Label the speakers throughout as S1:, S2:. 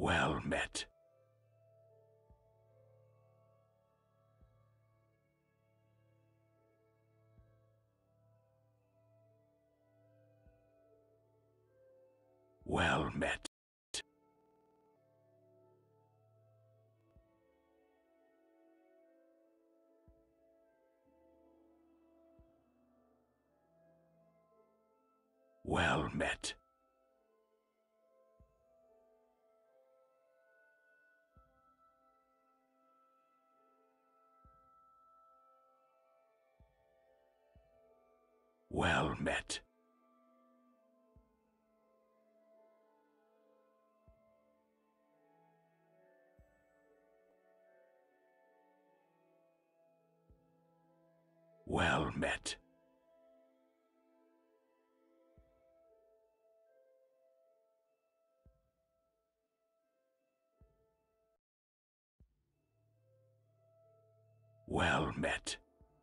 S1: Well met. Well met. Well met. Well met. Well met. Well met.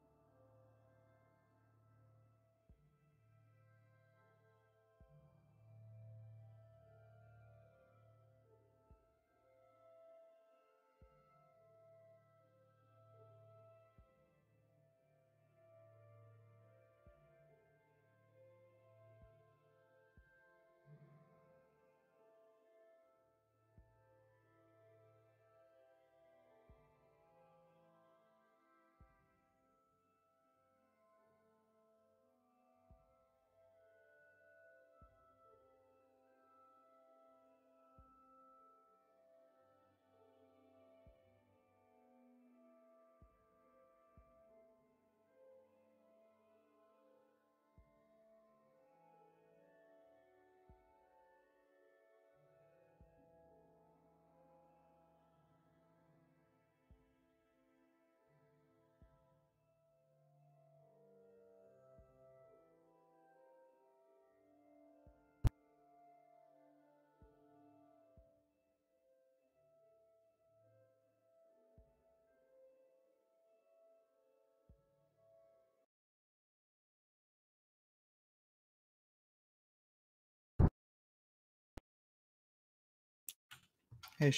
S2: Hey,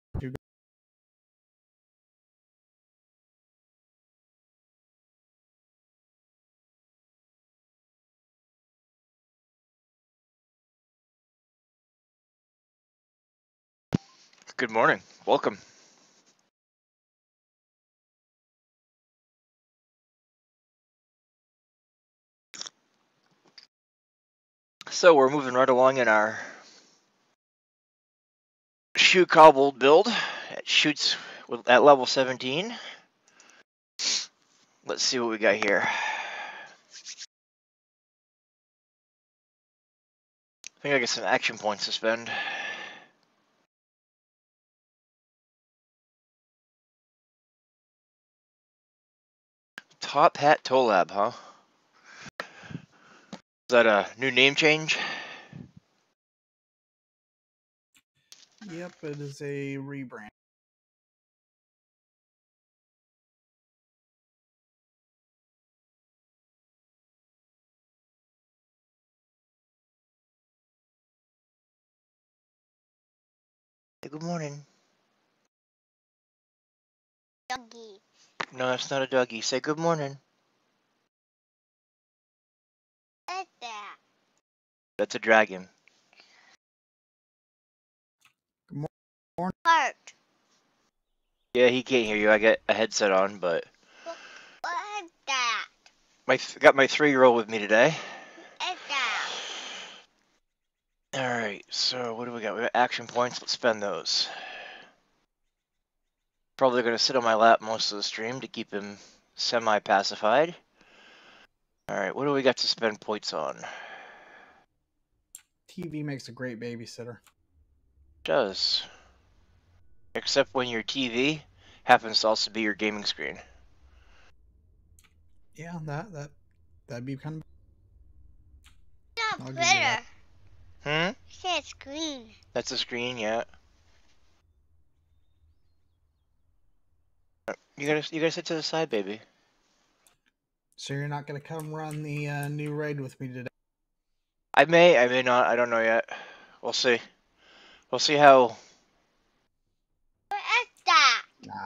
S3: Good morning. Welcome. So we're moving right along in our shoe cobble build. It shoots at level 17. Let's see what we got here. I think I got some action points to spend. Top Hat Toe Lab, huh? Is that a new name change?
S2: Yep, it is a rebrand.
S3: Hey, good morning.
S4: Doggy.
S3: No, that's not a doggy. Say good morning.
S4: What's that?
S3: That's a dragon.
S2: Good morning.
S4: Heart.
S3: Yeah, he can't hear you. I got a headset on, but
S4: What's that?
S3: got my 3-year-old with me today.
S4: What's that?
S3: Alright, so what do we got? We got action points. Let's spend those. Probably going to sit on my lap most of the stream to keep him semi-pacified. Alright, what do we got to spend points on?
S2: TV makes a great babysitter.
S3: Does. Except when your TV happens to also be your gaming screen.
S2: Yeah, that'd be kind of.
S4: Not
S2: I'll give you that.
S3: Hmm?
S4: It's green.
S3: That's a screen, yeah. You gotta sit to the side, baby.
S2: So you're not gonna come run the new raid with me today?
S3: I may not. I don't know yet. We'll see. We'll see how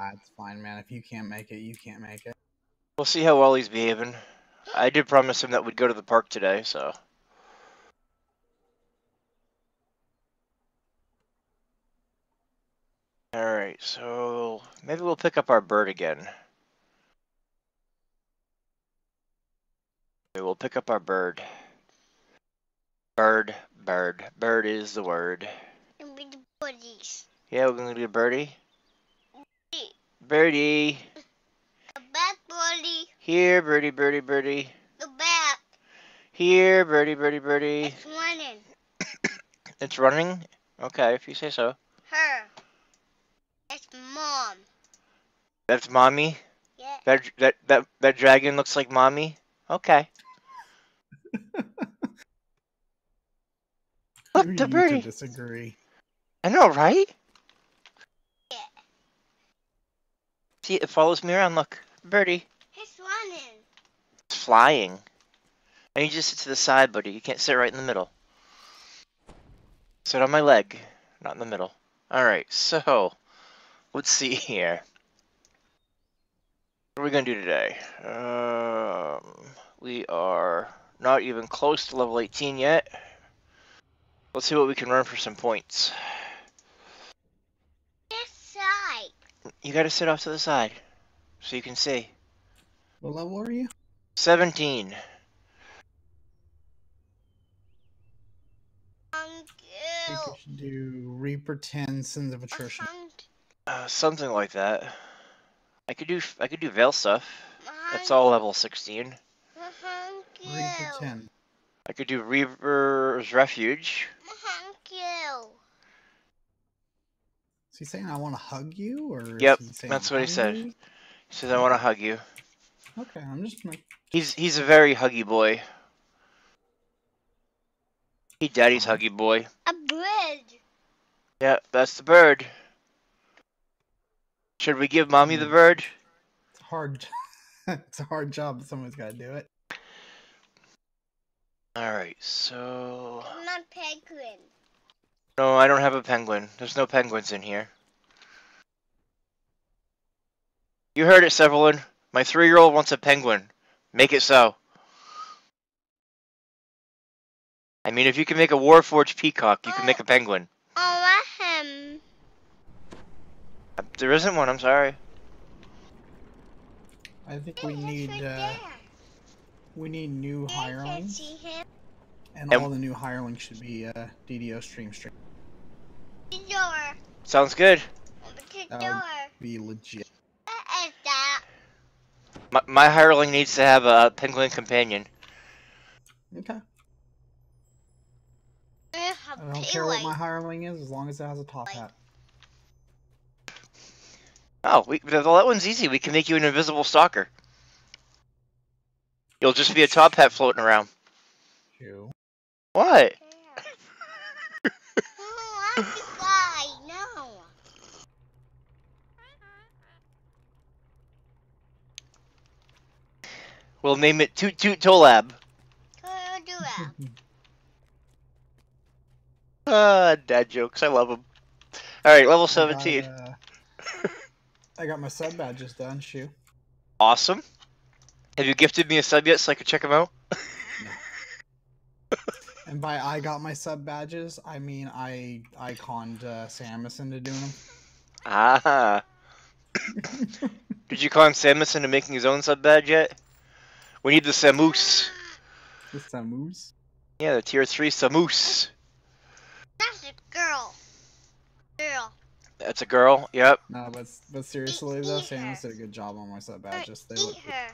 S2: it's fine, man. If you can't make it, you can't make it.
S3: We'll see how well he's behaving. I did promise him that we'd go to the park today, so. Alright, so maybe we'll pick up our bird again. Okay, we'll pick up our bird. Bird, bird. Bird is the word.
S4: And with the buddies.
S3: Yeah, we're gonna do a birdie. Birdie.
S4: The back buddy.
S3: Here, birdie, birdie, birdie.
S4: The back.
S3: Here, birdie, birdie, birdie.
S4: It's running.
S3: It's running? Okay, if you say so.
S4: Her. It's mom.
S3: That's mommy?
S4: Yeah.
S3: That dragon looks like mommy? Okay. Look,
S2: Who are
S3: the
S2: you
S3: birdie.
S2: to disagree?
S3: I know, right?
S4: Yeah.
S3: See, it follows me around. Look, birdie.
S4: It's running.
S3: It's flying. And you just sit to the side, buddy. You can't sit right in the middle. Sit on my leg, not in the middle. Alright, so, let's see here. What are we going to do today? We are not even close to level 18 yet. Let's see what we can run for some points.
S4: This side.
S3: You gotta sit off to the side, so you can see.
S2: What level are you?
S3: 17.
S2: I think we should do Reaper 10 Sins of Attrition.
S3: Something like that. I could do Veil stuff. That's all level 16.
S2: Reaper 10.
S3: I could do Reaper's Refuge.
S2: Is he saying I want to hug you, or is
S3: Yep,
S2: he saying
S3: that's
S2: I'm
S3: what he said.
S2: hungry?
S3: He says, I want to hug you.
S2: Okay, I'm just like,
S3: He's a very huggy boy. He daddy's huggy boy.
S4: A bridge.
S3: Yeah, that's the bird. Should we give mommy the bird?
S2: it's hard. It's a hard job, but someone's got to do it.
S3: Alright, so...
S4: I'm not penguin.
S3: No, I don't have a penguin. There's no penguins in here. You heard it, Severlin. My 3-year-old wants a penguin. Make it so. I mean, if you can make a Warforged peacock, you can make a penguin.
S4: I want him.
S3: There isn't one, I'm sorry.
S2: I think we need new
S4: I can
S2: hirelings,
S4: see him.
S2: and
S3: Yep.
S2: all the new hirelings should be DDO stream.
S4: The door.
S3: Sounds good.
S4: Open the
S2: That
S4: door.
S2: would be legit.
S4: What is that?
S3: My hireling needs to have a penguin companion.
S2: Okay.
S4: I
S2: I don't care what my hireling is, as long as it has a top hat.
S3: Oh, well, that one's easy. We can make you an invisible stalker. You'll just be a top hat floating around.
S2: Ew.
S3: What?
S4: No, I want to fly. No.
S3: We'll name it Toot Toot Tolab.
S4: Don't do that.
S3: Ah, dad jokes. I love them. Alright, level 17.
S2: I got my sub badges done, Shoo.
S3: Awesome. Have you gifted me a sub yet so I can check them out?
S2: And by I got my sub badges, I mean I conned Samus into doing them.
S3: Ah. Did you con Samus into making his own sub badge yet? We need the Samus.
S2: The Samus?
S3: Yeah, the tier 3 Samus.
S4: That's a girl. Girl.
S3: That's a girl, yep.
S2: No, but seriously though,
S4: Eat her.
S2: Samus did a good job on my sub badges. They look
S4: Eat her.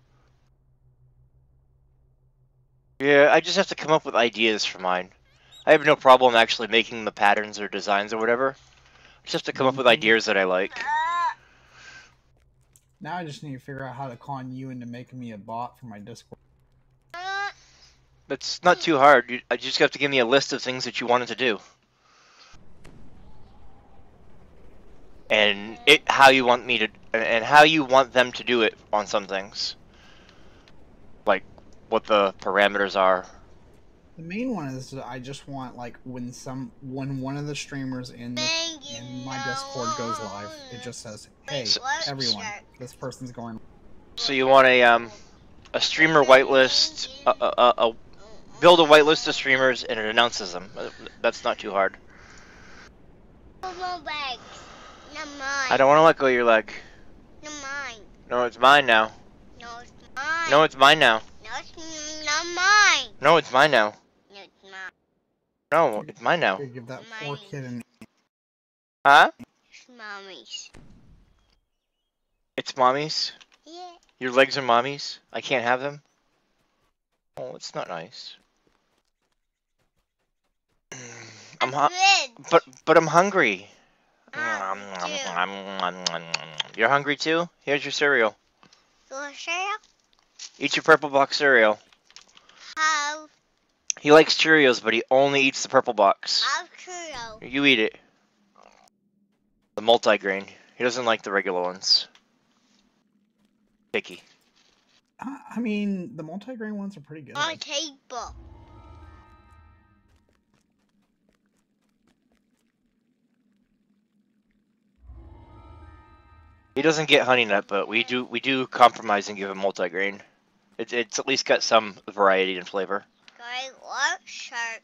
S3: Yeah, I just have to come up with ideas for mine. I have no problem actually making the patterns or designs or whatever. I just have to come up with ideas that I like.
S2: Now I just need to figure out how to con you into making me a bot for my Discord.
S3: It's not too hard. I just have to give me a list of things that you wanted to do. And how you want me to, and how you want them to do it on some things. Like, what the parameters are.
S2: The main one is I just want like when one of the streamers in
S4: Thank you.
S2: in my Discord goes live, it just says, "Hey,
S4: what
S2: everyone,
S4: shark?
S2: this person's going."
S3: So you want a streamer whitelist, build a whitelist of streamers, and it announces them. That's not too hard.
S4: Come on, bags. Not mine.
S3: I don't want to let go of your leg.
S4: Not mine.
S3: No, it's mine now.
S4: No, it's mine.
S3: No, it's mine now.
S4: No, it's not mine.
S3: No, it's mine now.
S4: No, it's mine.
S3: No, it's mine now.
S2: Could give that poor kid an.
S3: Huh?
S4: It's mommy's.
S3: It's mommy's?
S4: Yeah.
S3: Your legs are mommy's? I can't have them? Oh, it's not nice. I'm
S4: Good.
S3: but I'm hungry.
S4: I'm
S3: You're hungry too? Here's your cereal.
S4: Your cereal?
S3: Eat your purple box cereal.
S4: How?
S3: He likes Cheerios, but he only eats the purple box.
S4: How cereal?
S3: You eat it. The multigrain. He doesn't like the regular ones. Picky.
S2: I mean, the multigrain ones are pretty good.
S4: On table.
S3: He doesn't get honey nut, but we do compromise and give him multigrain. It's at least got some variety and flavor.
S4: Great what shark?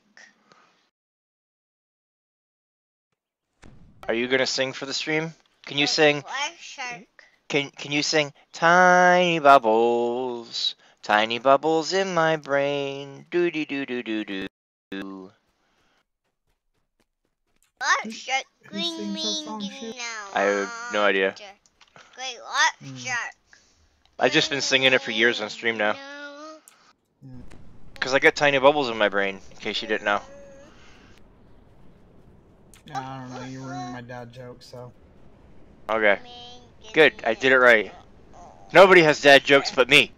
S3: Are you gonna sing for the stream? Can you sing?
S4: What shark?
S3: Can you sing? Tiny bubbles in my brain. Doo doo doo doo doo doo.
S4: What shark?
S2: Who
S4: Green
S2: sings that
S4: mean
S2: song,
S4: you
S2: shit?
S4: know.
S3: I have no idea.
S4: Great what
S2: Hmm.
S4: shark?
S3: I've just been singing it for years on stream now.
S4: No.
S3: Cause I got tiny bubbles in my brain. In case you didn't know.
S2: Yeah, I don't know. You ruined my dad joke, so.
S3: Okay. Good, I did it right. Nobody has dad jokes but me.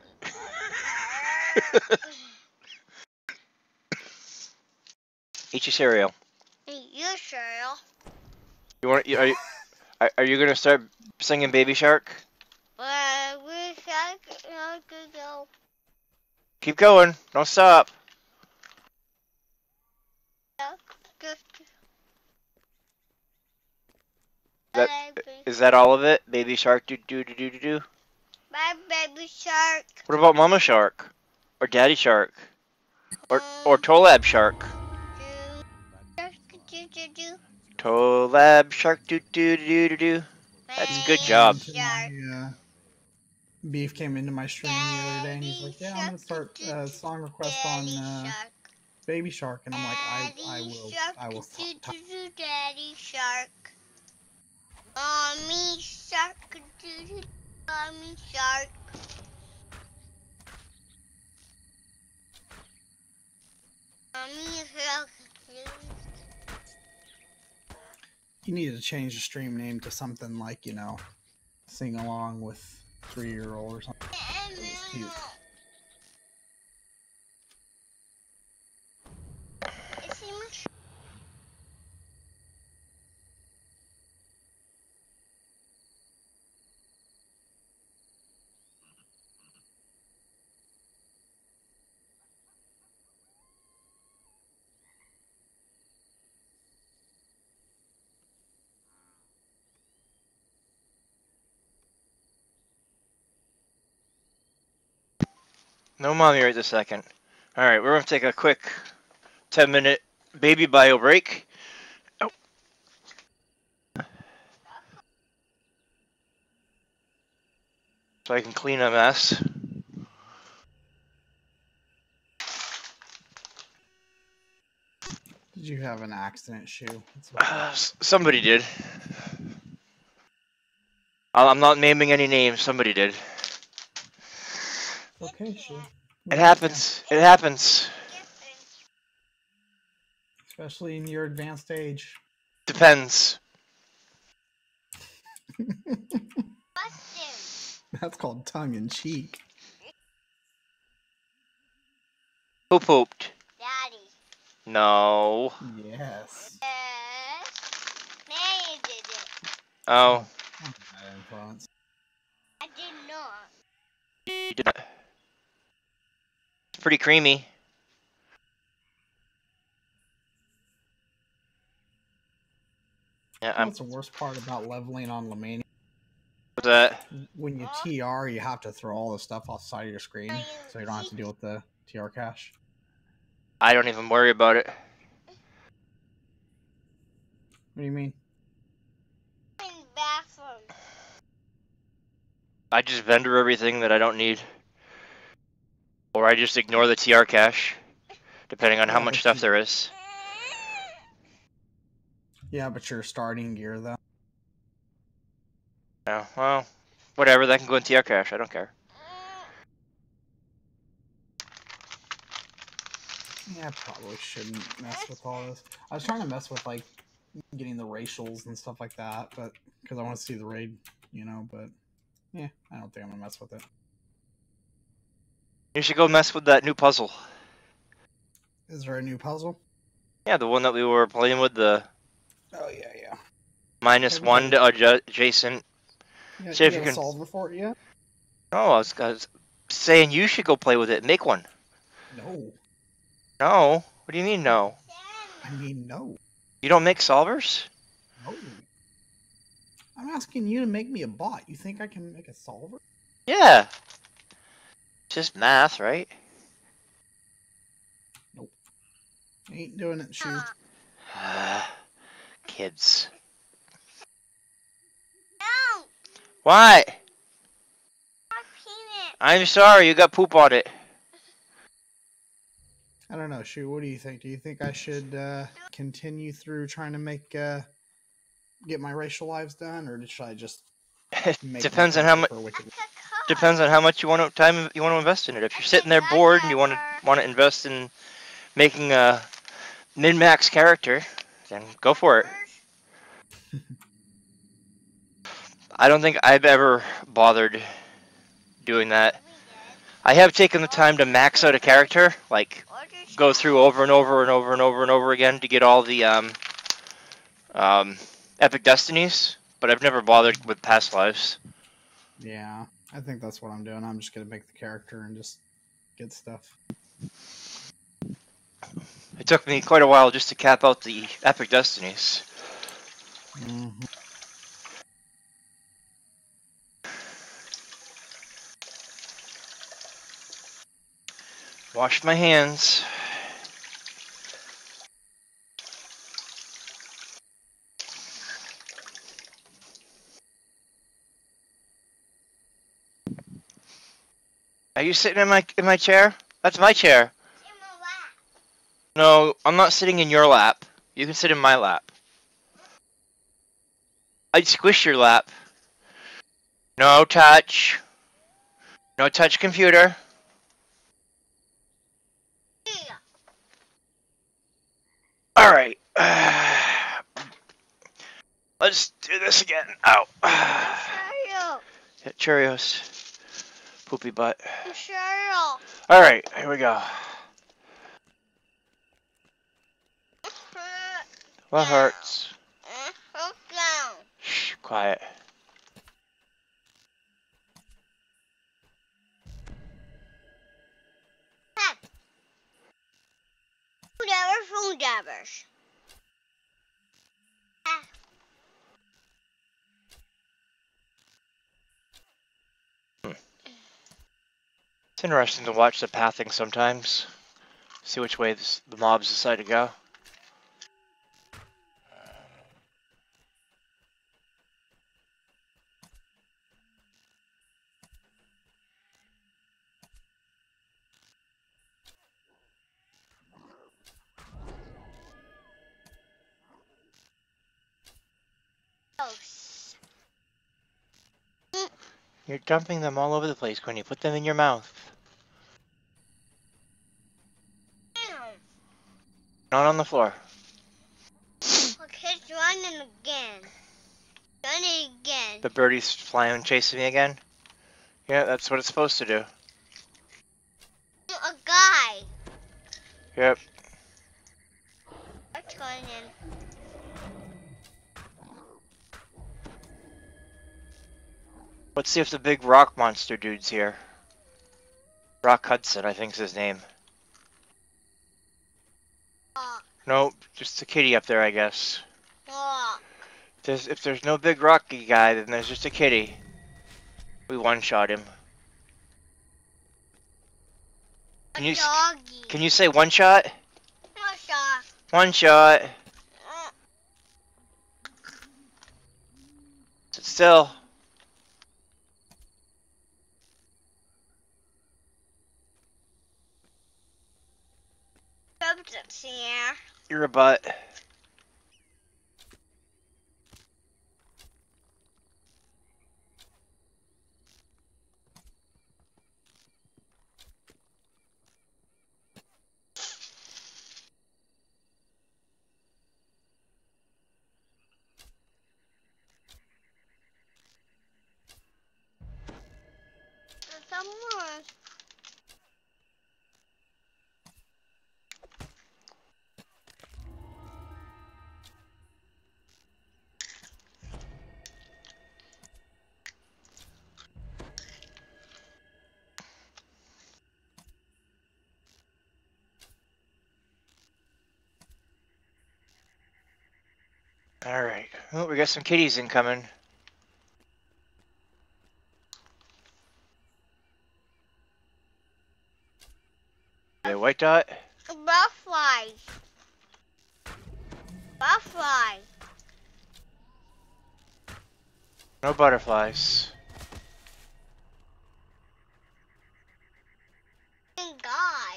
S3: Eat your cereal.
S4: You cereal.
S3: You want? Are you gonna start singing Baby Shark?
S4: We shark could go.
S3: Keep going. Don't stop. That is that all of it? Baby Shark do do do do do do.
S4: Bye, baby shark.
S3: What about Mama Shark? Or Daddy Shark? Or Tolab Shark? Tolab Shark do do do do do. That's a good job.
S2: Yeah. Beef came into my stream the other day and he's like, "Yeah, I'm gonna start a song request on Baby Shark," and I'm like, "I will stop."
S4: Daddy shark. Mommy shark. Mommy shark. Mommy shark.
S2: You need to change the stream name to something like, you know, sing along with 3-year-old or something. It's cute.
S3: No mommy right this second. Alright, we're gonna take a quick 10-minute baby bio break. Oh. So I can clean a mess.
S2: Did you have an accident shoe?
S3: Somebody did. I'm not naming any names, somebody did.
S2: Okay, shoe.
S3: It happens. It happens.
S2: Especially in your advanced age.
S3: Depends.
S2: That's called tongue in cheek.
S3: Who pooped?
S4: Daddy.
S3: No.
S2: Yes.
S4: Nanny did it.
S3: Oh.
S2: Bad influence.
S4: I did not.
S3: You did not. It's pretty creamy. Yeah,
S2: That's the worst part about leveling on Lemania.
S3: with that.
S2: When you TR, you have to throw all the stuff off the side of your screen, so you don't have to deal with the TR cache.
S3: I don't even worry about it.
S2: What do you mean?
S4: In bathroom.
S3: I just vendor everything that I don't need. Or I just ignore the TR cache, depending on how
S2: Yeah,
S3: much
S2: but
S3: stuff
S2: you-
S3: there is.
S2: Yeah, but you're starting gear though.
S3: Yeah, well, whatever, that can go in TR cache, I don't care.
S2: Yeah, I probably shouldn't mess with all this. I was trying to mess with like getting the racials and stuff like that, but because I want to see the raid, you know. But yeah, I don't think I'm gonna mess with it.
S3: You should go mess with that new puzzle.
S2: Is there a new puzzle?
S3: Yeah, the one that we were playing with, the
S2: Oh yeah.
S3: -1 to adjacent.
S2: Yeah,
S3: See
S2: you
S3: if you
S2: got a
S3: can.
S2: solver for it yet?
S3: No, I was saying you should go play with it. Make one.
S2: No.
S3: No? What do you mean no?
S2: I mean no.
S3: You don't make solvers?
S2: No. I'm asking you to make me a bot. You think I can make a solver?
S3: Yeah. It's just math, right?
S2: Ain't doing it, Shu.
S3: Kids.
S4: No.
S3: What?
S4: My peanut.
S3: I'm sorry, you got poop on it.
S2: I don't know, Shu. What do you think? Do you think I should continue through trying to make get my racial lives done, or should I just make
S3: Depends on how much. Depends on how much you want to time you want to invest in it. If you're sitting there bored and you want to invest in making a min-max character, then go for it. I don't think I've ever bothered doing that. I have taken the time to max out a character, like go through over and over and over and over and over again to get all the epic destinies, but I've never bothered with past lives.
S2: Yeah, I think that's what I'm doing. I'm just gonna make the character and just get stuff.
S3: It took me quite a while just to cap out the epic destinies.
S2: Mm-hmm.
S3: Washed my hands. Are you sitting in my chair? That's my chair. No, I'm not sitting in your lap. You can sit in my lap. I'd squish your lap. No touch. No touch computer. Alright. Let's do this again. Ow. Yeah, Cheerios. Poopy butt.
S4: Cheryl.
S3: Alright, here we go. What hurts? Shh, quiet.
S4: Food dabbers.
S3: It's interesting to watch the pathing sometimes. See which way the mobs decide to go. You're dumping them all over the place, Quinny. Put them in your mouth. Not on the floor.
S4: Okay, it's running again. Running again.
S3: The birdie's flying and chasing me again? Yeah, that's what it's supposed to do.
S4: A guy.
S3: Yep.
S4: What's going in?
S3: Let's see if the big rock monster dude's here. Rock Hudson, I think's his name.
S4: Oh,
S3: Nope, just a kitty up there, I guess.
S4: oh.
S3: If there's no big rocky guy, then there's just a kitty. We one-shot him.
S4: A
S3: Can
S4: doggy.
S3: you say one shot?
S4: What's
S3: One shot. Sit still.
S4: substance here?
S3: You're a butt.
S4: Someone.
S3: Alright. Oh, we got some kitties incoming. The white dot?
S4: Butterflies. Butterflies.
S3: No butterflies.
S4: Green guy.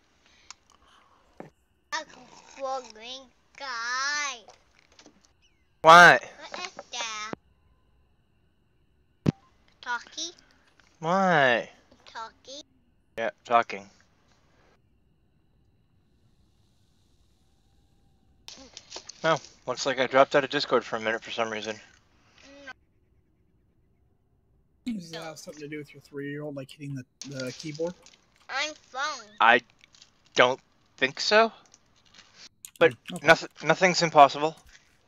S4: A cool green guy.
S3: What?
S4: What is that? Talkie?
S3: What?
S4: Talkie?
S3: Yeah, talking. Oh, looks like I dropped out of Discord for a minute for some reason.
S2: Does that have something to do with your 3-year-old, like hitting the keyboard?
S4: I'm phone.
S3: I don't think so. But
S2: Okay.
S3: nothing's impossible.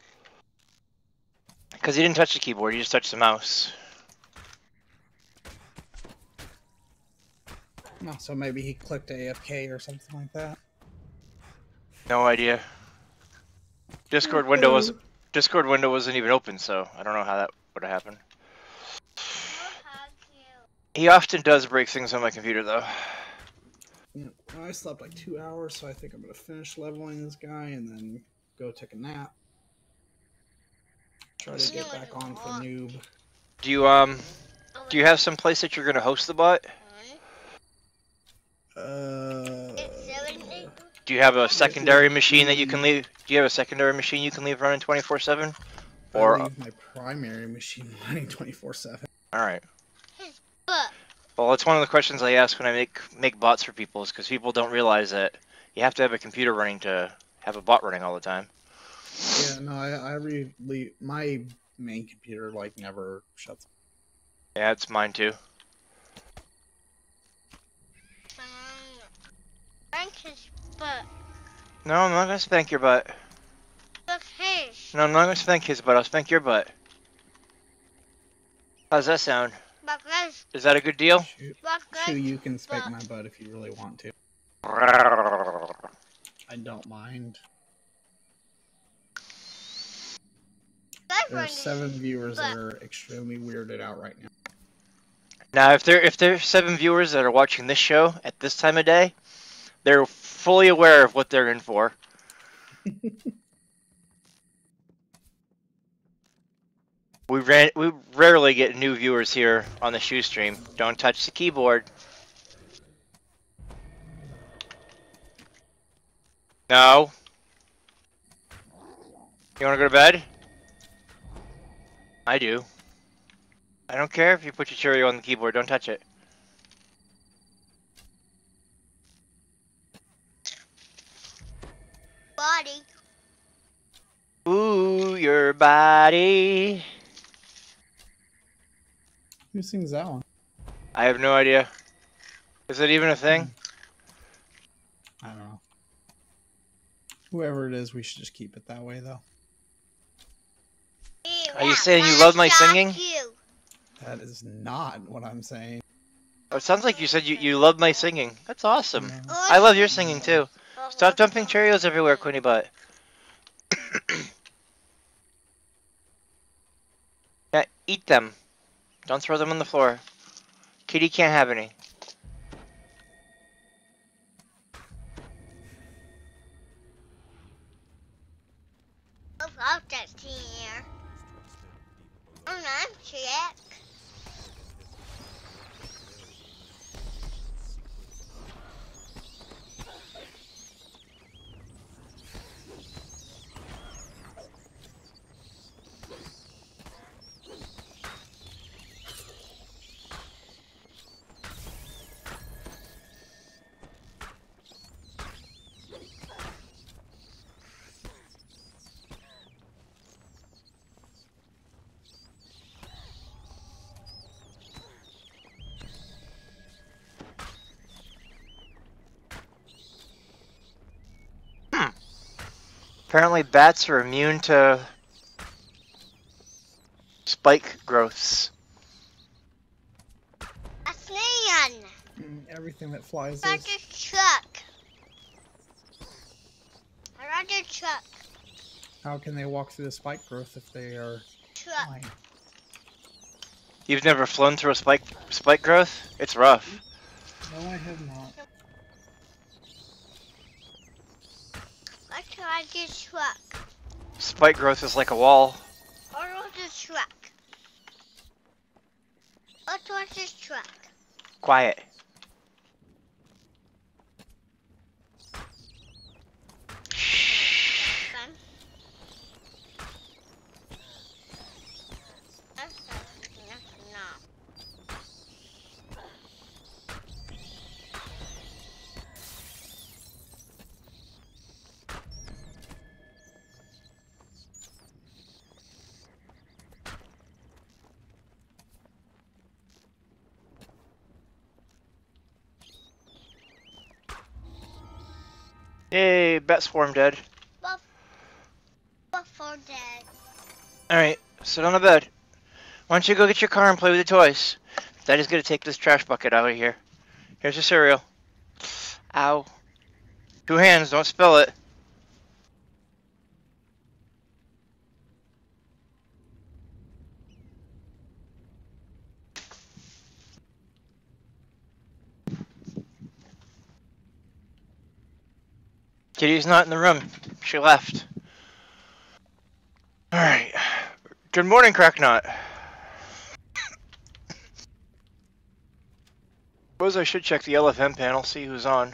S3: Because he didn't touch the keyboard, he just touched the mouse.
S2: No, so maybe he clicked AFK or something like that.
S3: No idea. Discord window wasn't even open, so I don't know how that would have happened. He often does break things on my computer, though.
S2: Yeah, I slept like 2 hours, so I think I'm gonna finish leveling this guy and then go take a nap. Try to get back on for noob.
S3: Do you have some place that you're gonna host the bot? Do you have a secondary machine that you can leave? Do you have a secondary machine you can leave running 24/7?
S2: I
S3: Or
S2: leave my primary machine running 24/7.
S3: all right.
S4: But
S3: Well, it's one of the questions I ask when I make bots for people, is because people don't realize that you have to have a computer running to have a bot running all the time.
S2: Yeah, no, I really my main computer like never shuts.
S3: Yeah, it's mine too.
S4: Frank his butt.
S3: No, I'm not gonna spank your butt.
S4: Look his.
S3: No, I'm not gonna spank his butt. I'll spank your butt. How's that sound?
S4: Because
S3: Is that a good deal?
S2: Shoo, you can spank my butt if you really want to. I don't mind. There are 7 viewers that are extremely weirded out right now.
S3: Now, if there's 7 viewers that are watching this show at this time of day, they're fully aware of what they're in for. We rarely get new viewers here on the Shoe stream. Don't touch the keyboard. No. You wanna go to bed? I do. I don't care if you put your Cheerio on the keyboard, don't touch it.
S4: Body.
S3: Ooh, your body.
S2: Who sings that one?
S3: I have no idea. Is it even a thing?
S2: I don't know. Whoever it is, we should just keep it that way, though.
S3: Are you saying you love my singing?
S2: That is not what I'm saying.
S3: Oh, it sounds like you said you love my singing. That's awesome.
S2: No.
S3: I love your singing too. Stop dumping Cheerios everywhere, Queenie Butt. Yeah, eat them. Don't throw them on the floor. Kitty can't have any.
S4: About that here. I'm not check.
S3: Apparently bats are immune to spike growths.
S4: That's man.
S2: Everything that flies
S4: That's
S2: is.
S4: a truck. I ride a truck.
S2: How can they walk through the spike growth if they are
S4: Truck.
S2: flying?
S3: You've never flown through a spike growth? It's rough.
S2: No, I have not.
S4: Let's ride this truck.
S3: Spike growth is like a wall.
S4: Or ride this truck. Let's ride this truck.
S3: Quiet.
S4: Fun. No.
S3: Yay, bat swarm dead.
S4: Before dead.
S3: Alright, sit on the bed. Why don't you go get your car and play with the toys? Daddy's gonna take this trash bucket out of here. Here's your cereal. Ow. 2 hands, don't spill it. Kitty's not in the room. She left. Alright. Good morning, Cracknot. Suppose I should check the LFM panel, see who's on.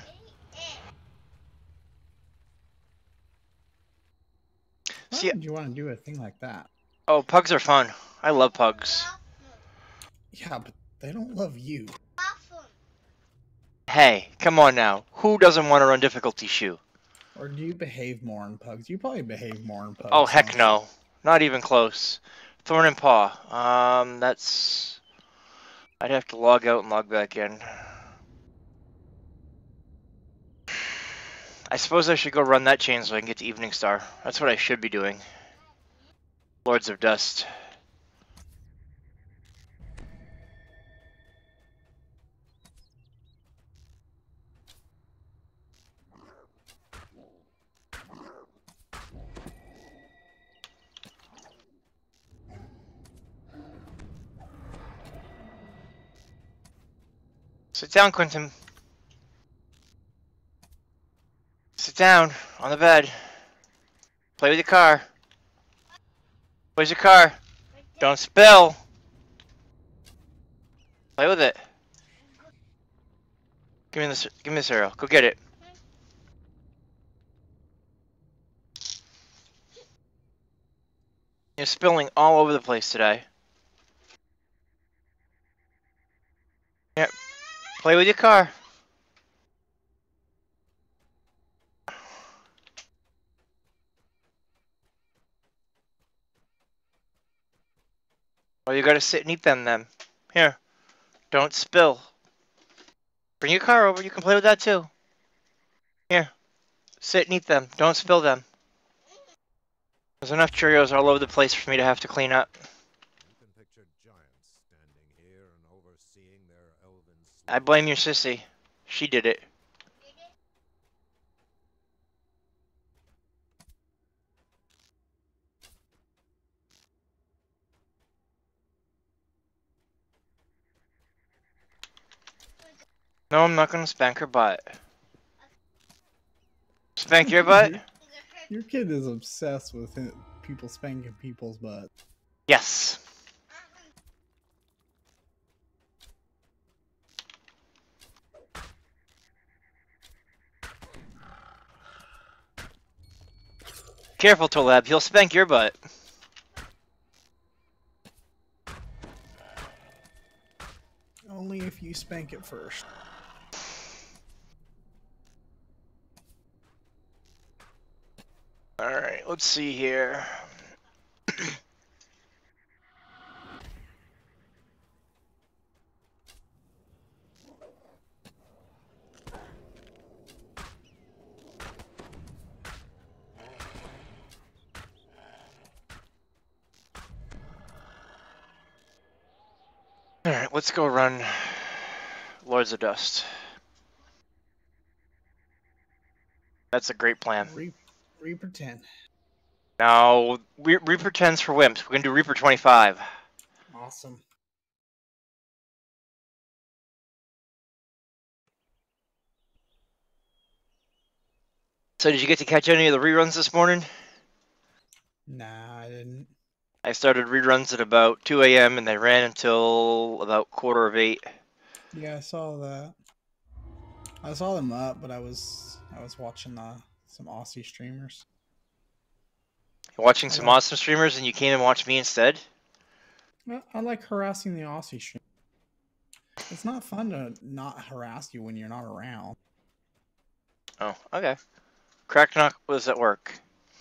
S2: Why
S3: See,
S2: would you want to do a thing like that?
S3: oh, pugs are fun. I love pugs.
S2: Yeah, but they don't love you.
S3: Hey, come on now. Who doesn't want to run difficulty shoe?
S2: Or do you behave more in pugs? You probably behave more in pugs.
S3: Oh, heck
S2: don't
S3: no. Not even close. Thorn and Paw. That's... I'd have to log out and log back in. I suppose I should go run that chain so I can get to Evening Star. That's what I should be doing. Lords of Dust. Sit down, Quentin. Sit down on the bed. Play with your car. Where's your car? Don't spill. Play with it. Give me the cereal. Go get it. You're spilling all over the place today. Yep. Play with your car. Well, you gotta sit and eat them then. Here. Don't spill. Bring your car over. You can play with that too. Here. Sit and eat them. Don't spill them. There's enough Cheerios all over the place for me to have to clean up.
S5: You can picture giants standing here and overseeing their elven
S3: I blame your sissy. She did it. No, I'm not gonna spank her butt. Spank your butt?
S2: Your kid is obsessed with people spanking people's butt.
S3: Yes. Careful, Tolab. He'll spank your butt.
S2: Only if you spank it first.
S3: Alright, let's see here. Alright, let's go run Lords of Dust. That's a great plan.
S2: Reaper 10.
S3: Now, Reaper 10's for wimps. We're gonna do Reaper 25.
S2: Awesome.
S3: So did you get to catch any of the reruns this morning?
S2: Nah, I didn't.
S3: I started reruns at about 2 a.m. and they ran until about 7:45.
S2: Yeah, I saw that. I saw them up, but I was watching some Aussie streamers.
S3: Watching some awesome streamers and you came and watched me instead?
S2: I like harassing the Aussie stream. It's not fun to not harass you when you're not around.
S3: Oh, okay. Cracknock was at work.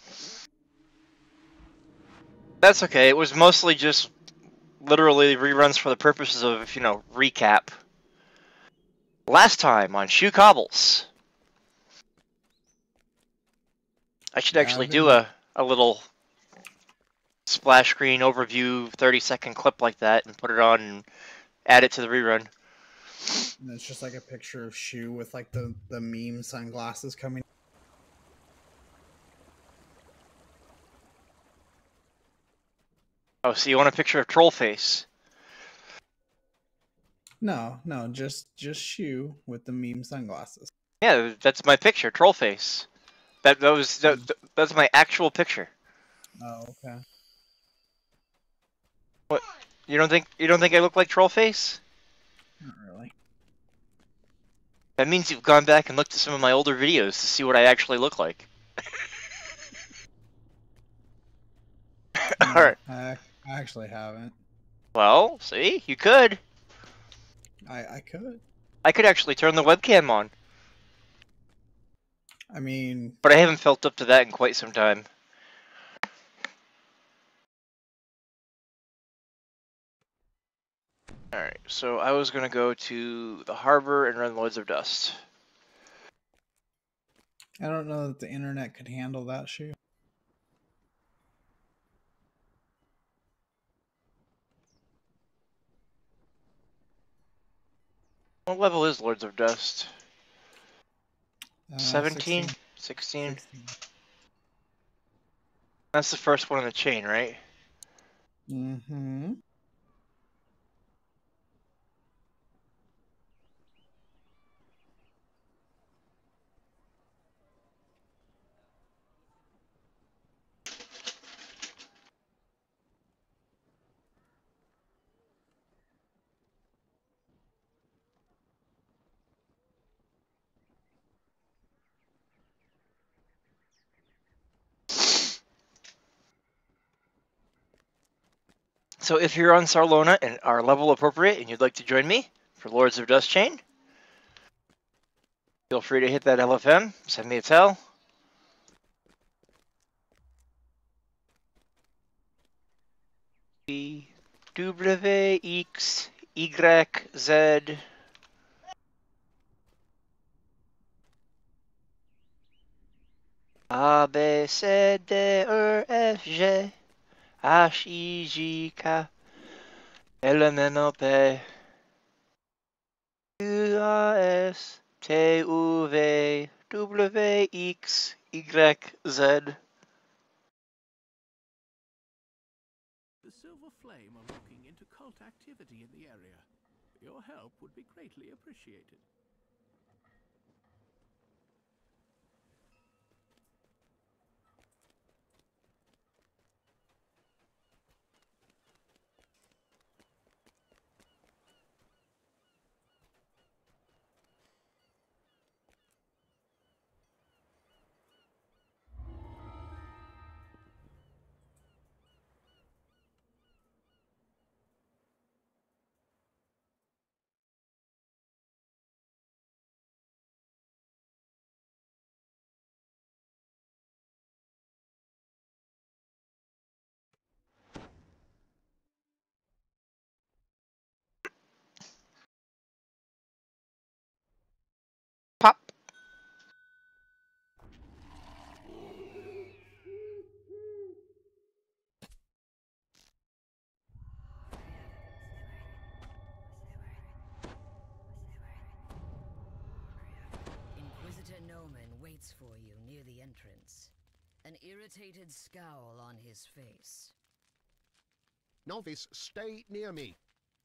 S3: That's okay. It was mostly just literally reruns for the purposes of, you know, recap. Last time on Shoe Cobbles. I should actually do a little splash screen overview 30-second clip like that and put it on and add it to the rerun.
S2: And it's just like a picture of Shoe with like the meme sunglasses coming.
S3: Oh, so you want a picture of Trollface?
S2: No, just Shoe with the meme sunglasses.
S3: Yeah, that's my picture, Trollface. That's my actual picture.
S2: Oh, okay.
S3: What? You don't think I look like Trollface?
S2: Not really.
S3: That means you've gone back and looked at some of my older videos to see what I actually look like.
S2: No,
S3: Alright.
S2: I actually haven't.
S3: Well, see? You could.
S2: I could.
S3: I could actually turn the webcam on.
S2: I mean...
S3: But I haven't felt up to that in quite some time. Alright, so I was gonna go to the harbor and run Lords of Dust.
S2: I don't know that the internet could handle that, Shoe.
S3: What level is Lords of Dust? 17?
S2: 16.
S3: 16?
S2: 16.
S3: That's the first one in the chain, right?
S2: Mm-hmm.
S3: So if you're on Sarlona and are level appropriate and you'd like to join me for Lords of Dust Chain, feel free to hit that LFM, send me a tell. W, X, Y, Z. A, B, C, D, E, F, G, H, I, J, K, L, M, N, O, P, Q, R, S, T, U, V, W, X, Y, Z.
S1: The Silver Flame are looking into cult activity in the area. Your help would be greatly appreciated.
S6: waits for you near the entrance, an irritated scowl on his face.
S7: Novice, stay near me.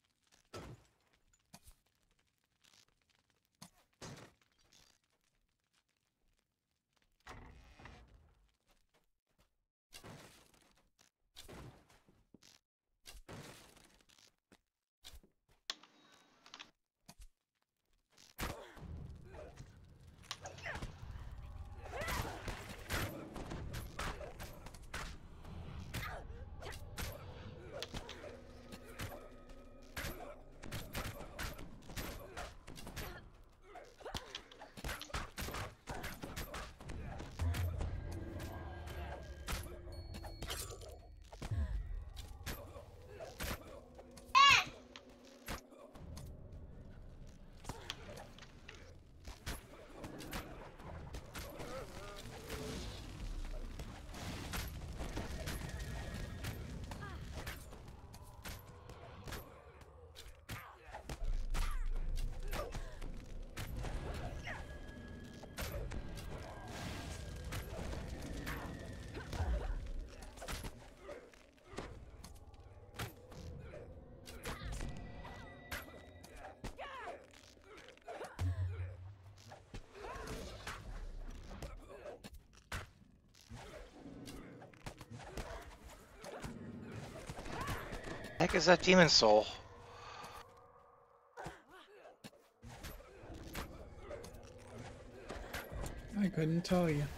S3: Heck is that demon soul?
S2: I couldn't tell you.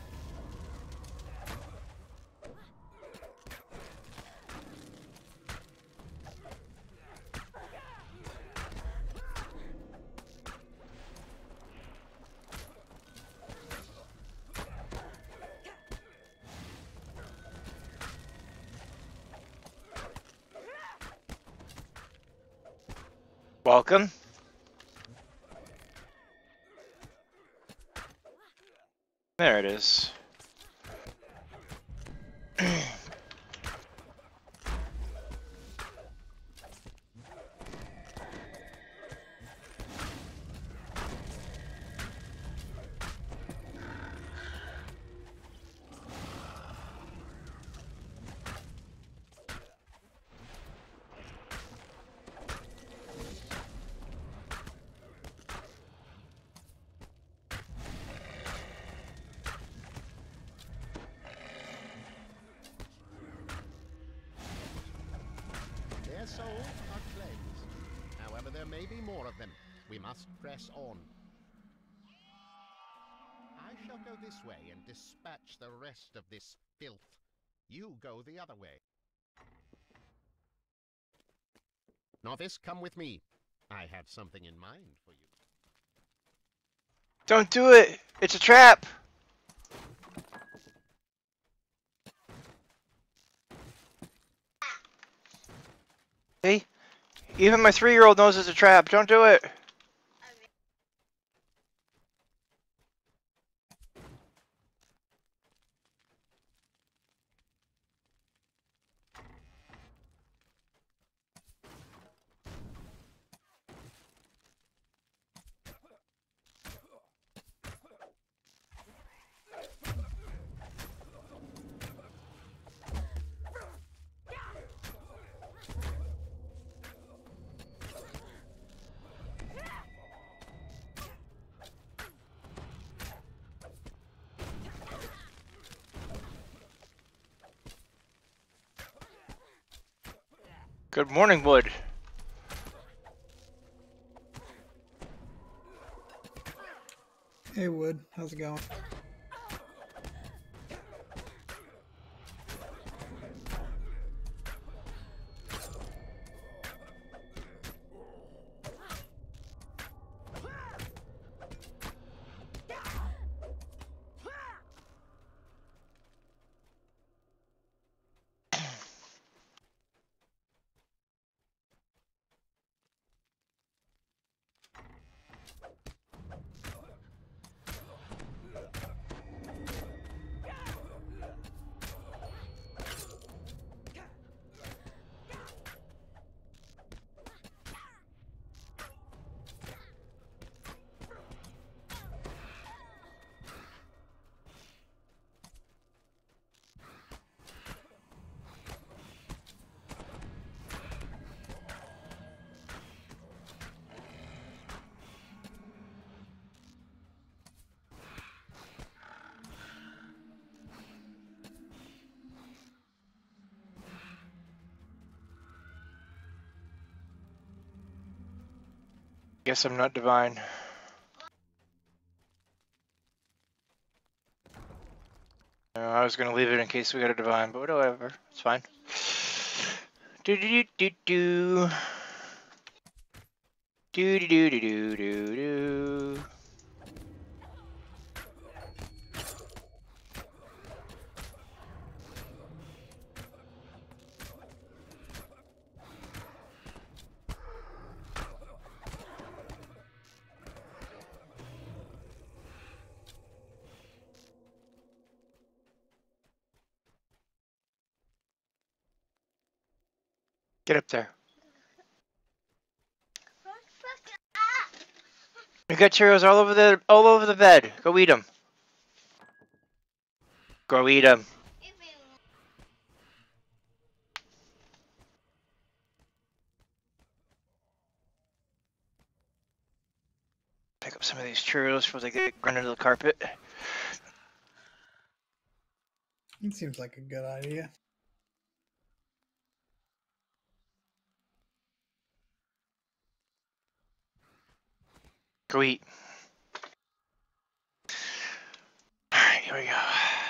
S3: Welcome. There it is.
S7: Their souls are cleansed. However, there may be more of them. We must press on. I shall go this way and dispatch the rest of this filth. You go the other way. Novice, come with me. I have something in mind for you.
S3: Don't do it! It's a trap! See? Even my 3-year-old knows it's a trap. Don't do it! Good morning, Wood.
S2: Hey, Wood. How's it going?
S3: Guess I'm not divine. I was gonna leave it in case we got a divine, but whatever. It's fine. Do do do do do do do do do do. Get up there. You got Cheerios all over the bed. Go eat them. Go eat them. Pick up some of these Cheerios before they get run into the carpet.
S2: It seems like a good idea.
S3: Go eat. Alright, here we go.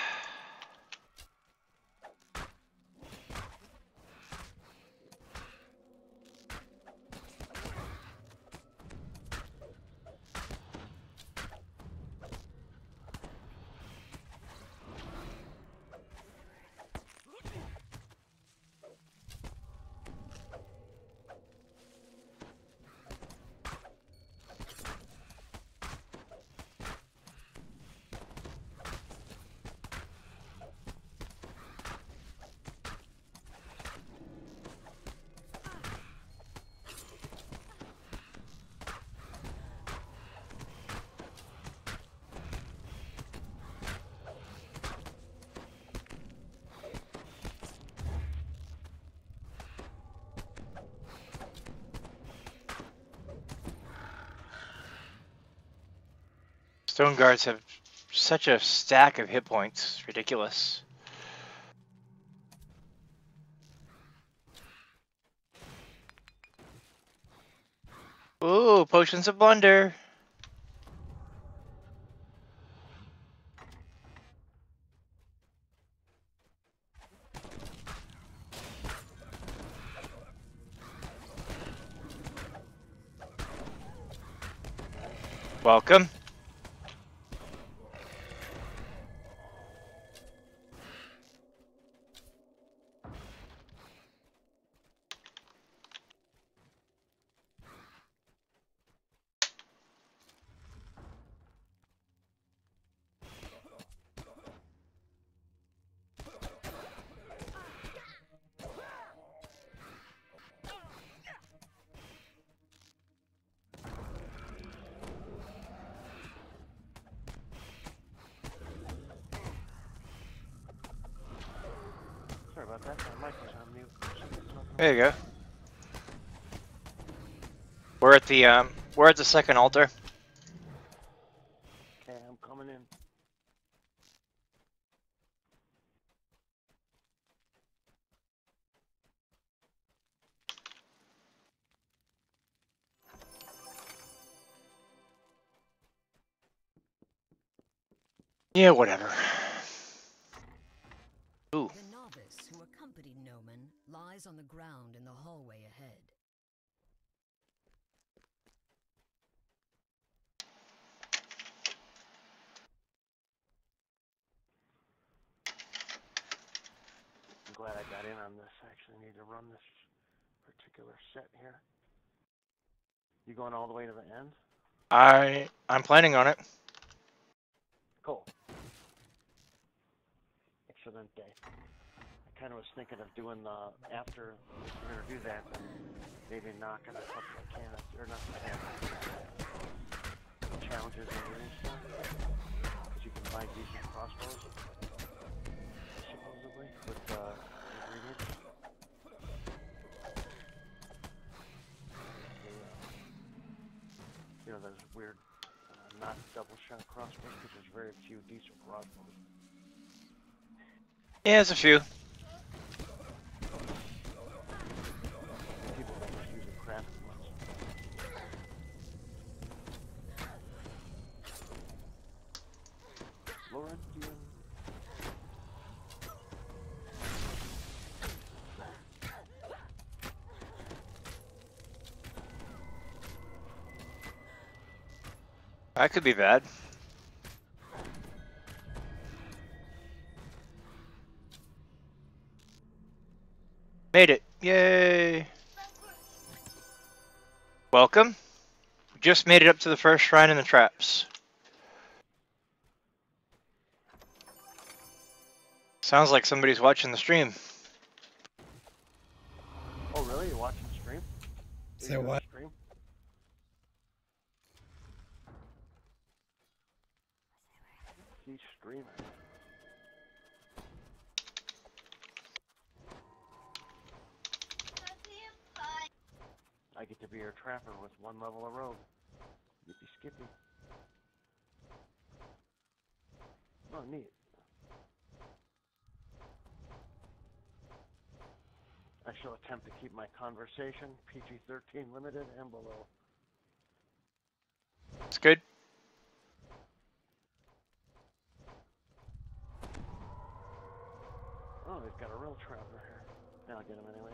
S3: Stone guards have such a stack of hit points. It's ridiculous. Ooh, potions of blunder. Welcome.
S8: Sorry about that. My mic was on mute.
S3: There you go. We're at the second altar.
S8: Okay, I'm coming in.
S3: Yeah, whatever. Ooh.
S6: The novice who accompanied Noman lies on the ground in the hallway ahead.
S8: I'm glad I got in on this. I actually need to run this particular set here. You going all the way to the end?
S3: I'm planning on it.
S8: Cool. Excellent day. I kind of was thinking of doing the, after we're going to do that, maybe knocking a couple of cannons, or not the cannons, challenges and everything stuff. Because you can buy decent crossbows, supposedly, with ingredients. You know, those weird, not double shot crossbows, because there's very few decent crossbows.
S3: Yeah, there's a few.
S8: People that just use the crafted ones.
S3: That could be bad. Made it. Yay. Welcome. Just made it up to the first shrine in the traps. Sounds like somebody's watching the stream.
S8: Oh, really? You're watching the stream?
S2: Say what?
S8: Stream? He's streaming. I get to be your trapper with one level of road. Yippee skippy. Oh, neat. I shall attempt to keep my conversation PG-13 limited and below.
S3: It's good.
S8: Oh, they've got a real trapper here. Yeah, I'll get him anyways.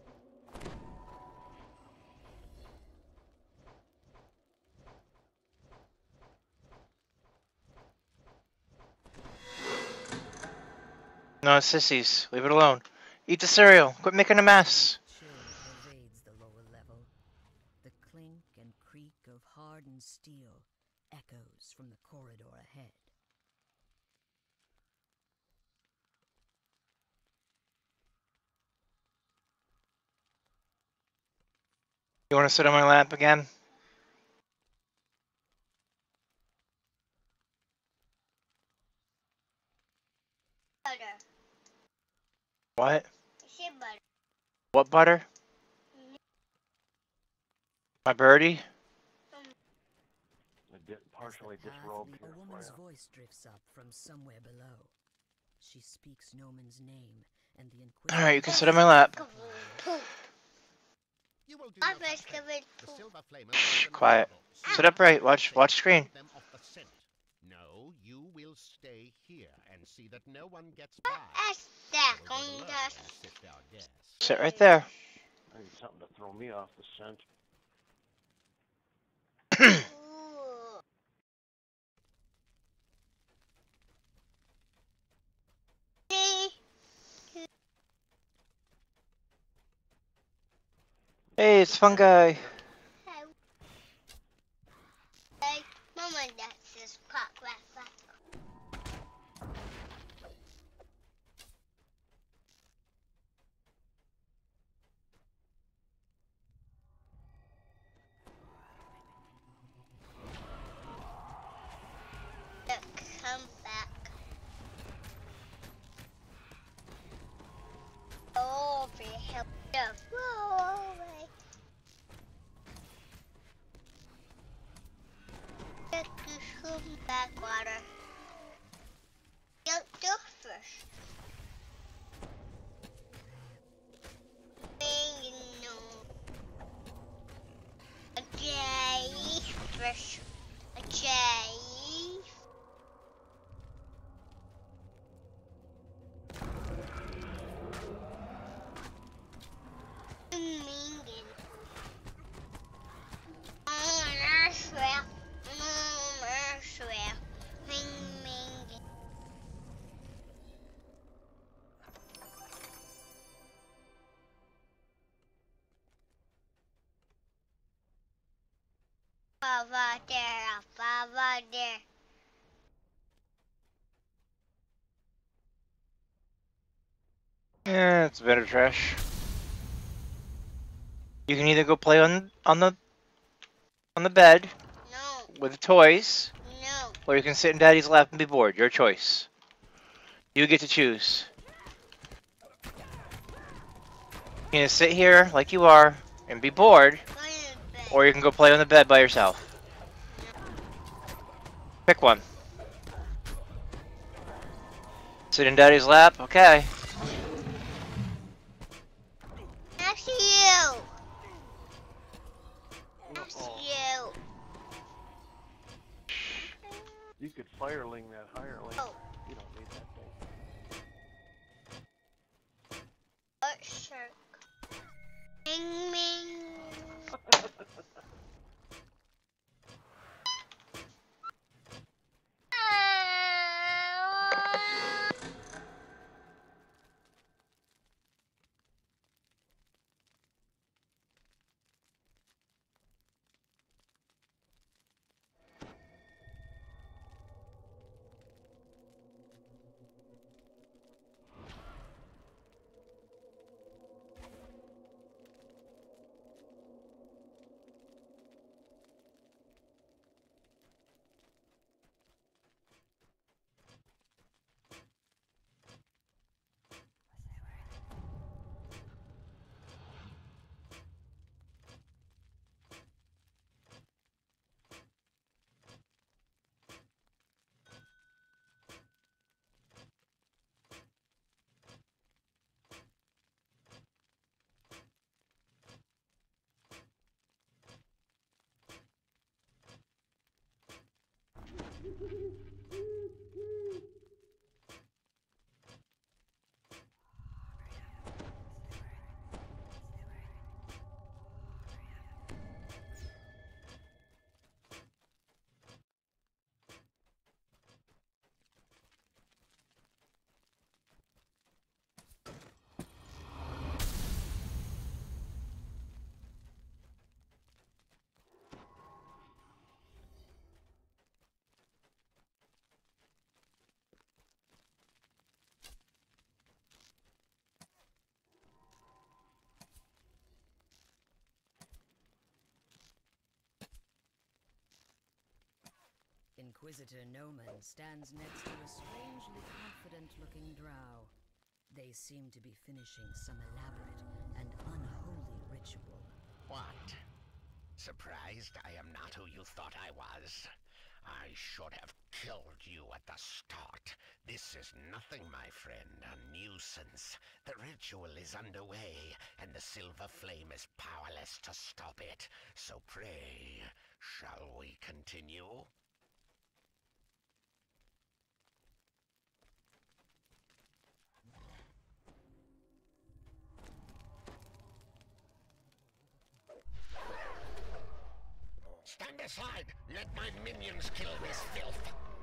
S3: No, sissies. Leave it alone. Eat the cereal. Quit making a mess.
S6: Chill pervades the lower level. The clink and creak of hardened steel echoes from the corridor ahead.
S3: You want to sit on my lap again?
S4: Butter.
S3: What?
S4: Shea butter.
S3: What butter? My birdie?
S8: I did partially disrobed
S6: A
S8: here for
S6: woman's
S8: you.
S6: voice drifts up from somewhere below. She speaks Noman's name, and the
S3: Alright, you can sit on my lap.
S4: Poop.
S7: You will do
S4: I'm
S7: no
S4: just
S7: such thing.
S4: gonna
S7: The
S4: poop.
S7: silver flamers
S3: Shh,
S7: will be
S3: quiet.
S7: vulnerable.
S3: Sit upright. Watch screen.
S7: Them off the scent. No, you will stay here and see that no one gets by.
S4: A stack
S7: Or
S4: on
S7: go below
S4: the
S7: and sift our gas.
S3: Sit right there.
S8: I need something to throw me off the scent.
S4: Ooh. See?
S3: Hey, it's fungi.
S4: Hey, Mama, that's just quack, quack, quack. Look, come back. Oh, be help. Go away. Get the swim backwater. Don't do first. A jellyfish. A jellyfish. Mingin. Mingin. Baba there, Baba there.
S3: Yeah, it's better trash. You can either go play on the bed
S4: No,
S3: with the toys,
S4: no.
S3: or you can sit in Daddy's lap and be bored. Your choice. You get to choose. You can sit here like you are and be bored,
S4: Go to bed.
S3: or you can go play on the bed by yourself. Pick one. Sit in Daddy's lap. Okay.
S4: That's you. That's you.
S8: You could fireling that hireling.
S4: Oh.
S8: You don't need that thing.
S4: What shark? Ming Ming.
S6: Inquisitor Noman stands next to a strangely confident-looking drow. They seem to be finishing some elaborate and unholy ritual.
S7: What? Surprised I am not who you thought I was? I should have killed you at the start. This is nothing, my friend, a nuisance. The ritual is underway, and the Silver Flame is powerless to stop it. So pray, shall we continue? Stand aside! Let my minions kill this filth!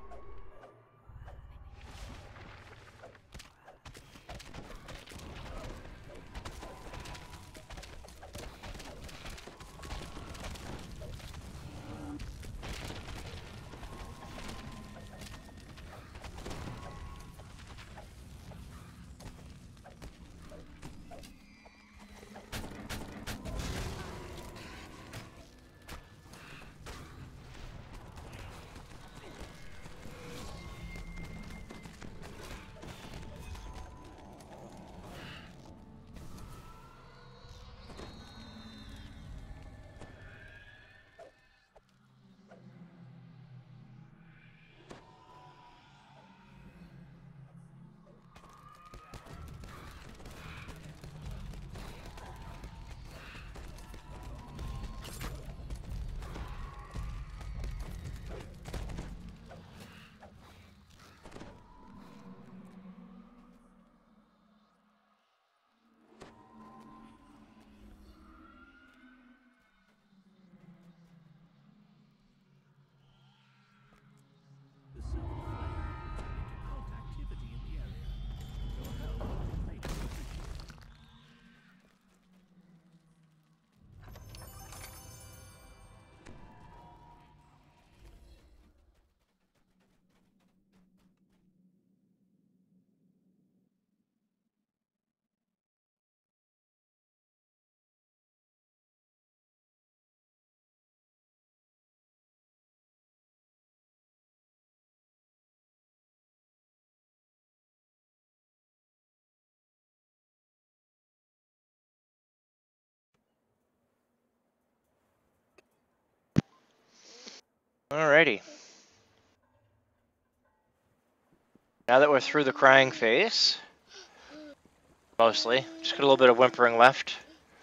S1: The Silver Flame into cult activity in the area. Your help will be greatly appreciated.
S3: Alrighty. Now that we're through the crying phase, mostly, just got a little bit of whimpering left.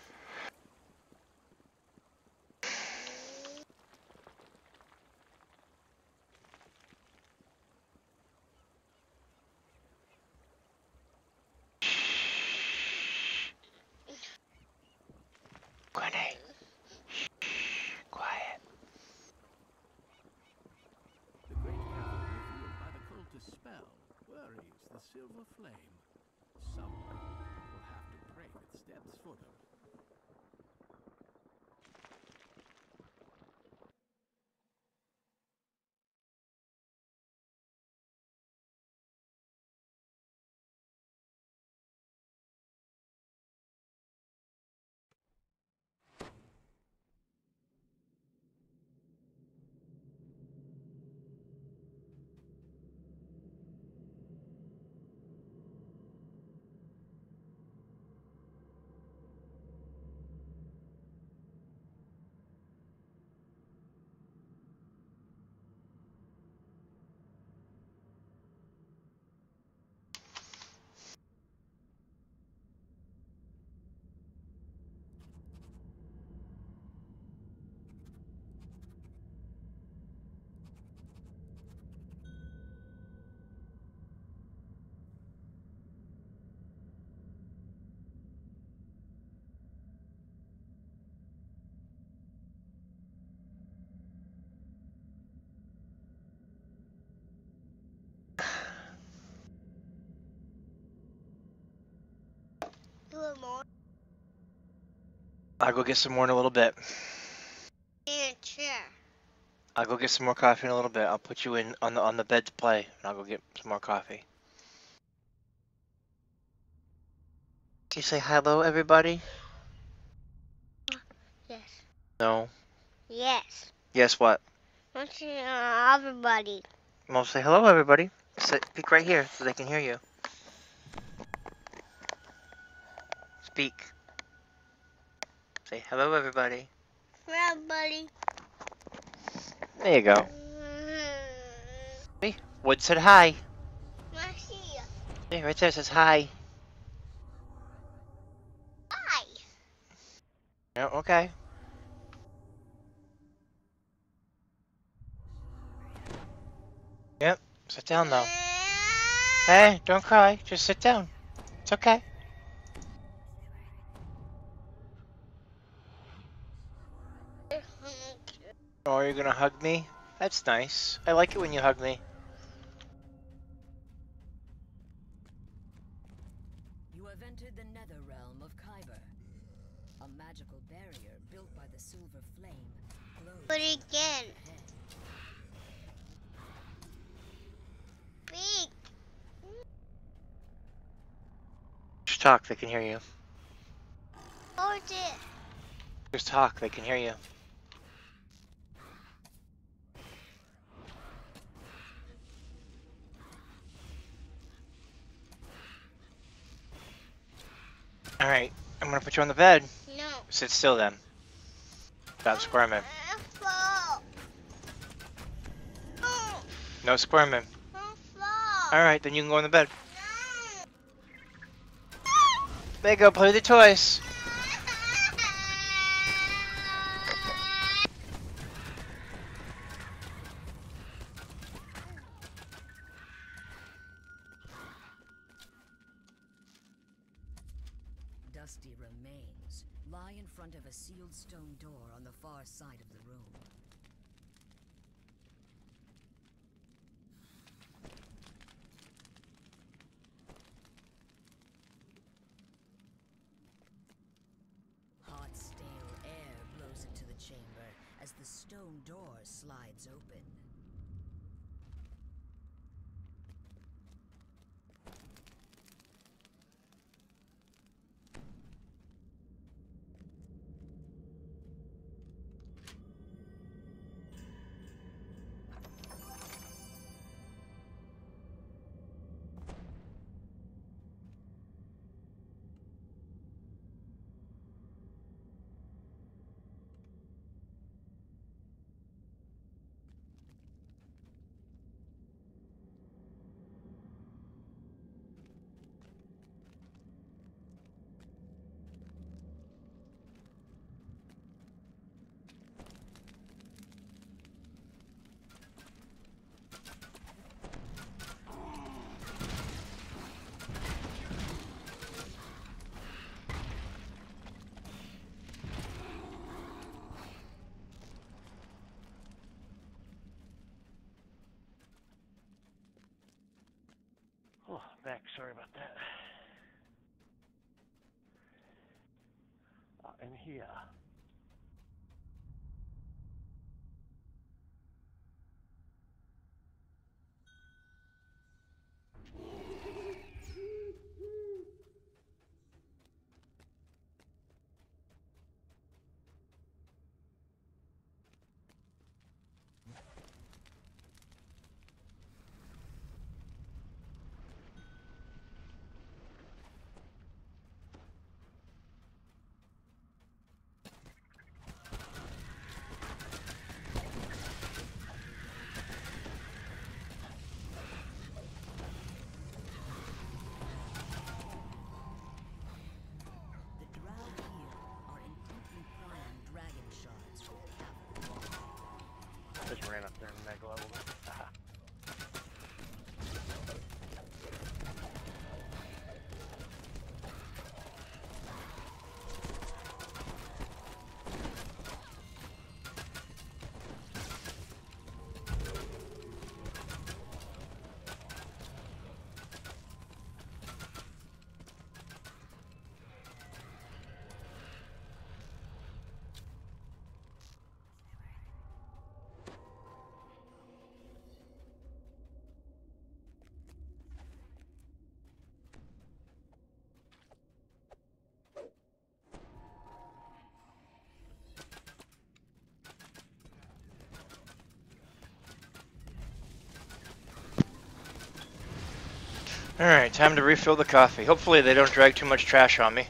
S3: Gwenny. Quiet.
S1: The great cavern revealed by the cultist spell worries the Silver Flame. Someone will have to pray with steps for them.
S4: Do it more.
S3: I'll go get some more in a little bit.
S4: In a chair.
S3: I'll go get some more coffee in a little bit. I'll put you in on the bed to play, and I'll go get some more coffee. Can you say hello, everybody?
S4: Yes.
S3: No.
S4: Yes.
S3: Yes, what?
S4: What's everybody?
S3: Well, say hello, everybody. Speak right here so they can hear you. Speak. Say hello, everybody.
S4: Everybody.
S3: There you go. See? Wood said hi.
S4: Marcia.
S3: See, right there, it says hi.
S4: Hi.
S3: Yeah, okay. Yep. Sit down, though. Hey, don't cry. Just sit down. It's okay. Oh, you're gonna hug me? That's nice. I like it when you hug me.
S6: You have entered the nether realm of Kyber. A magical barrier built by the Silver Flame glows
S4: But again.
S6: ahead.
S4: Big.
S3: Just talk, they can hear you.
S4: Hold it.
S3: Just talk, they can hear you. Alright, I'm gonna put you on the bed.
S4: No.
S3: Sit still then. Stop squirming.
S4: Fall. Oh,
S3: No squirming.
S4: don't fall.
S3: Alright, then you can go in the bed.
S4: No.
S3: There you go, play with the toys.
S6: Dusty remains lie in front of a sealed stone door on the far side of the room. Hot, stale air blows into the chamber as the stone door slides open.
S8: Oh, back. Sorry about that. And here.
S3: Alright, time to refill the coffee. Hopefully they don't drag too much trash on me.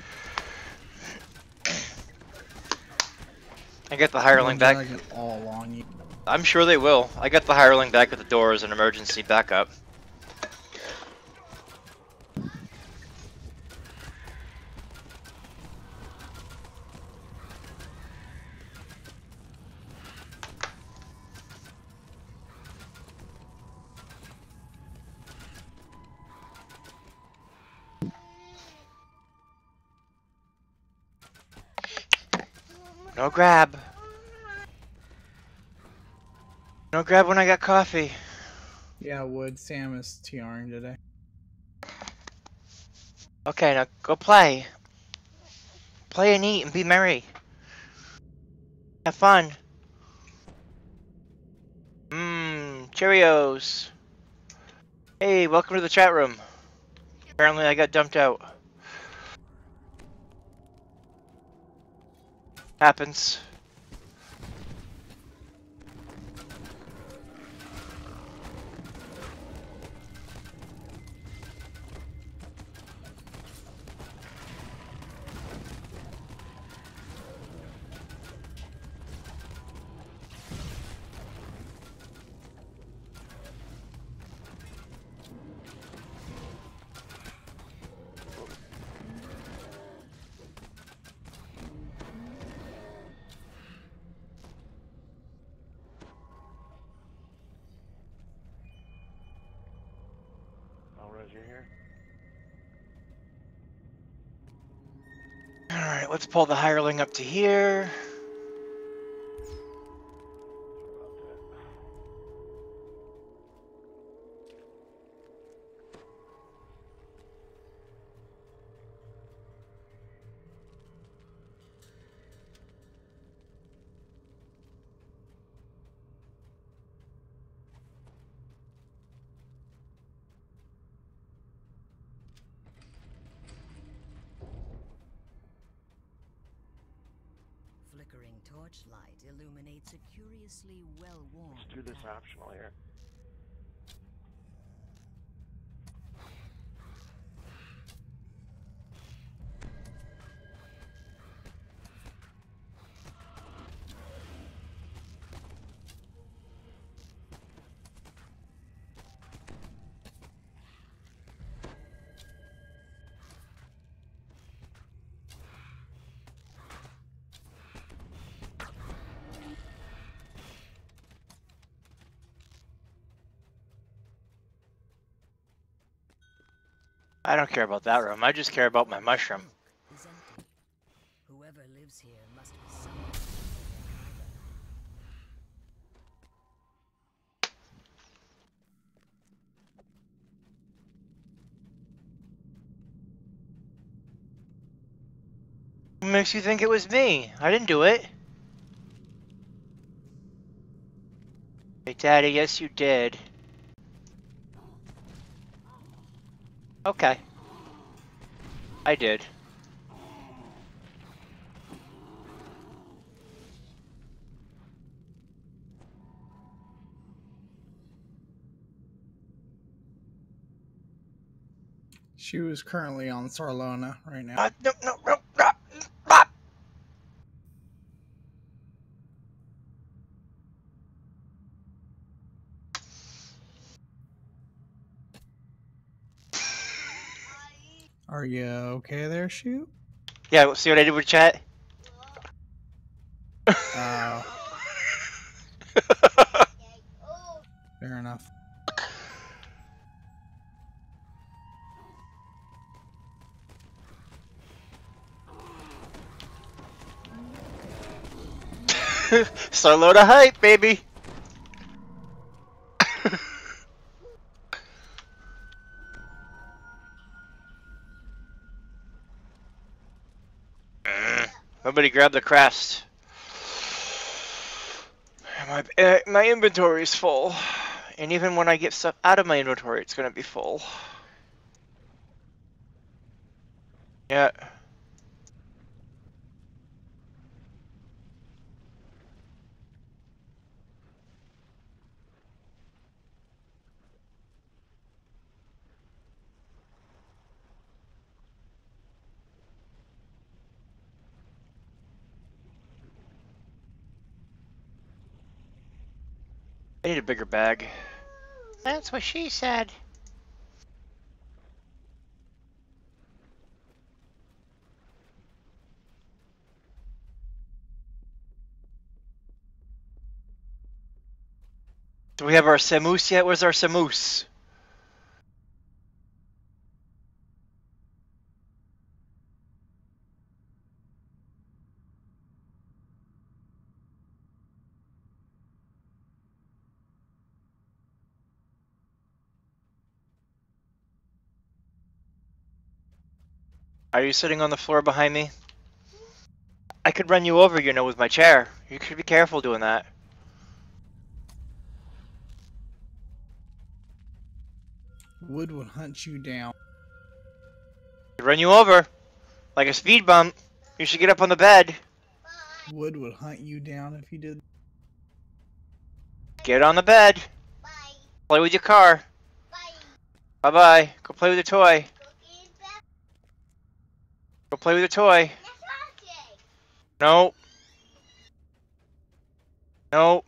S3: I get the hireling
S2: They'll
S3: back.
S2: drag it all on you.
S3: I'm sure they will. I got the hireling back at the door as an emergency backup. No grab. No grab when I got coffee.
S2: Yeah, Wood. Sam is TRing today.
S3: Okay, now go play. Play and eat and be merry. Have fun. Cheerios. Hey, welcome to the chat room. Apparently I got dumped out. Happens.
S8: Alright, you're here.
S3: Alright, let's pull the hireling up to here.
S6: Flickering torchlight illuminates a curiously well-worn
S8: Let's do this
S6: path.
S8: optional here.
S3: I don't care about that room. I just care about my mushroom.
S6: Is empty. Whoever lives here must be someone.
S3: What makes you think it was me? I didn't do it. Hey, Daddy, yes you did. Okay. I did.
S2: She was currently on Sarlona right now.
S3: No.
S2: Are you okay there, Shoot?
S3: Yeah, see what I did with chat?
S2: Fair enough.
S3: Sarlona hype, baby! Nobody grabbed the crest. My inventory is full. And even when I get stuff out of my inventory, it's gonna be full. Yeah. I need a bigger bag.
S7: That's what she said.
S3: Do we have our Samoose yet? Where's our Samoose? Are you sitting on the floor behind me? I could run you over, you know, with my chair. You should be careful doing that.
S2: Wood would hunt you down.
S3: I'd run you over. Like a speed bump. You should get up on the bed.
S2: Wood would hunt you down if you did.
S3: Get on the bed.
S4: Bye.
S3: Play with your car.
S4: Bye.
S3: Bye-bye. Go play with your toy. Go play with your toy. No. No.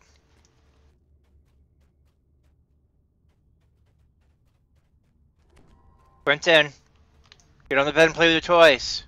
S3: Brenton, get on the bed and play with your toys.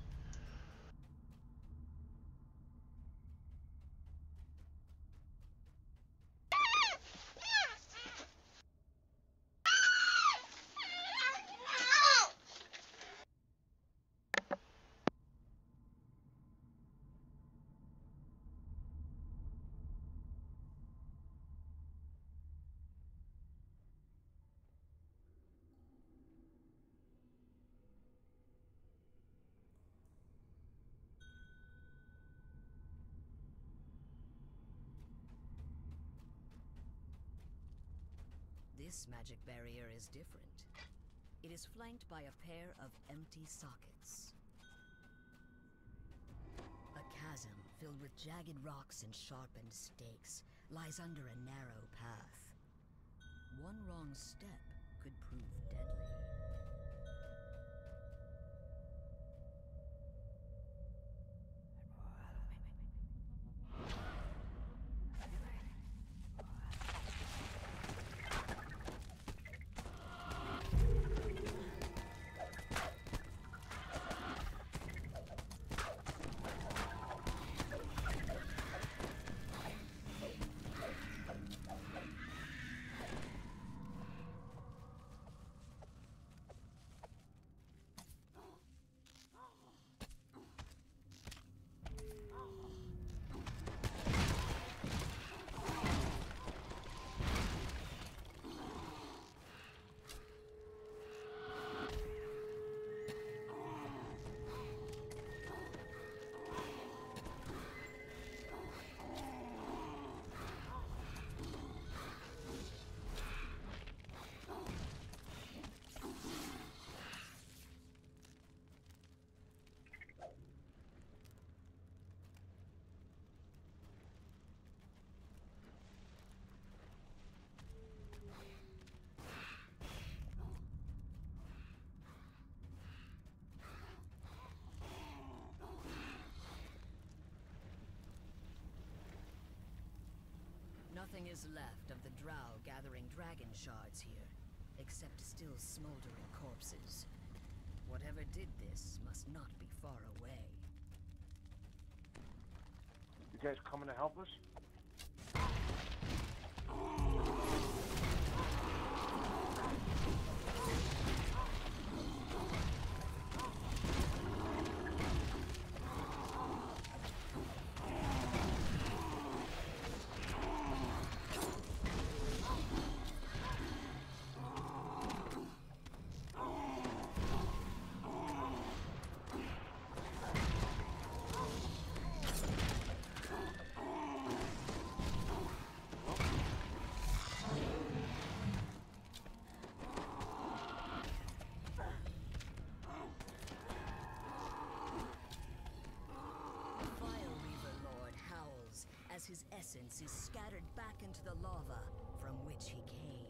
S6: This magic barrier is different. It is flanked by a pair of empty sockets. A chasm filled with jagged rocks and sharpened stakes lies under a narrow path. One wrong step could prove deadly. Nothing is left of the drow gathering dragon shards here, except still smoldering corpses. Whatever did this must not be far away.
S8: You guys coming to help us?
S6: His essence is scattered back into the lava from which he came.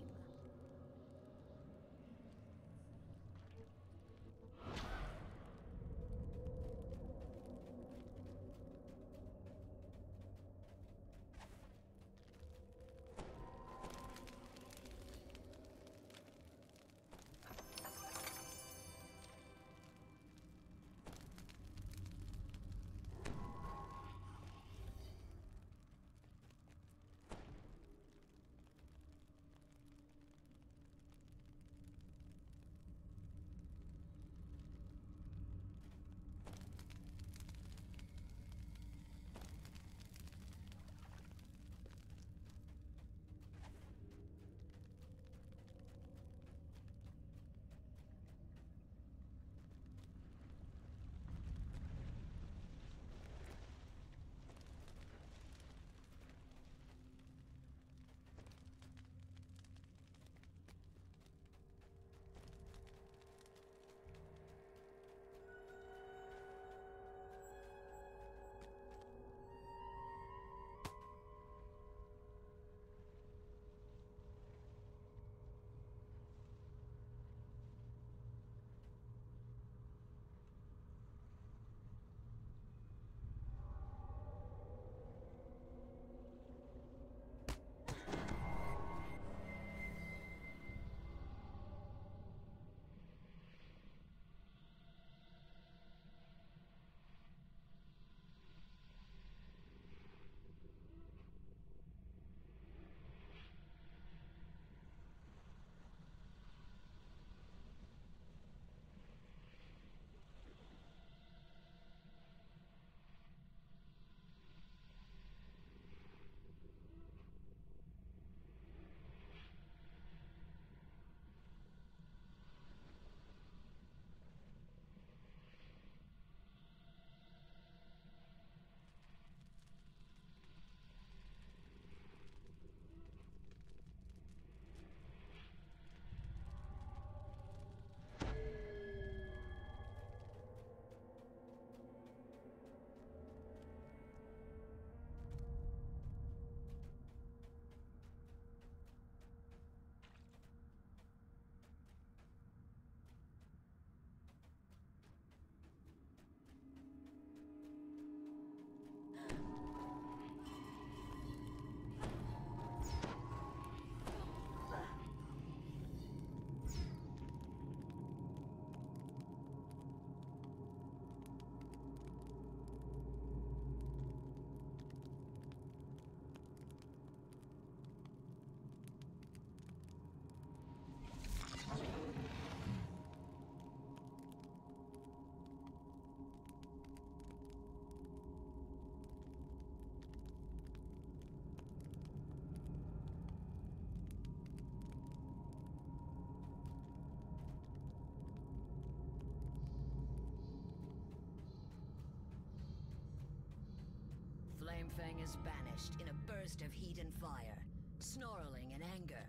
S6: Flamefang is banished in a burst of heat and fire, snarling in anger.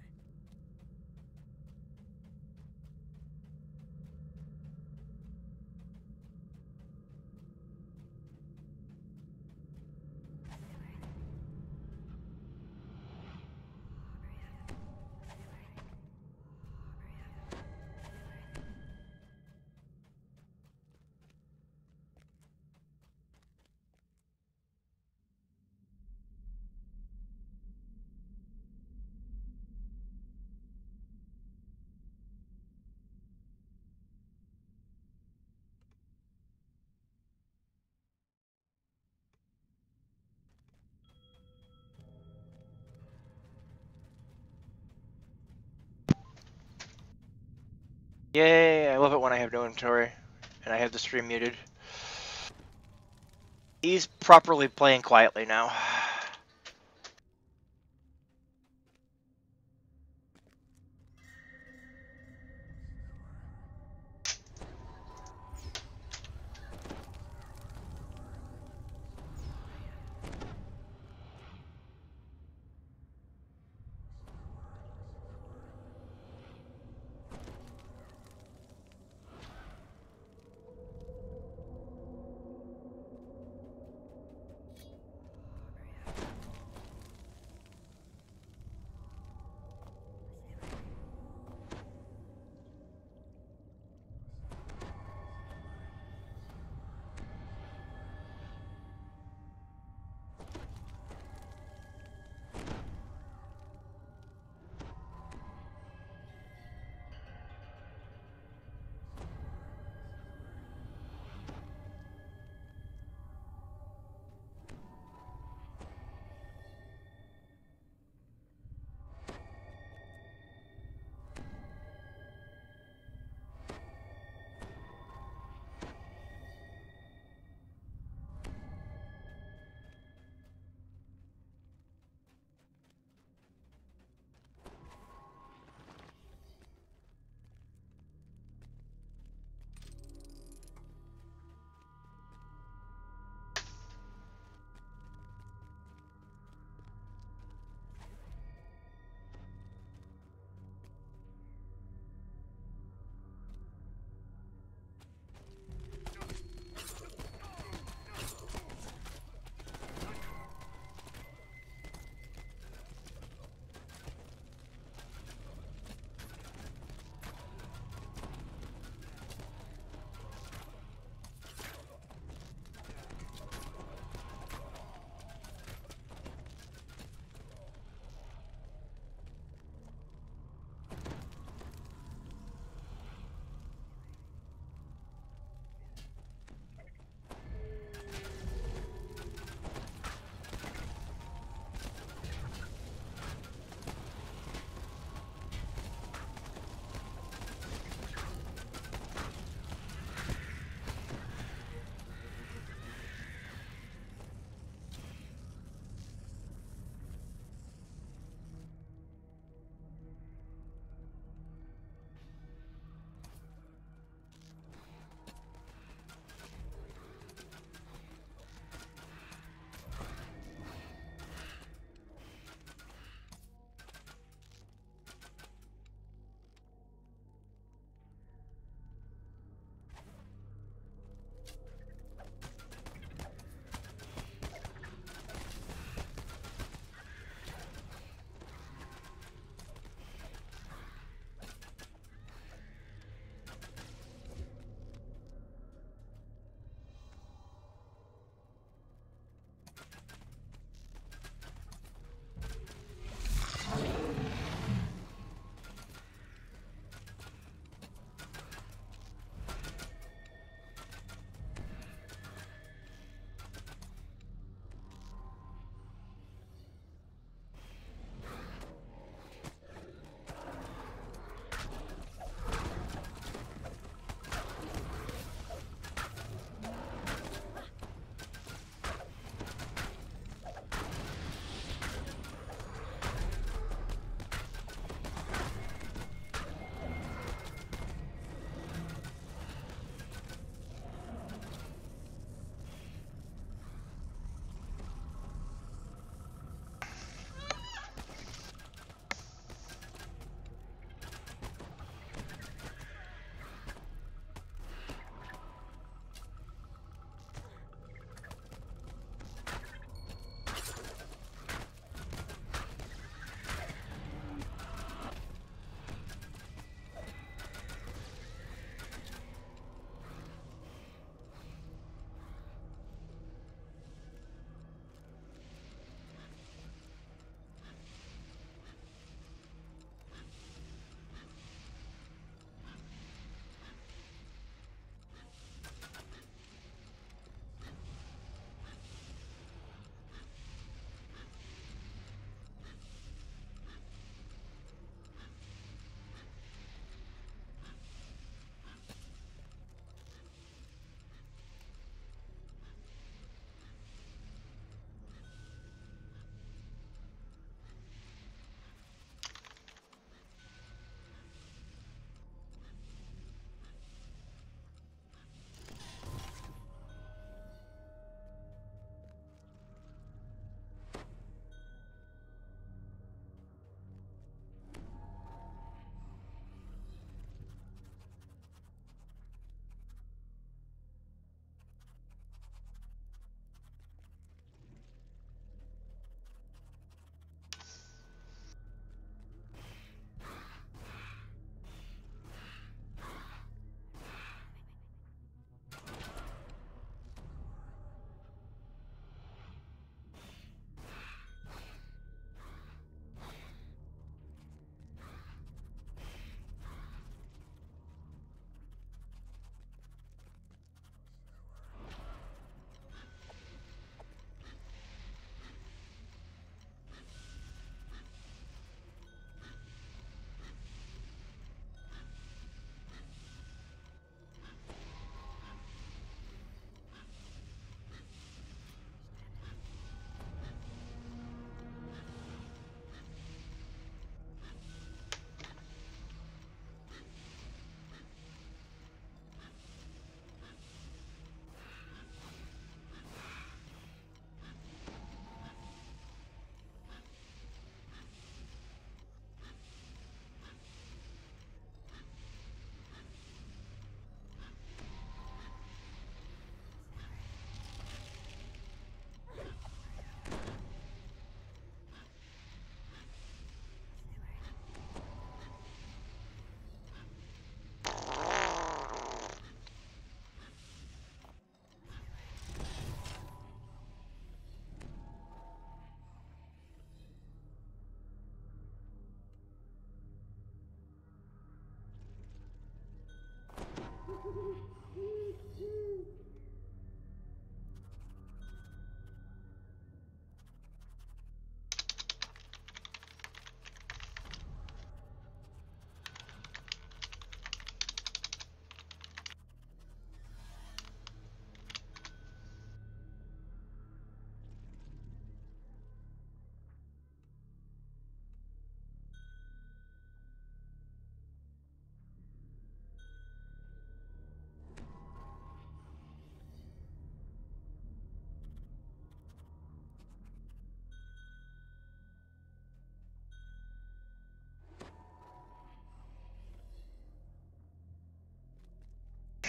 S3: Yay, I love it when I have no inventory and I have the stream muted. He's properly playing quietly now.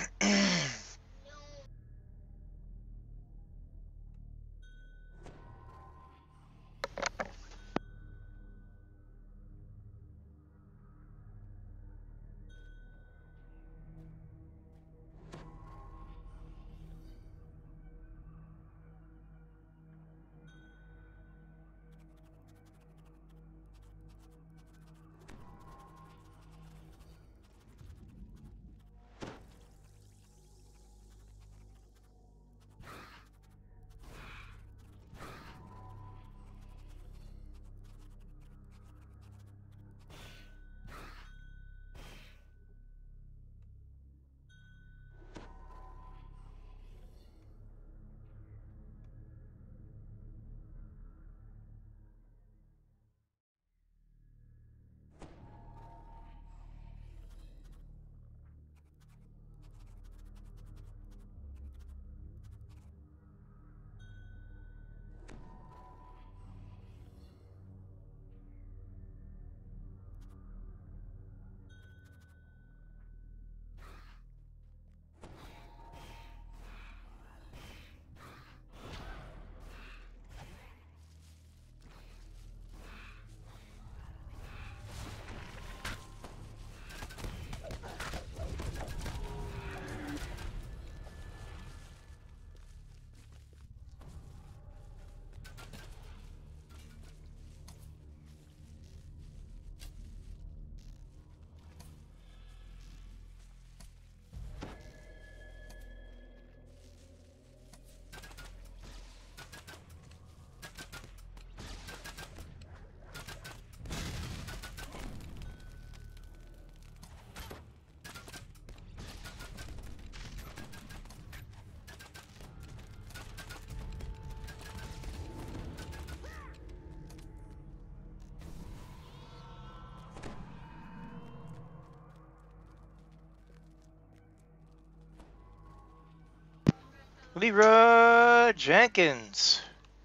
S3: Leroy Jenkins.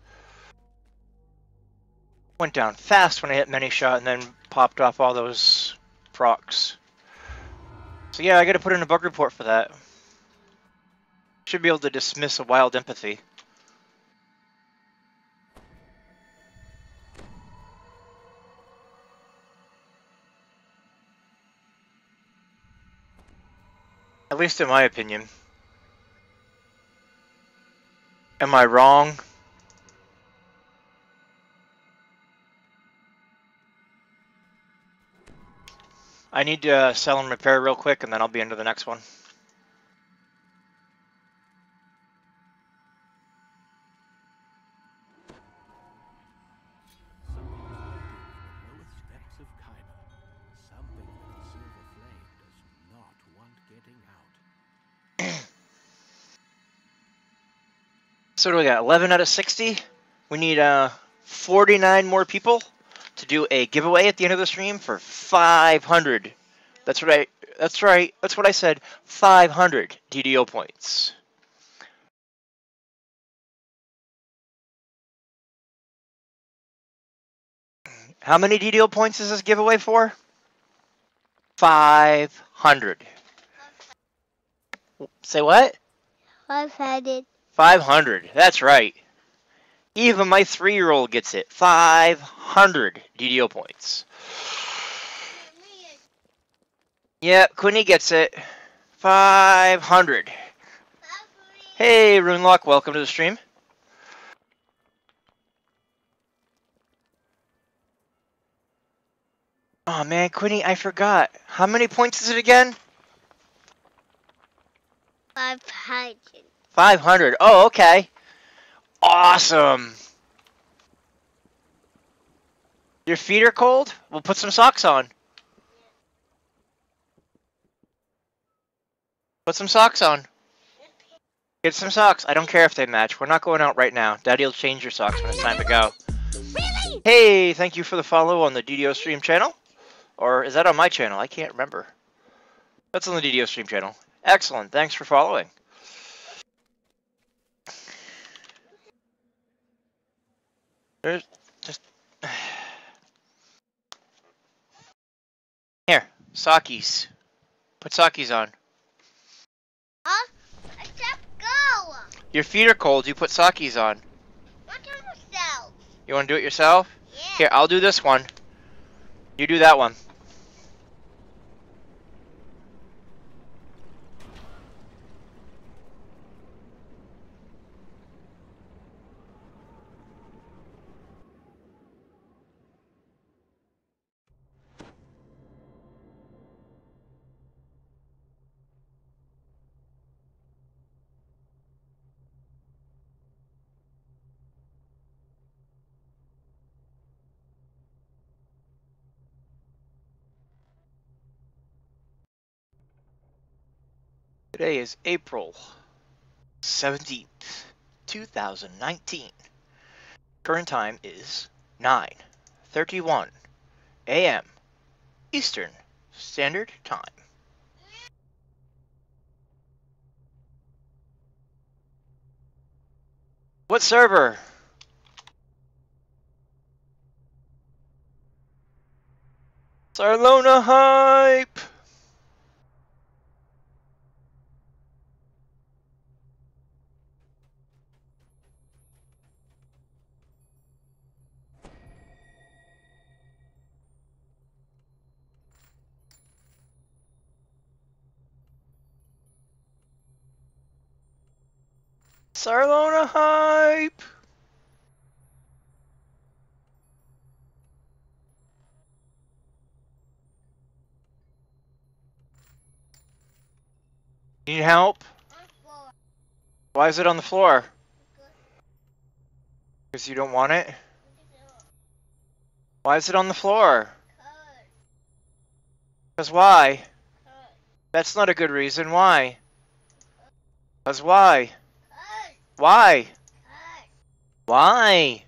S3: Went down fast when I hit many shot and then popped off all those procs. So yeah, I gotta put in a bug report for that. Should be able to dismiss a wild empathy. At least in my opinion. Am I wrong? I need to sell and repair real quick and then I'll be into the next one.
S1: Something is waiting at the lowest depths of Kyber. Something that the Silver Flame does not want getting out.
S3: So what do we got? 11 out of 60? We need 49 more people to do a giveaway at the end of the stream for 500. That's right. That's right. That's what I said. 500 DDO points. How many DDO points is this giveaway for? 500. Say what?
S4: 500.
S3: 500. That's right. Even my 3-year-old gets it. 500 DDO points. Yep, Quinny gets it. 500. Hey, Runelock, welcome to the stream. Oh man, Quinny, I forgot. How many points is it again?
S4: 500.
S3: 500. Oh, okay. Awesome. Your feet are cold? We'll put some socks on. Put some socks on. Get some socks. I don't care if they match. We're not going out right now. Daddy will change your socks when it's time to go. Really? Hey, thank you for the follow on the DDO stream channel. Or is that on my channel? I can't remember. That's on the DDO stream channel. Excellent. Thanks for following. There's just... Here. Sakis. Put Sakis on. Your feet are cold. You put sockies on.
S4: What on myself?
S3: You want to do it yourself?
S4: Yeah.
S3: Here, I'll do this one. You do that one. Today is April 17th, 2019. Current time is 9:31 a.m. Eastern Standard Time. What server? Sarlona Hype! Sarlona Hype! Need help? Why is it on the floor? Because you don't want it? Why is it on the floor? Because why? That's not a good reason. Why? Because why? Why? Why?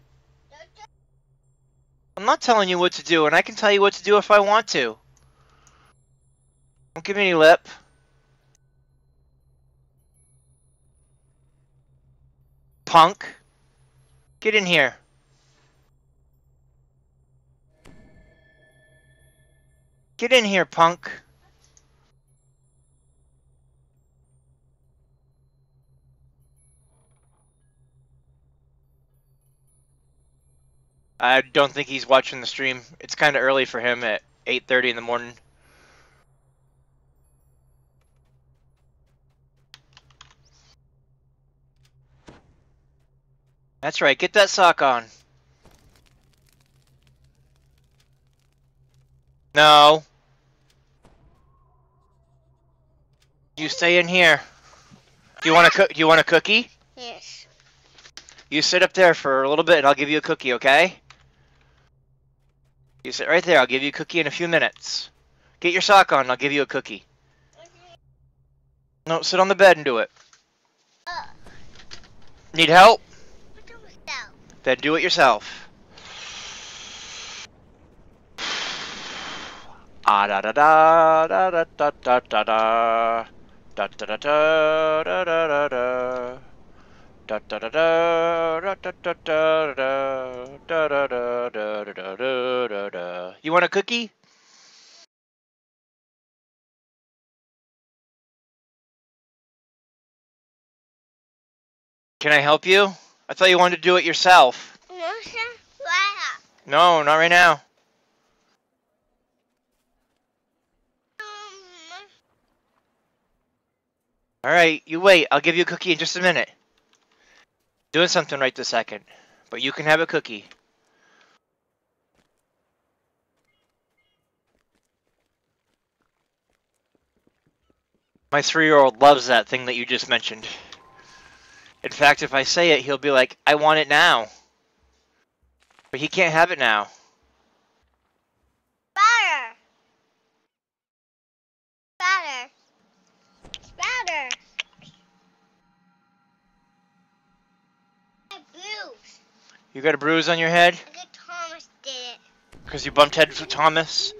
S3: I'm not telling you what to do, and I can tell you what to do if I want to. Don't give me any lip. Punk. Get in here. Get in here, punk. I don't think he's watching the stream. It's kind of early for him at 8:30 in the morning. That's right. Get that sock on. No. You stay in here. Do you want a do you want a cookie?
S4: Yes.
S3: You sit up there for a little bit and I'll give you a cookie, okay? You sit right there. I'll give you a cookie in a few minutes. Get your sock on and I'll give you a cookie. No, sit on the bed and do it. Need help?
S4: What on myself?
S3: Then do it yourself. Ah da da da da da da da da da da da da da da da da. Da da da da da da da da da da da da da. You want a cookie? Can I help you? I thought you wanted to do it yourself.
S4: No, sir. Why?
S3: No, not right now. Alright, you wait. I'll give you a cookie in just a minute. Doing something right this second. But you can have a cookie. My 3-year-old loves that thing that you just mentioned. In fact, if I say it, he'll be like, I want it now. But he can't have it now.
S4: Spider. Spider. Spider. I bruise.
S3: You got a bruise on your head?
S4: I think Thomas did it.
S3: Because you bumped heads with Thomas?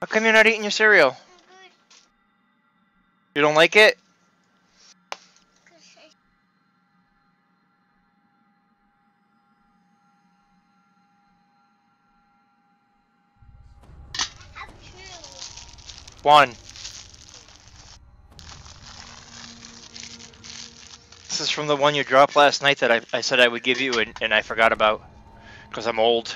S3: come you're not eating your cereal? You don't like it? One. This is from the one you dropped last night that I said I would give you and I forgot about. Because I'm old.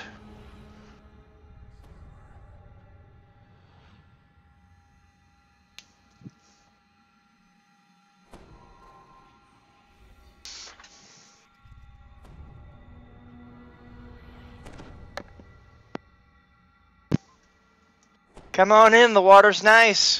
S3: Come on in, the water's nice.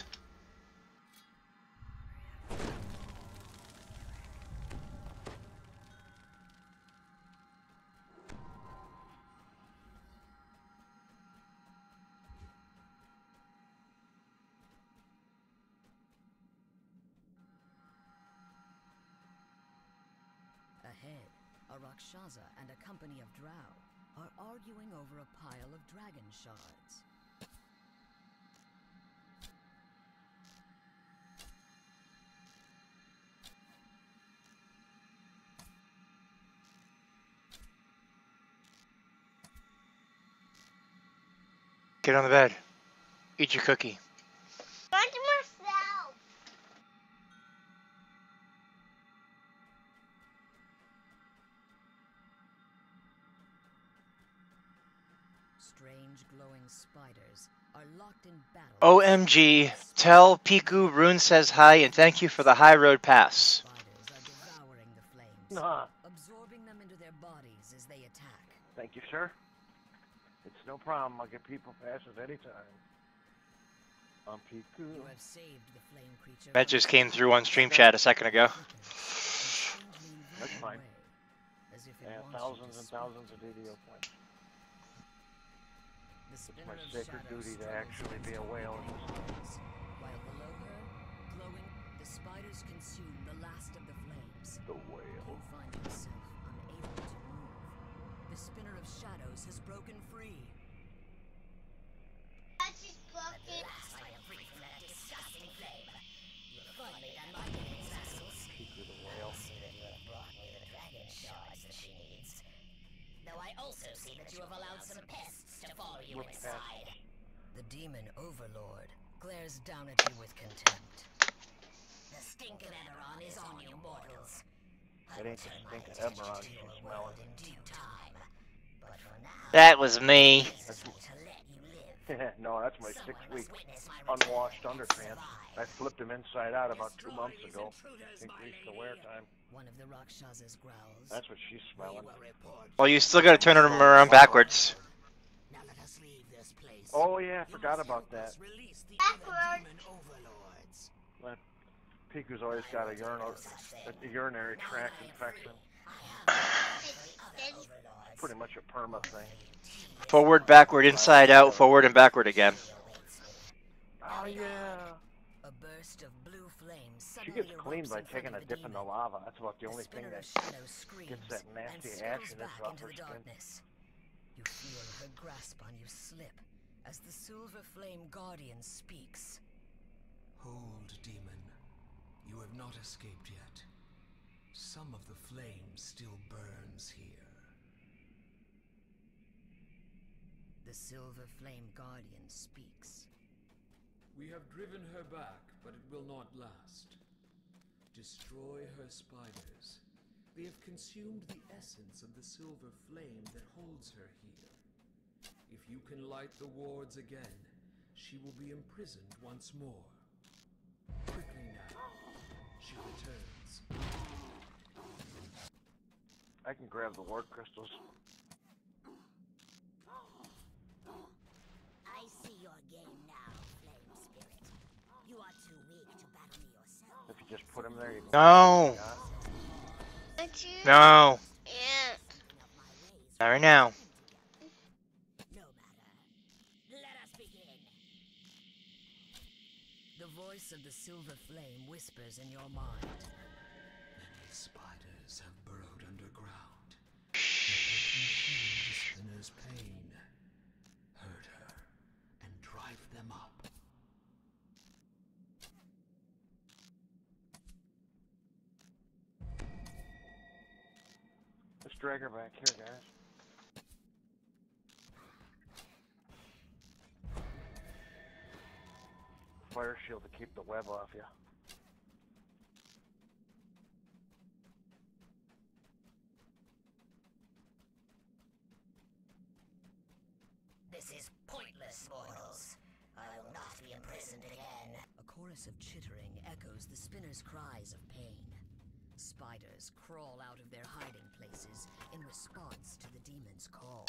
S6: Ahead, a Rakshasa and a company of drow are arguing over a pile of dragon shards.
S3: Get on the bed. Eat your cookie.
S6: Strange glowing spiders are locked in battle.
S3: OMG. Tell Piku Rune says hi and thank you for the high road pass.
S6: Spiders are devouring the flames,
S8: Nah.
S6: absorbing them into their bodies as they attack.
S8: Thank you, sir. It's no problem. I'll get people passes anytime. I'm Piku.
S6: You have saved the flame creature.
S3: That just came through on stream chat a second ago.
S8: That's fine.
S6: As if it
S8: Yeah,
S6: wants you
S8: thousands
S6: to
S8: and
S6: spread.
S8: thousands of DDO points.
S6: The
S8: It's
S6: spinner
S8: my
S6: of
S8: sacred
S6: shadows
S8: duty to
S6: struggles
S8: actually be a
S6: against
S8: whale in
S6: the
S8: this
S6: flames. While below her, glowing, the spiders consume the last of the flames.
S8: The whale.
S6: You find yourself unable to move. The spinner of shadows has broken free.
S8: Piku the whale.
S9: Though I also see that you have allowed some pests to follow you
S8: Look past.
S9: inside.
S6: The demon overlord glares down at you with contempt.
S9: The stink of Eberron is on you mortals.
S8: It ain't the stink of Eberron she's smelling.
S9: In due time. But for now,
S3: That was me.
S8: That's,
S9: to let you live.
S8: no, that's my 6
S9: Someone
S8: week
S9: must witness my
S8: unwashed
S9: return to
S8: underpants.
S9: survive.
S8: I flipped him inside out about 2 months ago. Increased the wear time.
S6: One of the Rakshasas growls.
S8: That's what she's smelling.
S3: Well, you still gotta turn them around backwards.
S9: Now let us leave this place.
S8: Oh yeah, I forgot about that.
S9: Release the other demon overlords.
S8: That Piku's always got a urinary tract infection. Pretty much a perma thing.
S3: Forward, backward, inside out, forward and backward again.
S8: Oh yeah.
S6: A burst of blue flame
S8: She
S6: suddenly
S8: gets clean
S6: erupts
S8: by
S6: in front
S8: taking
S6: of
S8: a
S6: the
S8: dip in the
S6: demon.
S8: lava. That's about the
S6: The
S8: only thing
S6: spinner
S8: that
S6: of shadows screams
S8: gets that
S6: and
S8: nasty
S6: struggles
S8: ashiness
S6: back
S8: off
S6: into
S8: her
S6: the
S8: skin.
S6: darkness. You feel her grasp on you slip as the silver flame guardian speaks.
S1: Hold, demon. You have not escaped yet. Some of the flame still burns here.
S6: The silver flame guardian speaks.
S1: We have driven her back, but it will not last. Destroy her spiders. They have consumed the essence of the silver flame that holds her here. If you can light the wards again, she will be imprisoned once more. Quickly now. She returns.
S8: I can grab the ward crystals.
S9: I see your game now, Flame Spirit. You are too weak to battle me yourself.
S8: If you just put them there, you can.
S3: No. No.
S4: Yeah.
S3: Not right now.
S9: No matter. Let us begin.
S6: The voice of the silver flame whispers in your mind.
S1: Many spiders have burrowed underground. Yet they consume the spinner's pain. Hurt her and drive them up.
S8: Let's drag her back here, guys. Fire shield to keep the web off you.
S9: This is pointless, mortals. I will not be imprisoned again.
S6: A chorus of chittering echoes the spinner's cries of pain. Spiders crawl out of their hiding places in response to the demon's call.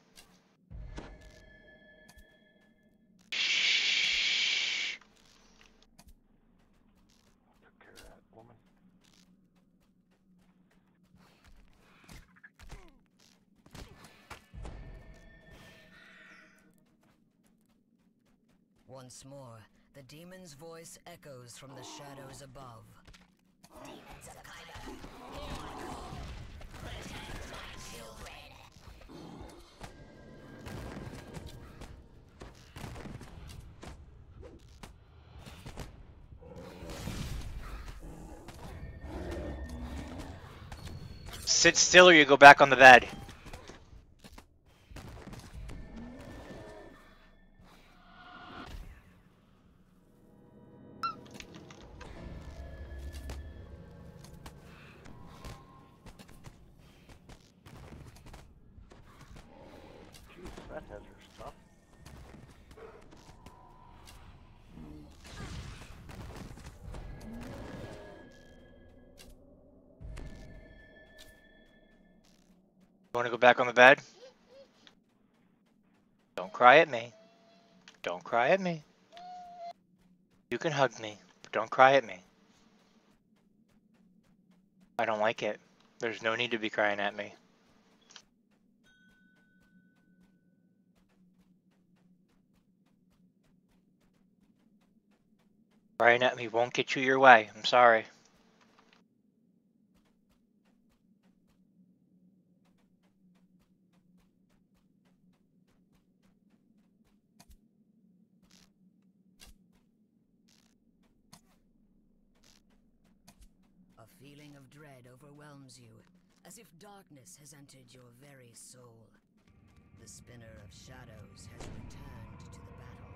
S8: Took care of that woman.
S6: Once more, the demon's voice echoes from the shadows above.
S9: Demons of Kyber, hear my call. Protect my children.
S3: Sit still or you go back on the bed.
S8: Jeez, that has her stuff.
S3: You want to go back on the bed? Don't cry at me. Don't cry at me. You can hug me, but don't cry at me. I don't like it. There's no need to be crying at me. Crying at me won't get you your way. I'm sorry.
S6: A feeling of dread overwhelms you, as if darkness has entered your very soul. The spinner of shadows has returned to the battle.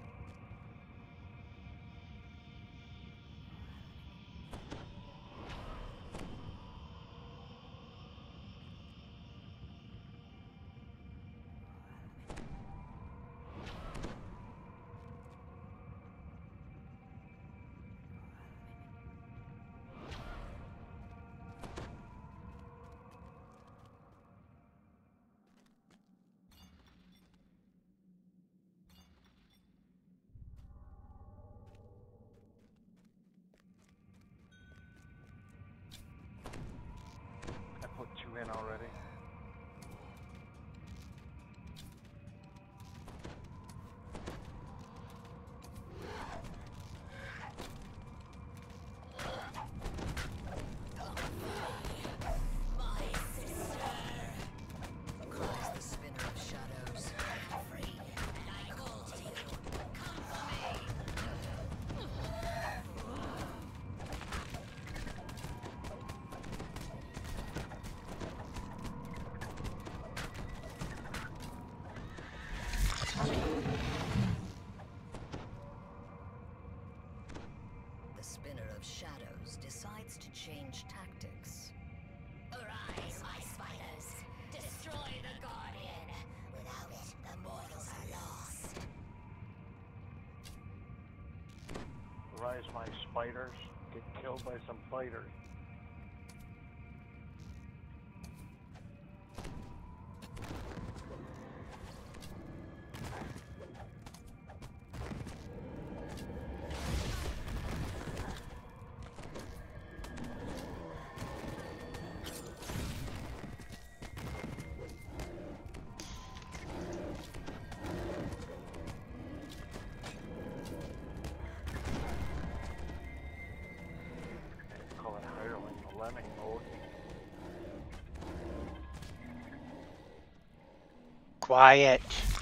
S8: I put 2 in already.
S6: Cries the spinner of shadows.
S9: Free, and I call to you. Come for me.
S6: The spinner of shadows decides to change tactics.
S9: Arise, my spiders. Destroy the Guardian. Without it, the mortals are lost.
S8: Rise my spiders. Get killed by some fighters. Call it hireling the lemming mode.
S3: Quiet.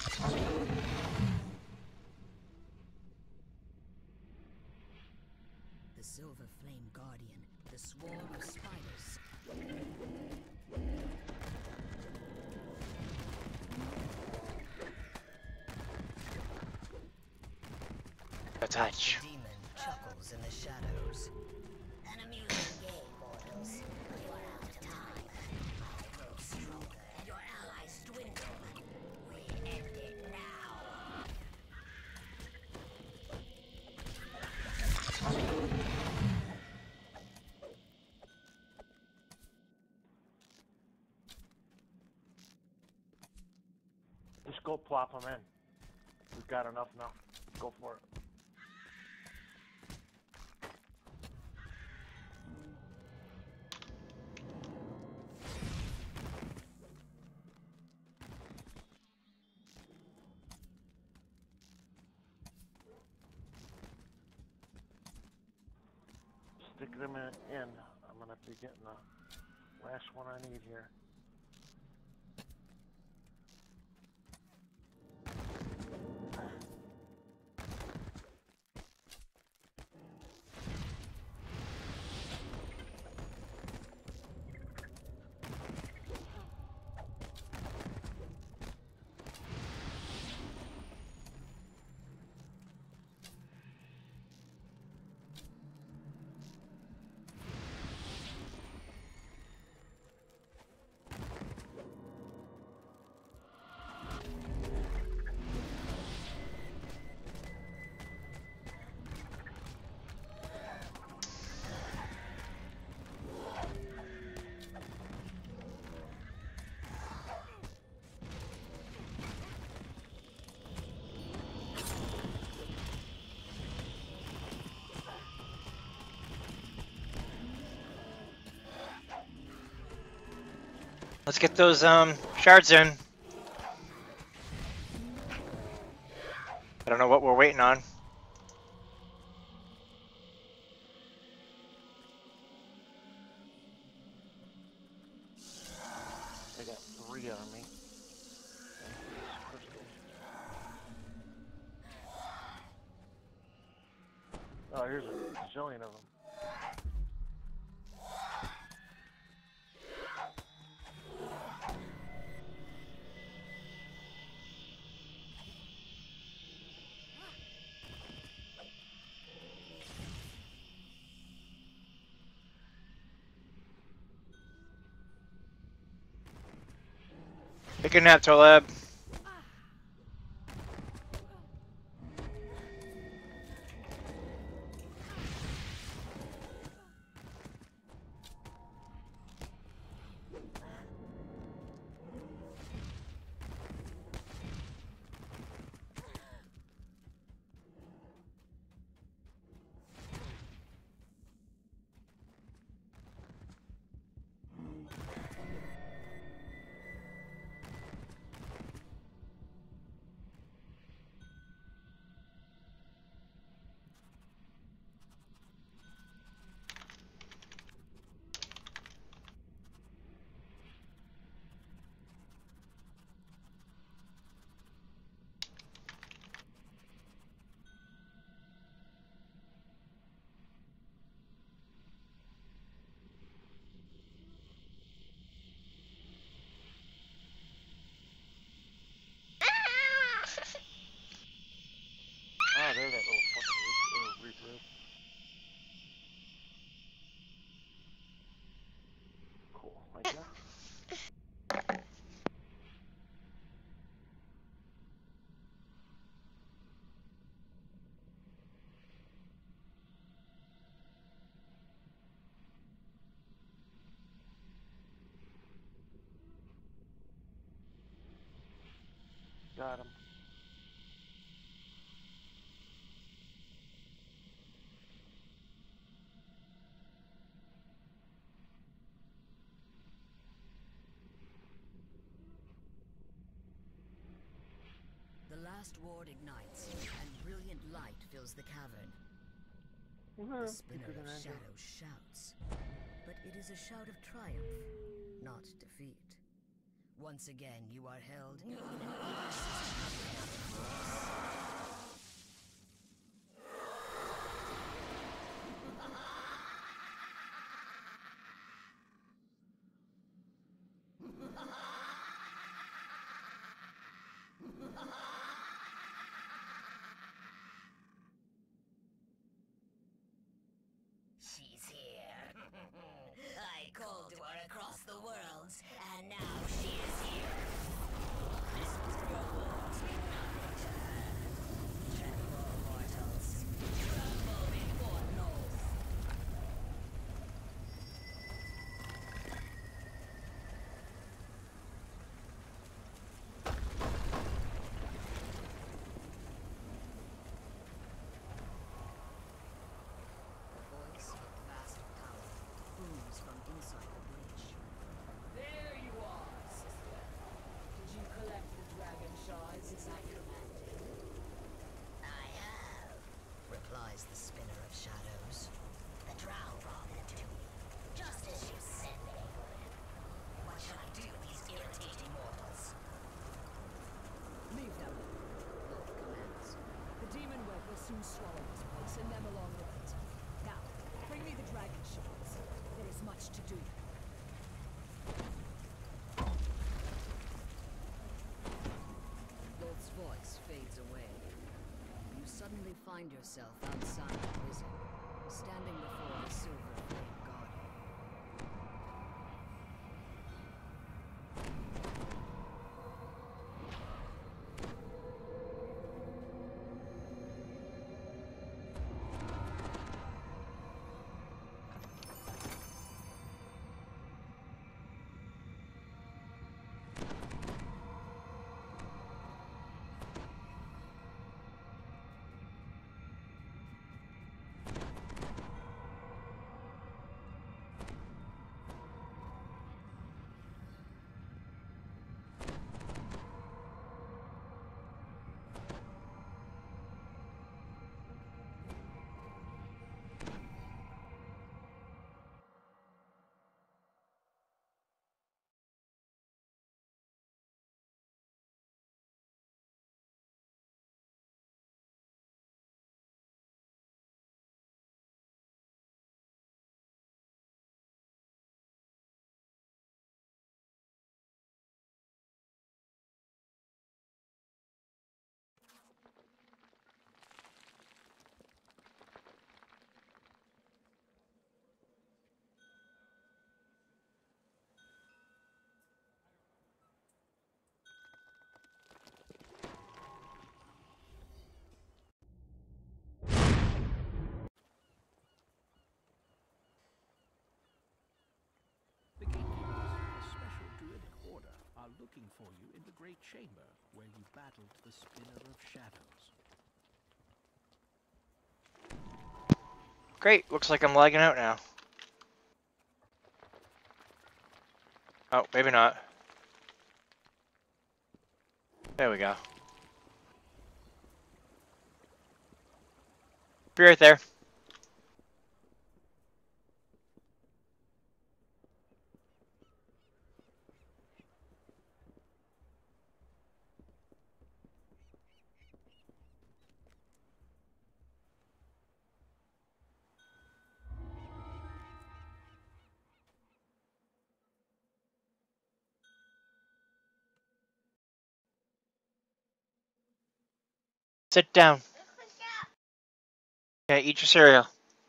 S6: The Silver Flame Guardian, the swarm of spiders.
S3: touch.
S6: The demon chuckles in the shadows.
S9: An amusing game, mortals. You are out of time. I grow stronger, and your allies dwindle. We end it now.
S8: Just go plop them in. We've got enough now. Go for it. Stick them in. I'm gonna be getting the last one I need here.
S3: Let's get those shards in. I don't know what we're waiting on.
S8: They got 3 on me. Oh, here's a zillion of them.
S3: Take a nap, Toleb.
S8: Ah, there's that little fucking retard. Cool, like that. Got him.
S6: The last ward ignites, and brilliant light fills the cavern.
S8: Well,
S6: The spinner
S8: you
S6: of
S8: can end it.
S6: shadows shouts, but it is a shout of triumph, not defeat. Once again, you are held in an irresistible force.
S9: worlds, and now she is here. Listen to your words mean nothing to her. Tremble, mortals. Tremble before Noth.
S6: Voice of vast power booms from inside the breach.
S10: There you are, sister. Did you collect the dragon shards as I commanded?
S9: I have.
S6: Replies the Spinner of Shadows.
S9: The Drow brought them to me, just as you said they would. What shall I do with these irritating mortals?
S10: Leave them.
S6: Lord commands.
S10: The demon web will soon swallow this place, and them along with it. Now, bring me the dragon shards. There is much to do.
S6: Lord's voice fades away. You suddenly find yourself outside the prison, standing before the silver flame garden.
S11: The gatekeepers, a special druidic order, are looking for you in the Great Chamber, where you battled the Spinner of Shadows.
S3: Great, looks like I'm lagging out now. Oh, maybe not. There we go. Be right there. Sit down. Yeah, eat your cereal.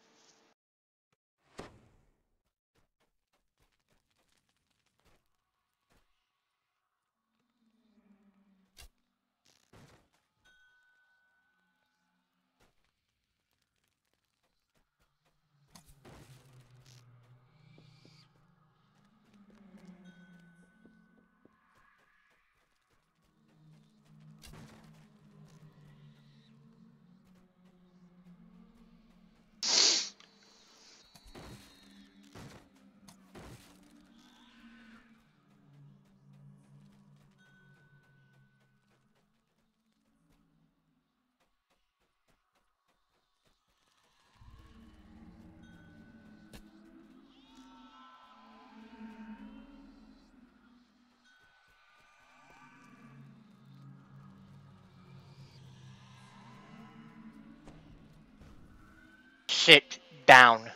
S3: Sit down.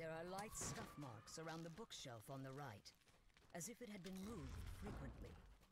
S6: There are light scuff marks around the bookshelf on the right, as if it had been moved frequently.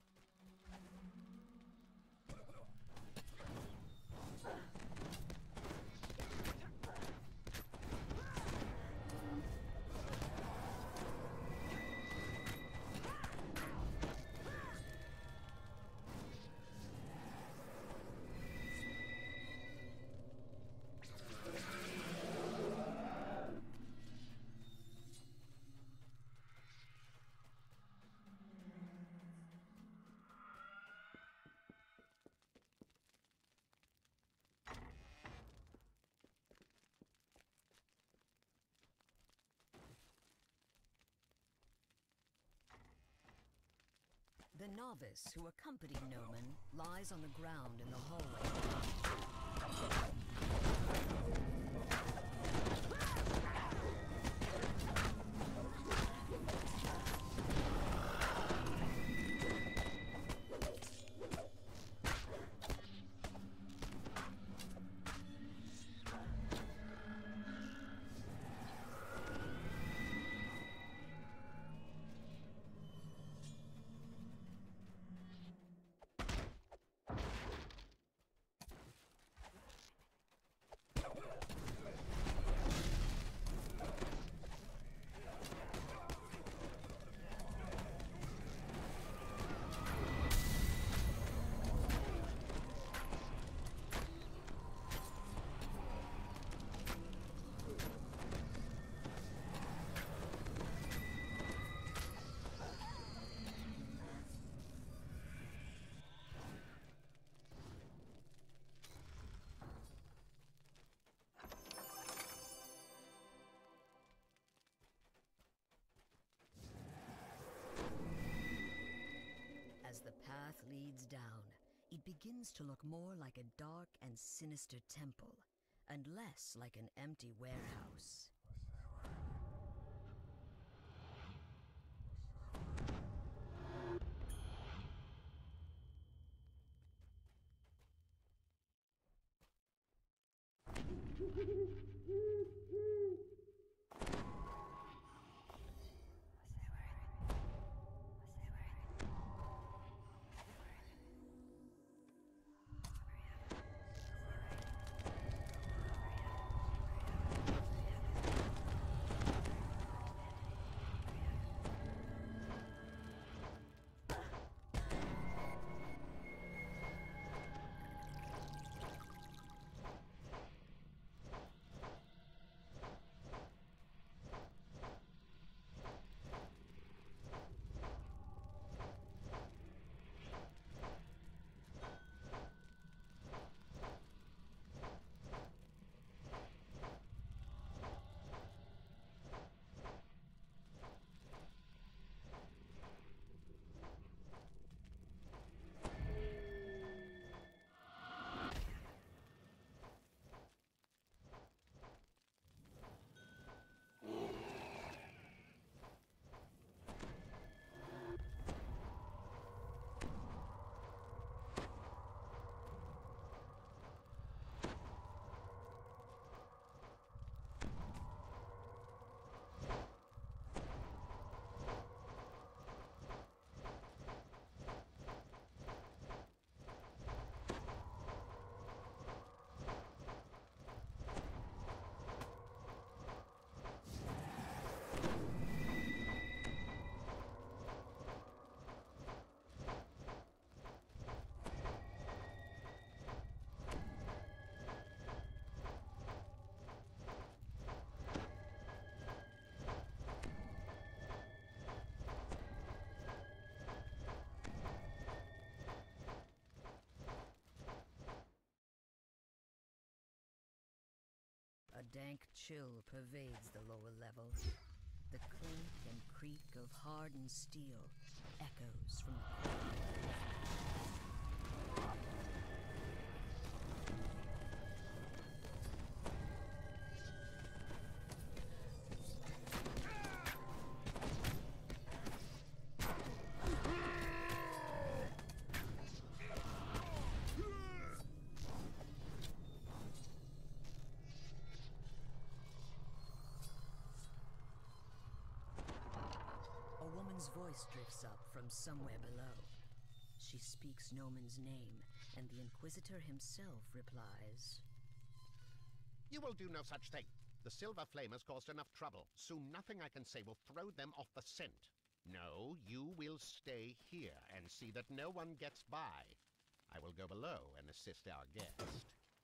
S6: The novice who accompanied Noman lies on the ground in the hallway. As the path leads down, it begins to look more like a dark and sinister temple, and less like an empty warehouse. A dank chill pervades the lower levels. The clink and creak of hardened steel echoes from the corridor. woman's voice drifts up from somewhere below. She speaks Noman's name, and the Inquisitor himself replies,
S7: You will do no such thing. The Silver Flame has caused enough trouble. Soon nothing I can say will throw them off the scent. No, you will stay here and see that no one gets by. I will go below and assist our guest.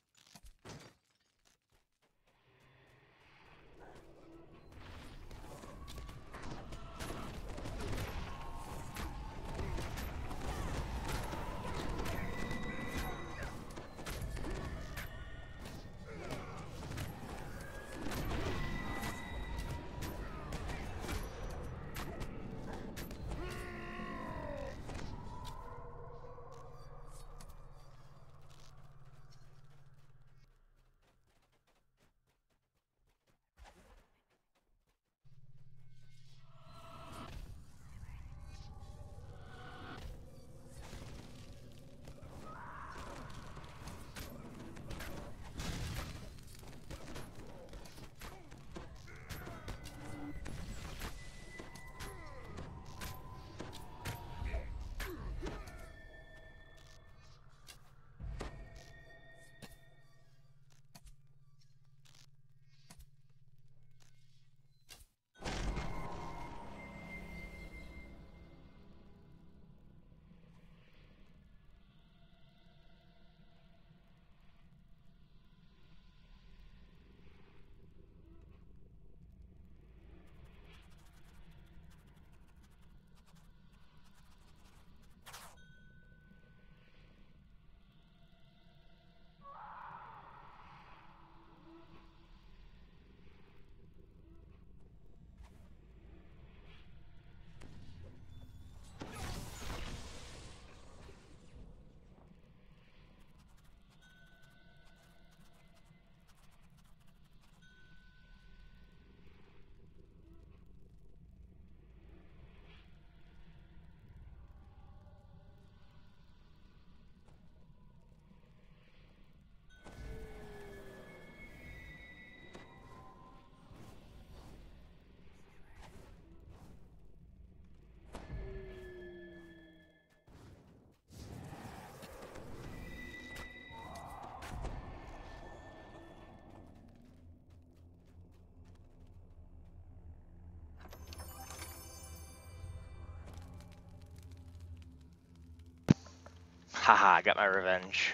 S3: Haha, I got my revenge.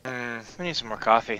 S3: We need some more coffee.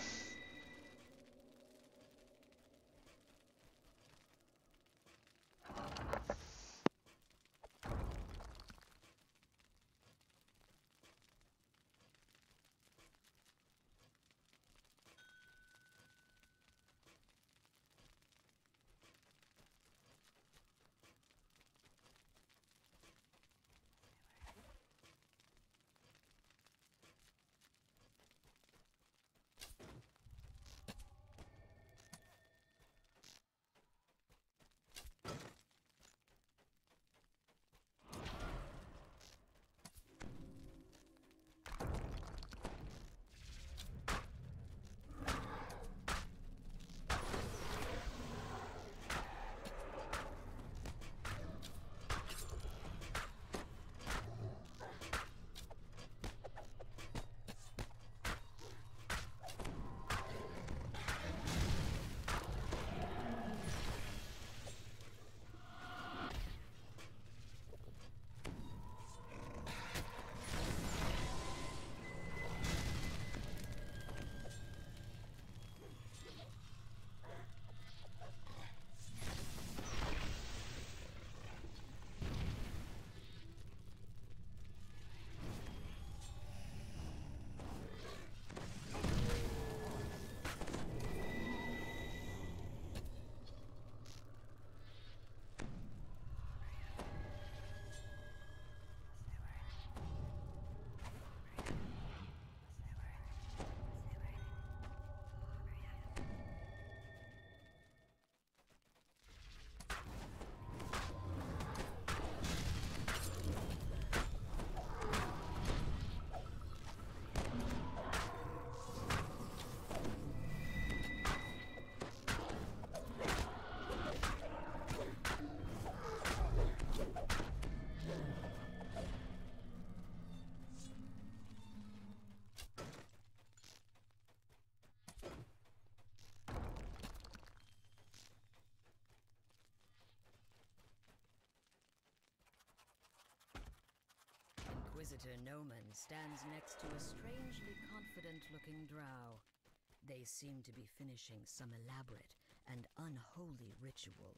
S6: Inquisitor Noman stands next to a strangely confident-looking drow. They seem to be finishing some elaborate and unholy ritual.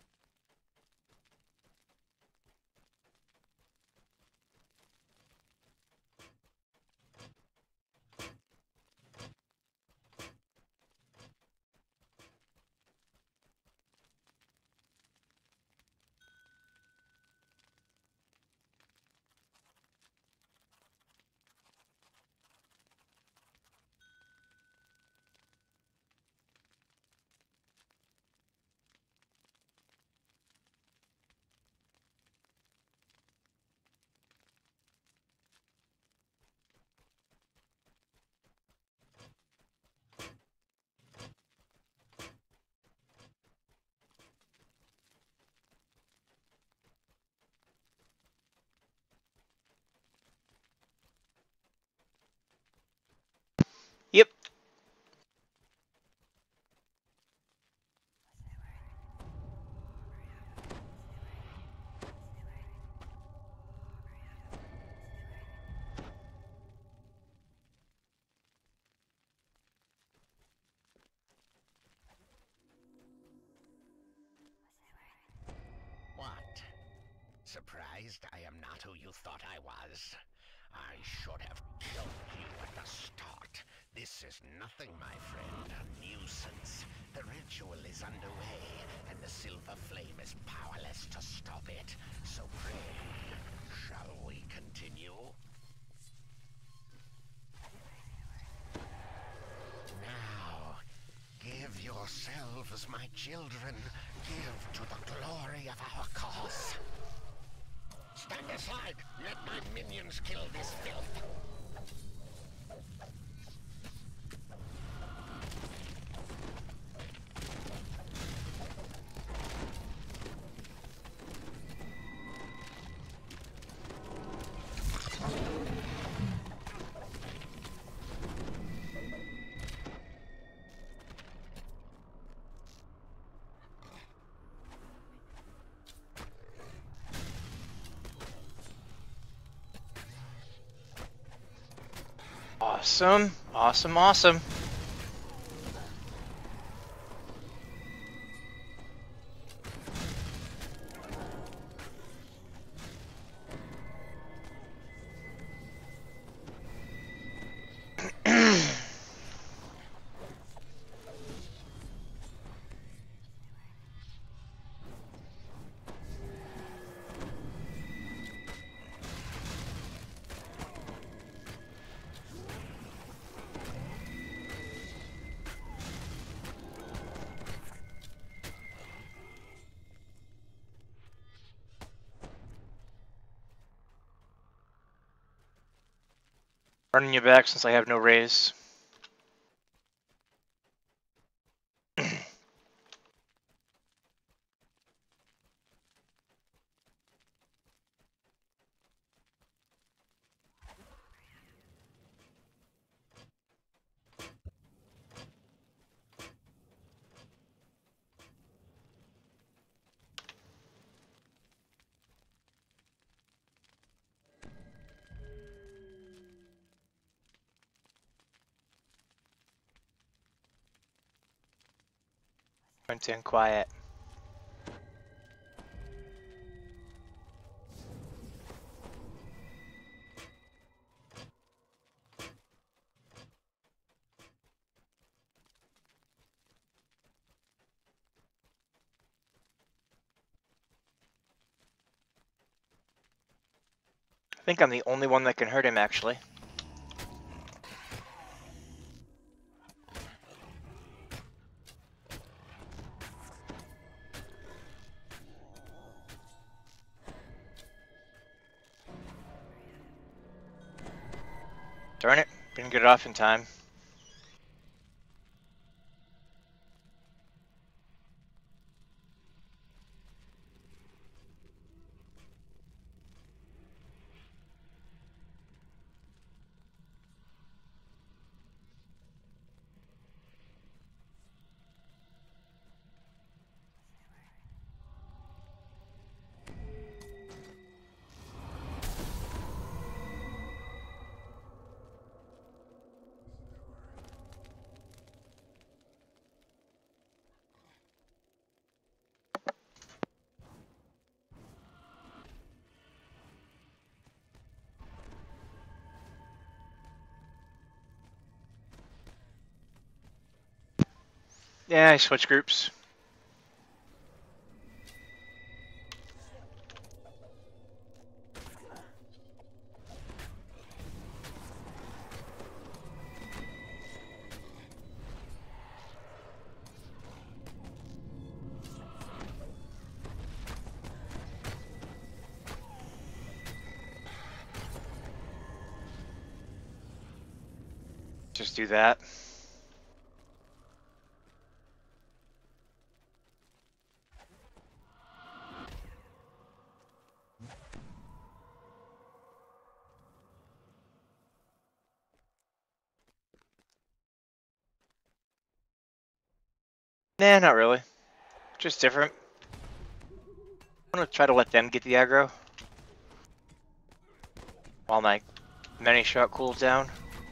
S3: Yep.
S7: What? Surprised I am not who you thought I was? I should have killed you at the start. This is nothing, my friend. A nuisance. The ritual is underway, and the Silver Flame is powerless to stop it. So pray, shall we continue? Now, give yourselves, my children. Give to the glory of our cause. Stand aside! Let my minions kill this filth!
S3: Awesome. Awesome, awesome. Running you back since I have no raise. Quentin, quiet. I think I'm the only one that can hurt him, actually. Darn it, didn't get it off in time. Yeah, I switch groups. Just do that. Nah, not really. Just different. I'm gonna try to let them get the aggro while my many shot cools down.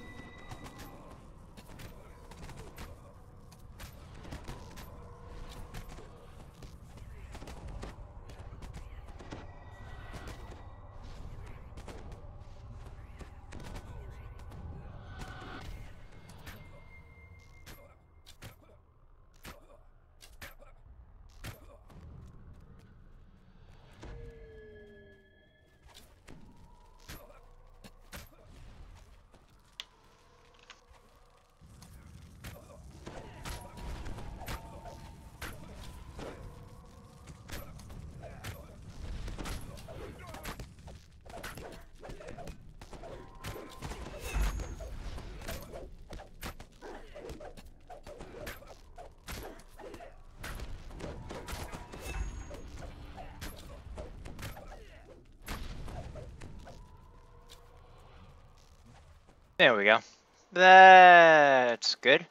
S3: There we go. That's good.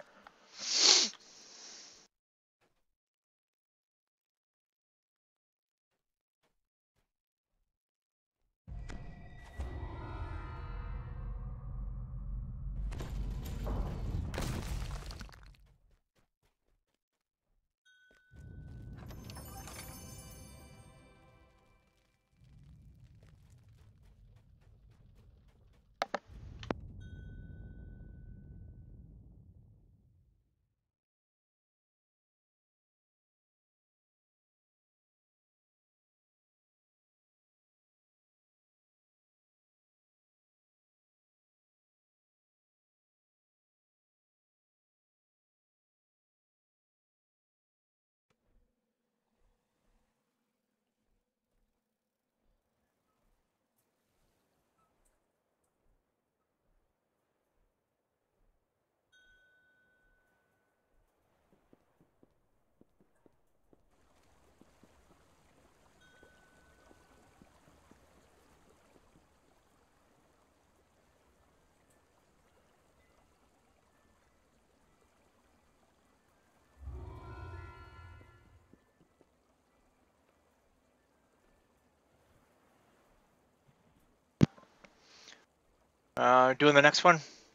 S3: Doing the next one.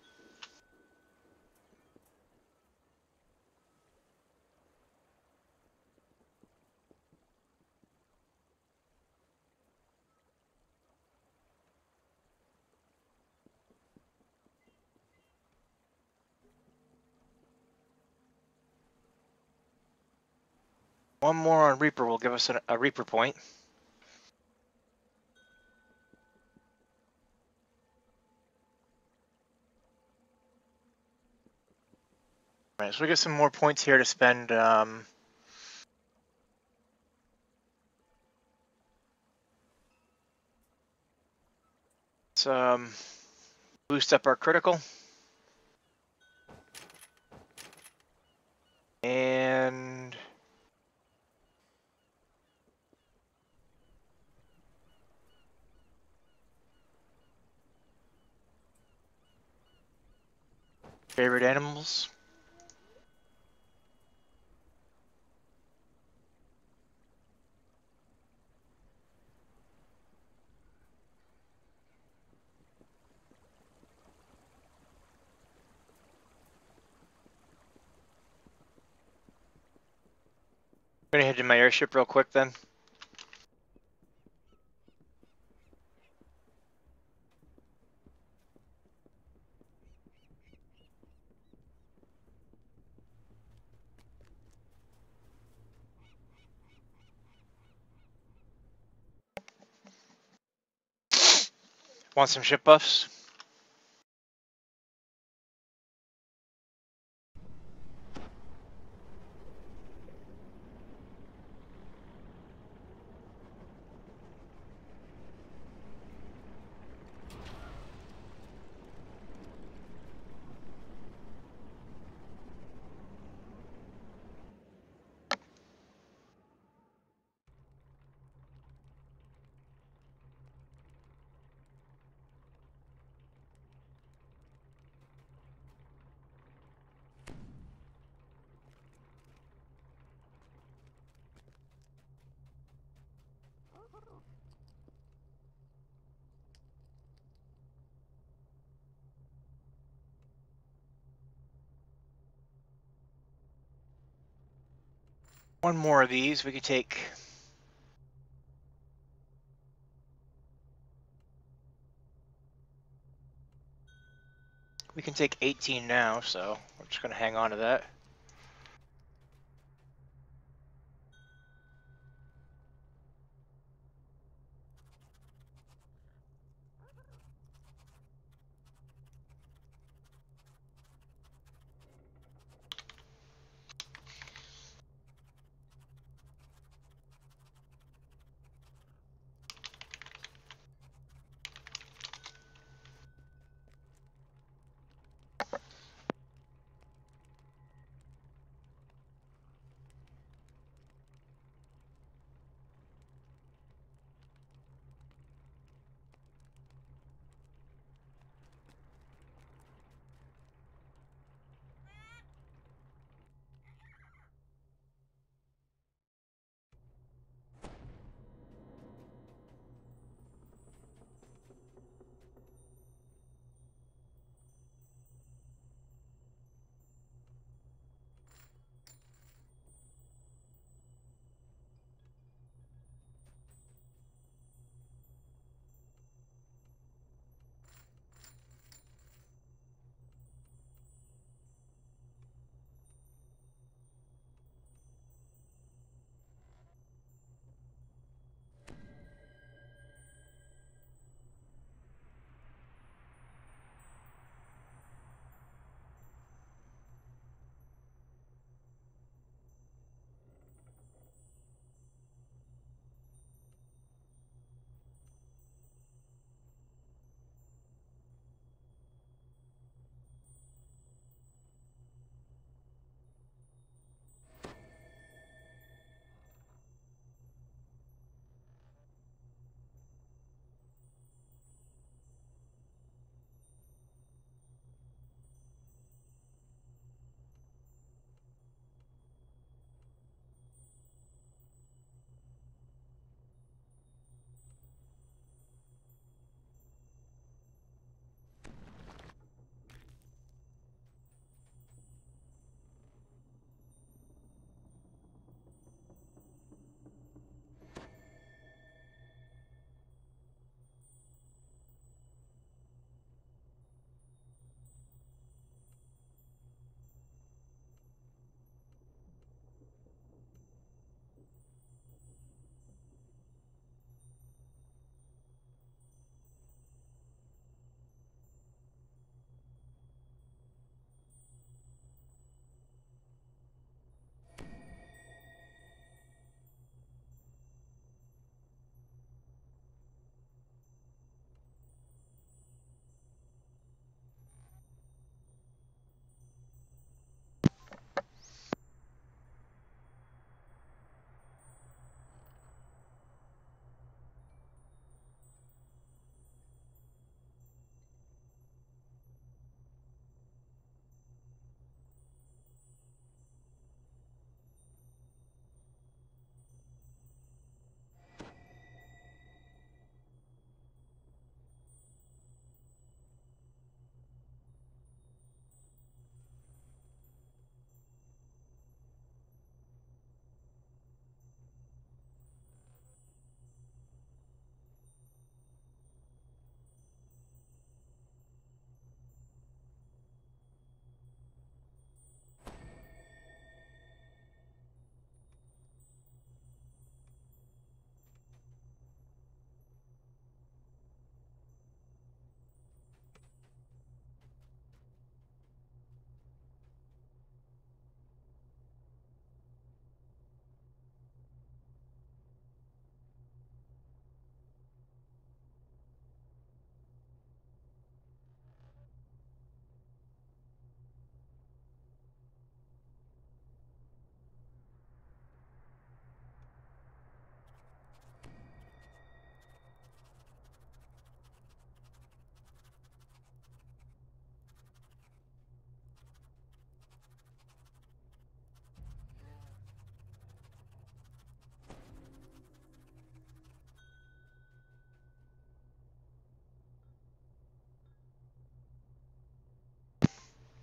S3: One more on Reaper will give us a Reaper point. All right, so we get some more points here to spend. Let's boost up our critical. And favorite animals. I'm gonna head to my airship real quick then. Want some ship buffs? One more of these. We could take. We can take 18 now, so we're just gonna hang on to that.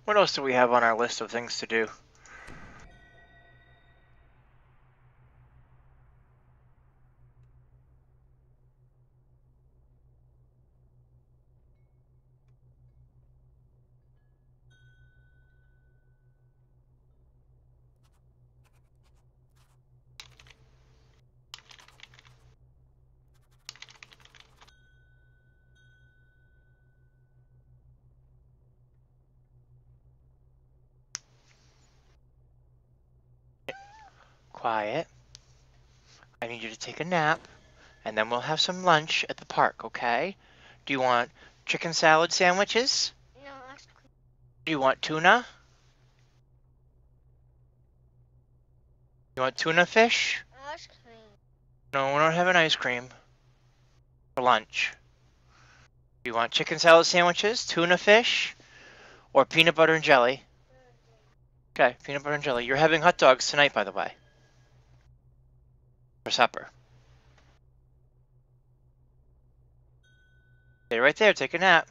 S3: What else do we have on our list of things to do? Quiet. I need you to take a nap, and then we'll have some lunch at the park, okay? Do you want chicken salad sandwiches?
S4: No, ice cream.
S3: Do you want tuna? You want tuna fish?
S4: Ice cream.
S3: No, we're not having ice cream for lunch. Do you want chicken salad sandwiches, tuna fish, or peanut butter and jelly? Okay, peanut butter and jelly. You're having hot dogs tonight, by the way, for supper. Stay right there, take a nap.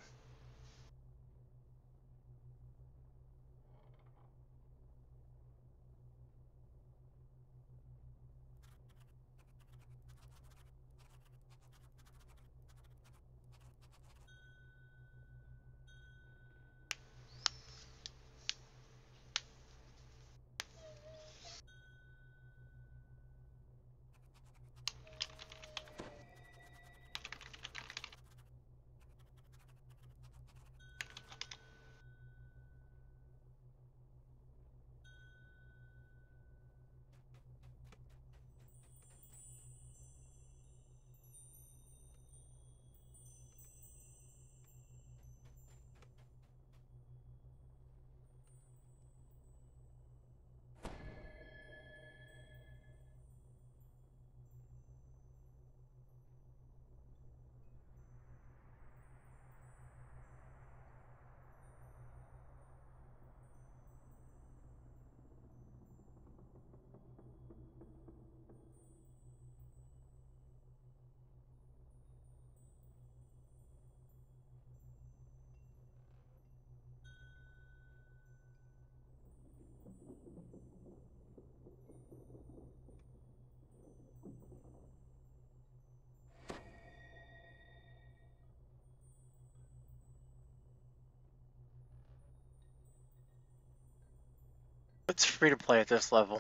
S3: It's free to play at this level.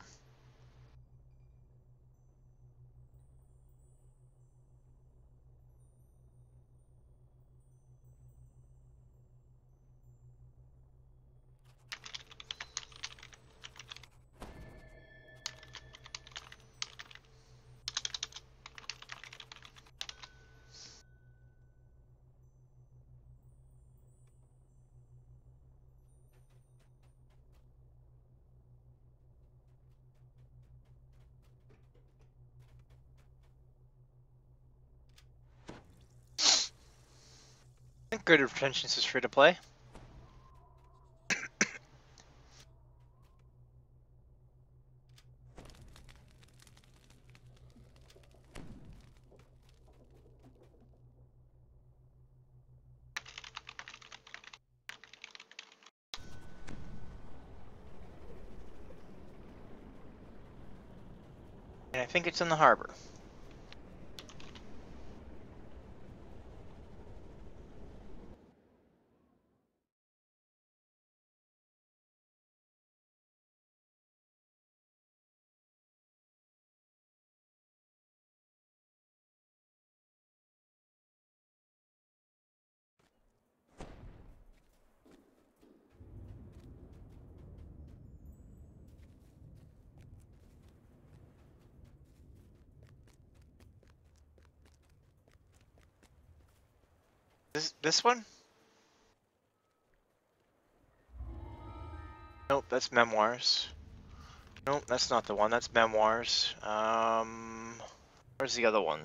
S3: I think Grid of Pretensions is free to play. And I think it's in the harbor. This one? Nope, that's Memoirs. Nope, that's not the one. That's Memoirs. Where's the other one?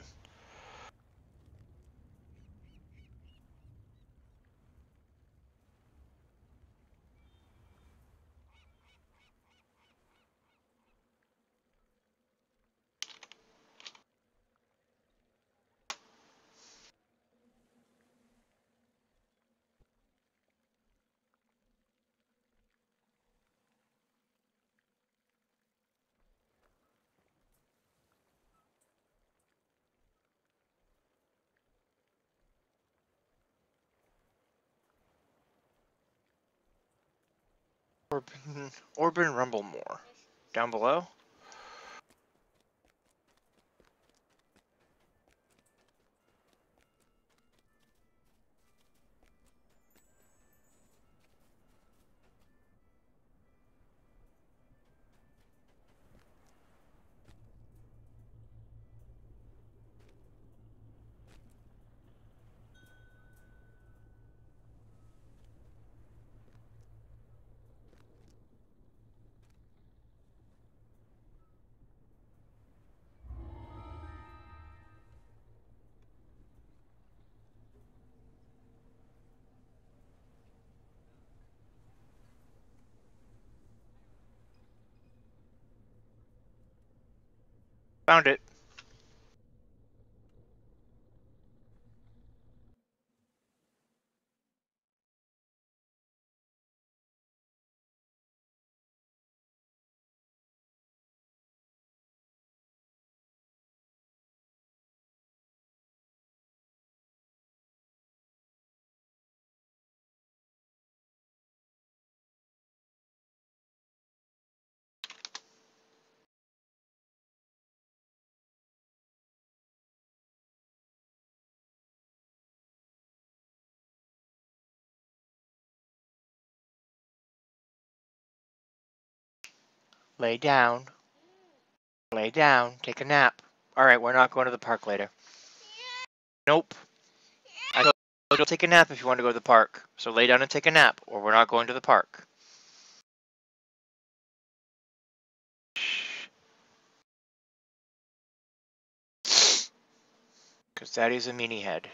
S3: Orban Rumblemore. Down below? Found it. Lay down. Lay down. Take a nap. Alright, we're not going to the park later. Nope. I told you to take a nap if you want to go to the park. So lay down and take a nap, or we're not going to the park. Because Daddy's a meanie head.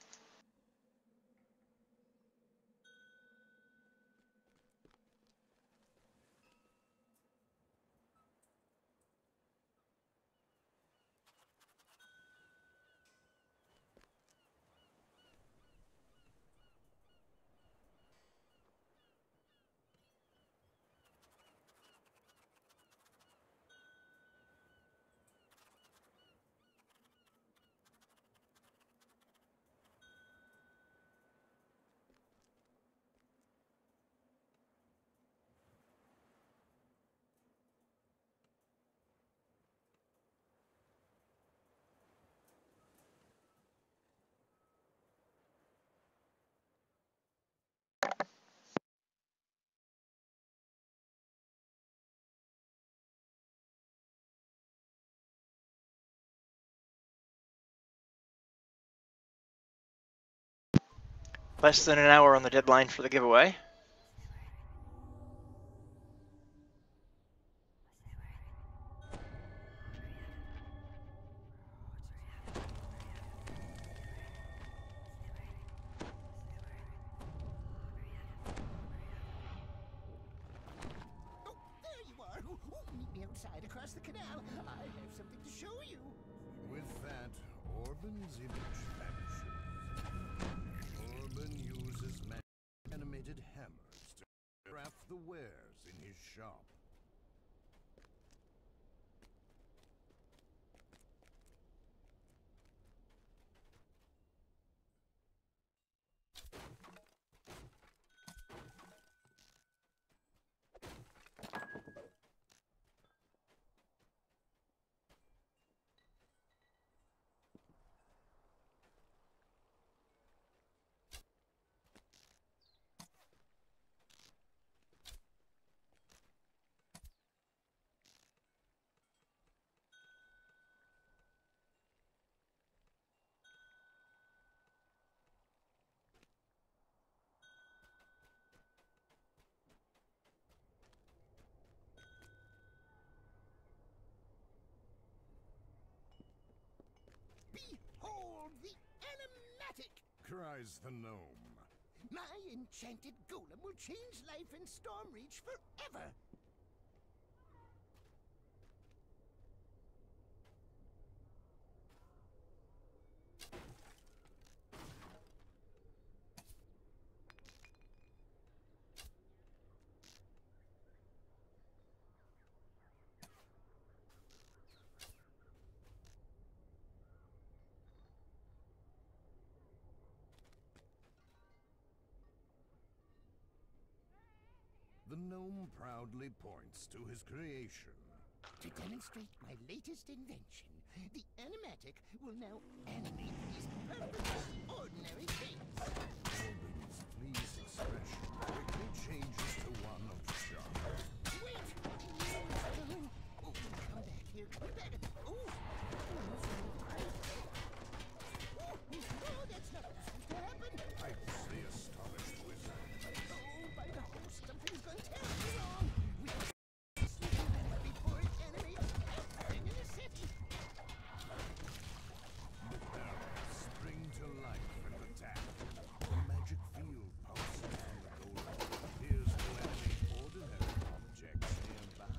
S3: Less than an hour on the deadline for the giveaway.
S12: There you are. Meet me outside across the canal. I have something to show you.
S5: With that, Orban's image vanishes. Orban uses animated hammers to craft the wares in his shop.
S12: Behold the animatic!
S5: Cries the gnome.
S12: My enchanted golem will change life in Stormreach forever!
S5: The gnome Gnome proudly points to his creation.
S12: To demonstrate my latest invention, the animatic will now animate these perfectly ordinary things.
S5: Corbin's pleased expression quickly changes to one of shock.
S12: Wait! Oh, come back here, come back. Oh, oh, that's not supposed to happen.
S5: Pipes the astonished wizard.
S12: Oh, by the horse, something's gone terribly wrong. We must sleep better before it animates everything in the city.
S5: The barrels spring to life and attack. The magic field pulses on the golem. Appears to animate ordinary objects nearby.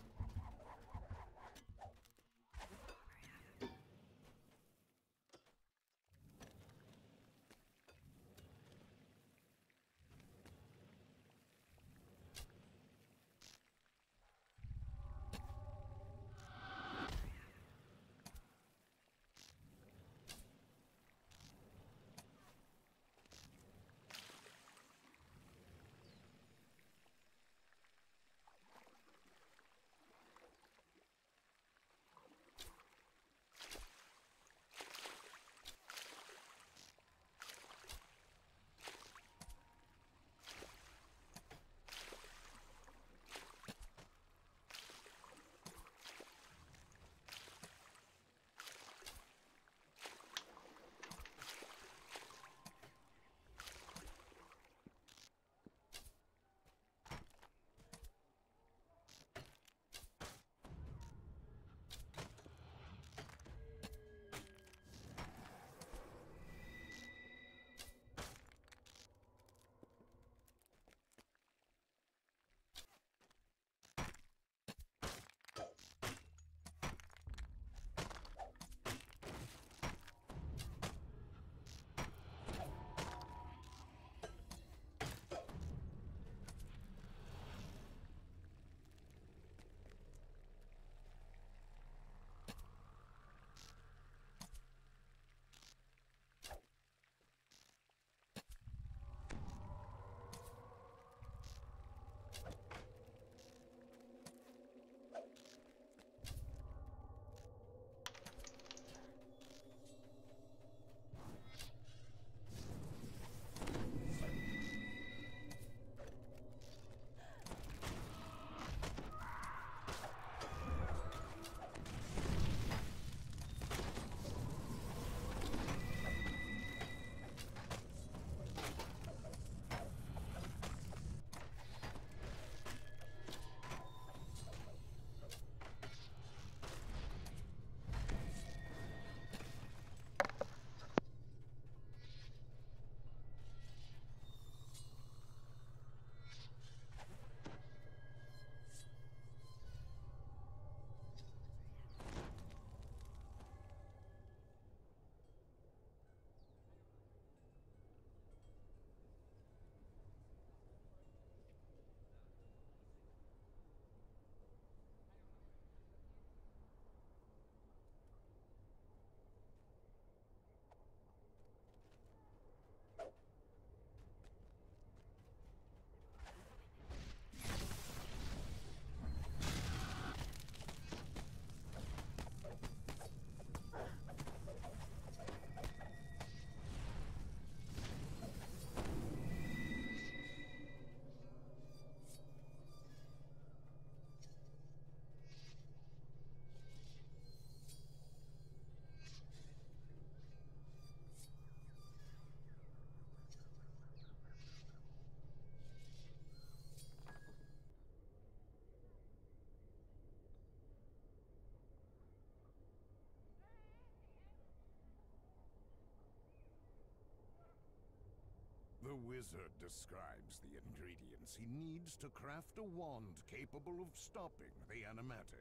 S5: The wizard describes the ingredients he needs to craft a wand capable of stopping the animatic.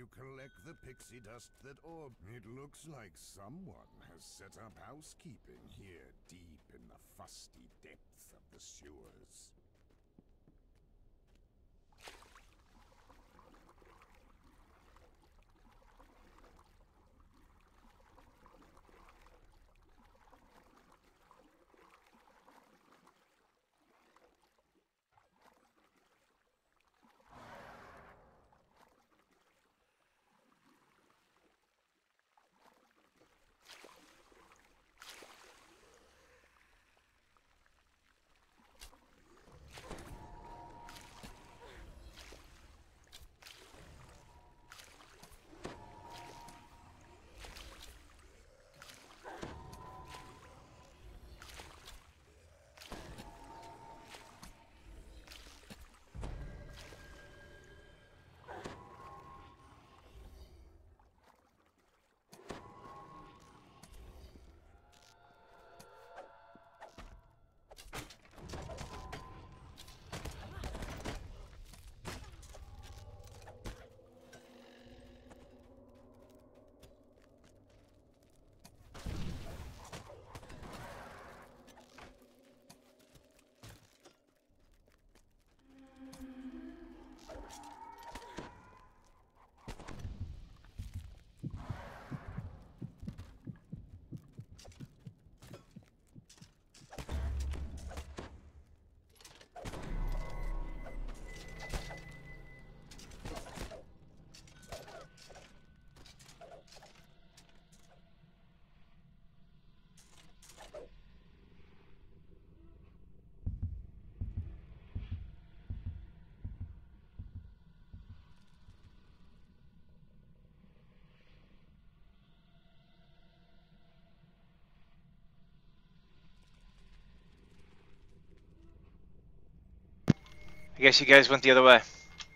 S5: collect the pixie dust that orb. It looks like someone has set up housekeeping here deep in the fusty depths of the sewers.
S3: I guess you guys went the other way.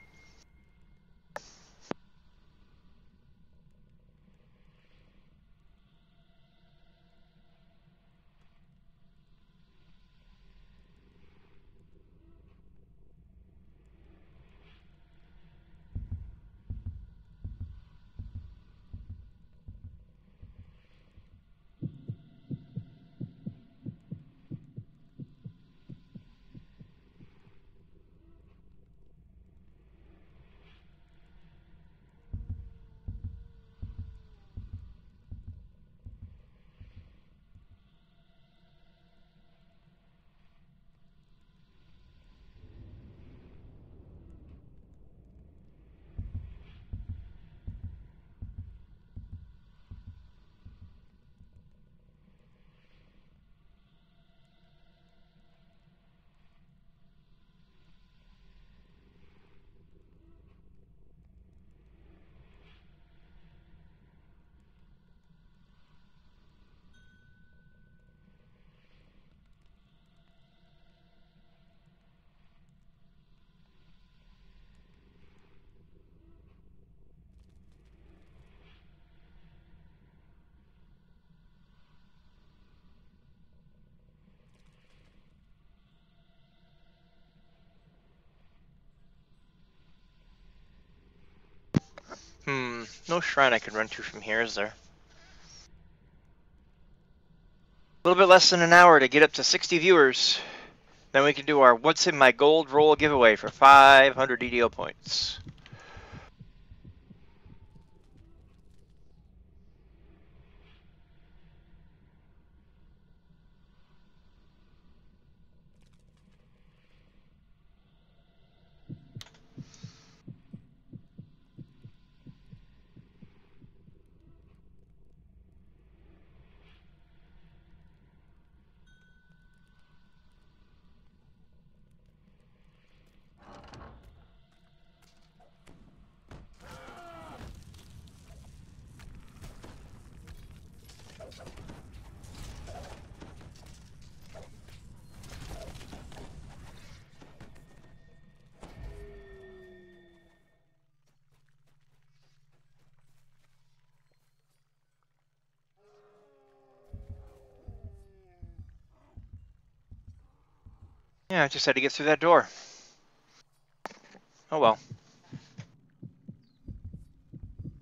S3: No shrine I can run to from here, is there? A little bit less than an hour to get up to 60 viewers. Then we can do our What's in My Gold Roll giveaway for 500 DDO points. Yeah, I just had to get through that door. Oh well.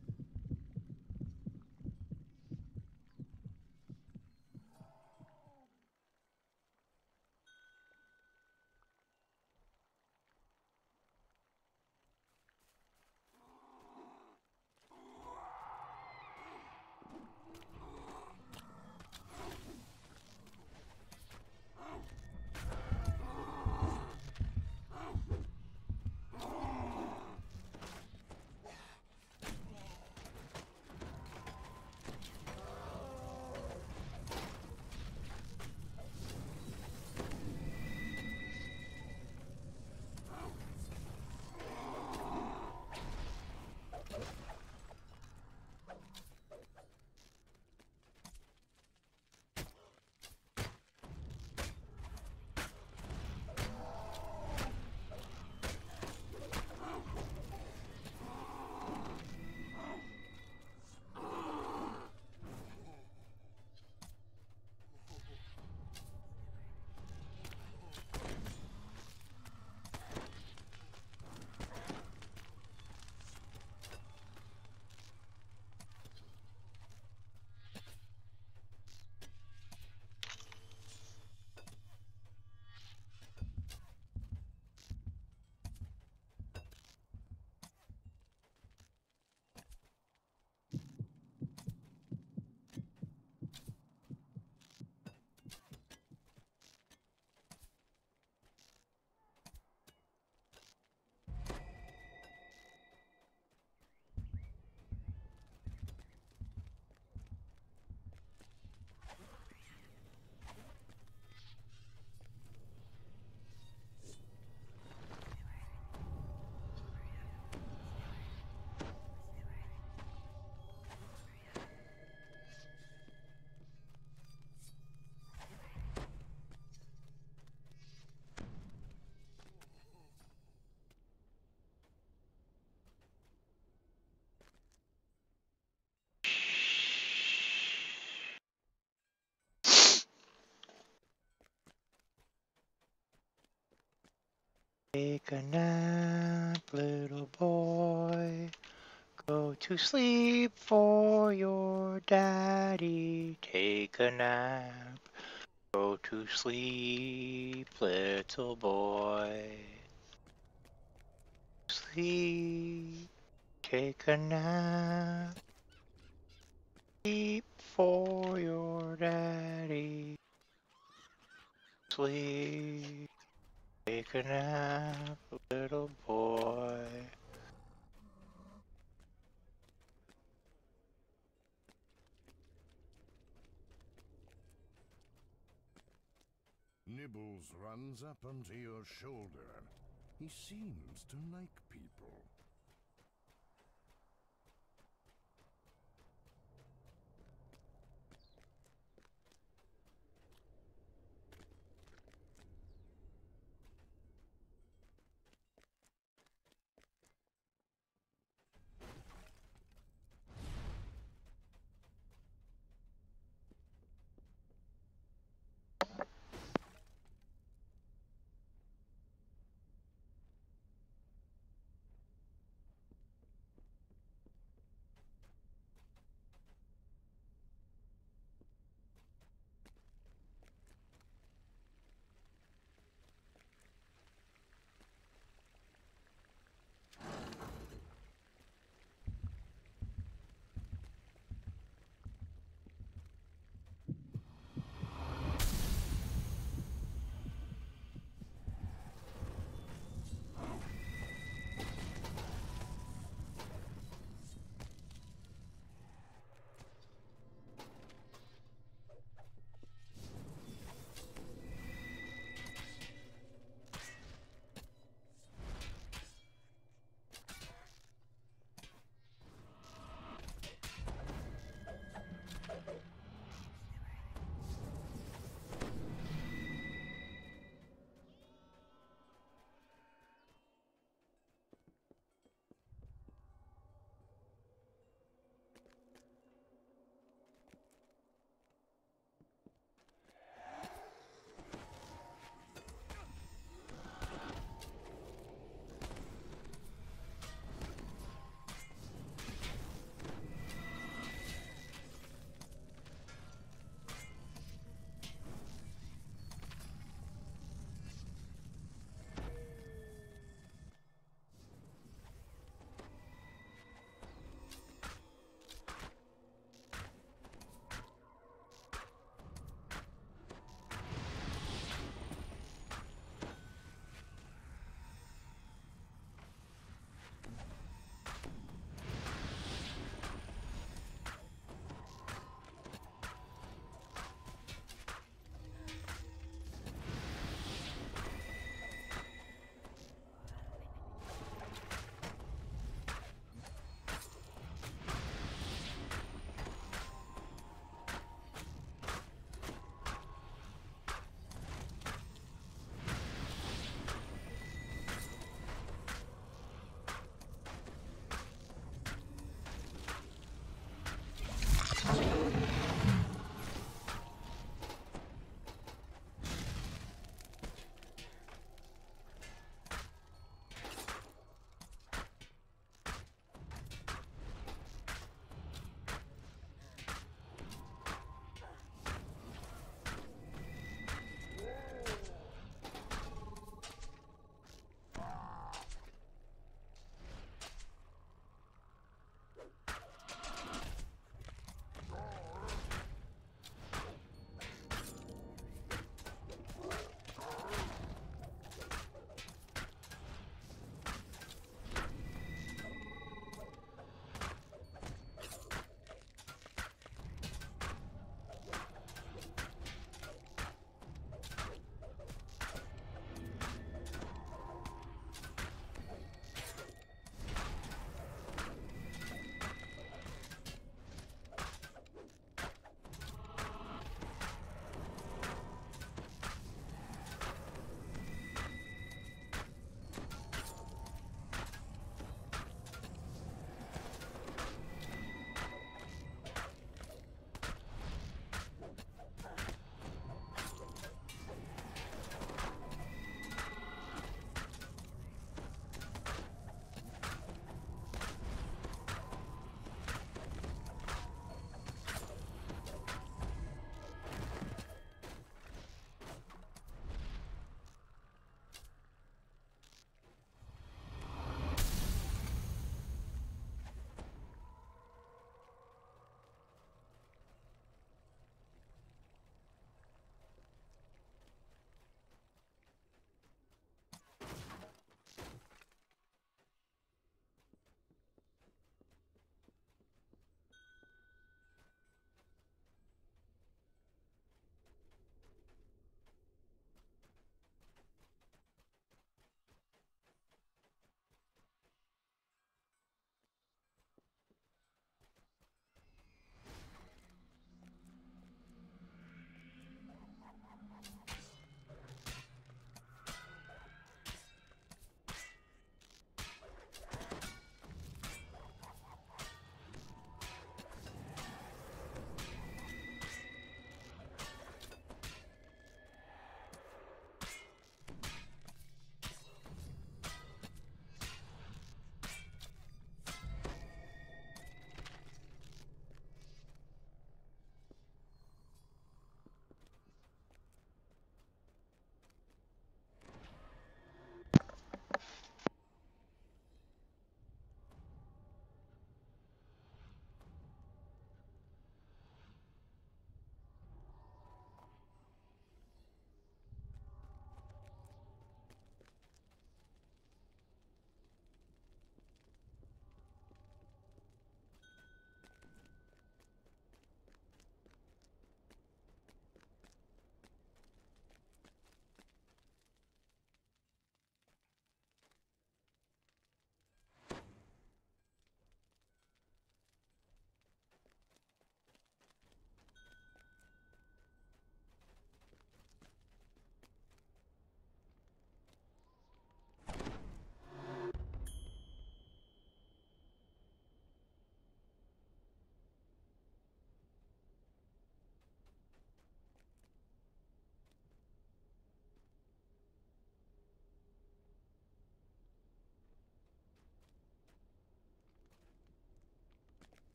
S3: Take a nap, little boy. Go to sleep for your daddy. Take a nap. Go to sleep, little boy. Sleep. Take a nap. Sleep for your daddy. Sleep. Take a nap, little boy.
S5: Nibbles runs up onto your shoulder. He seems to like people.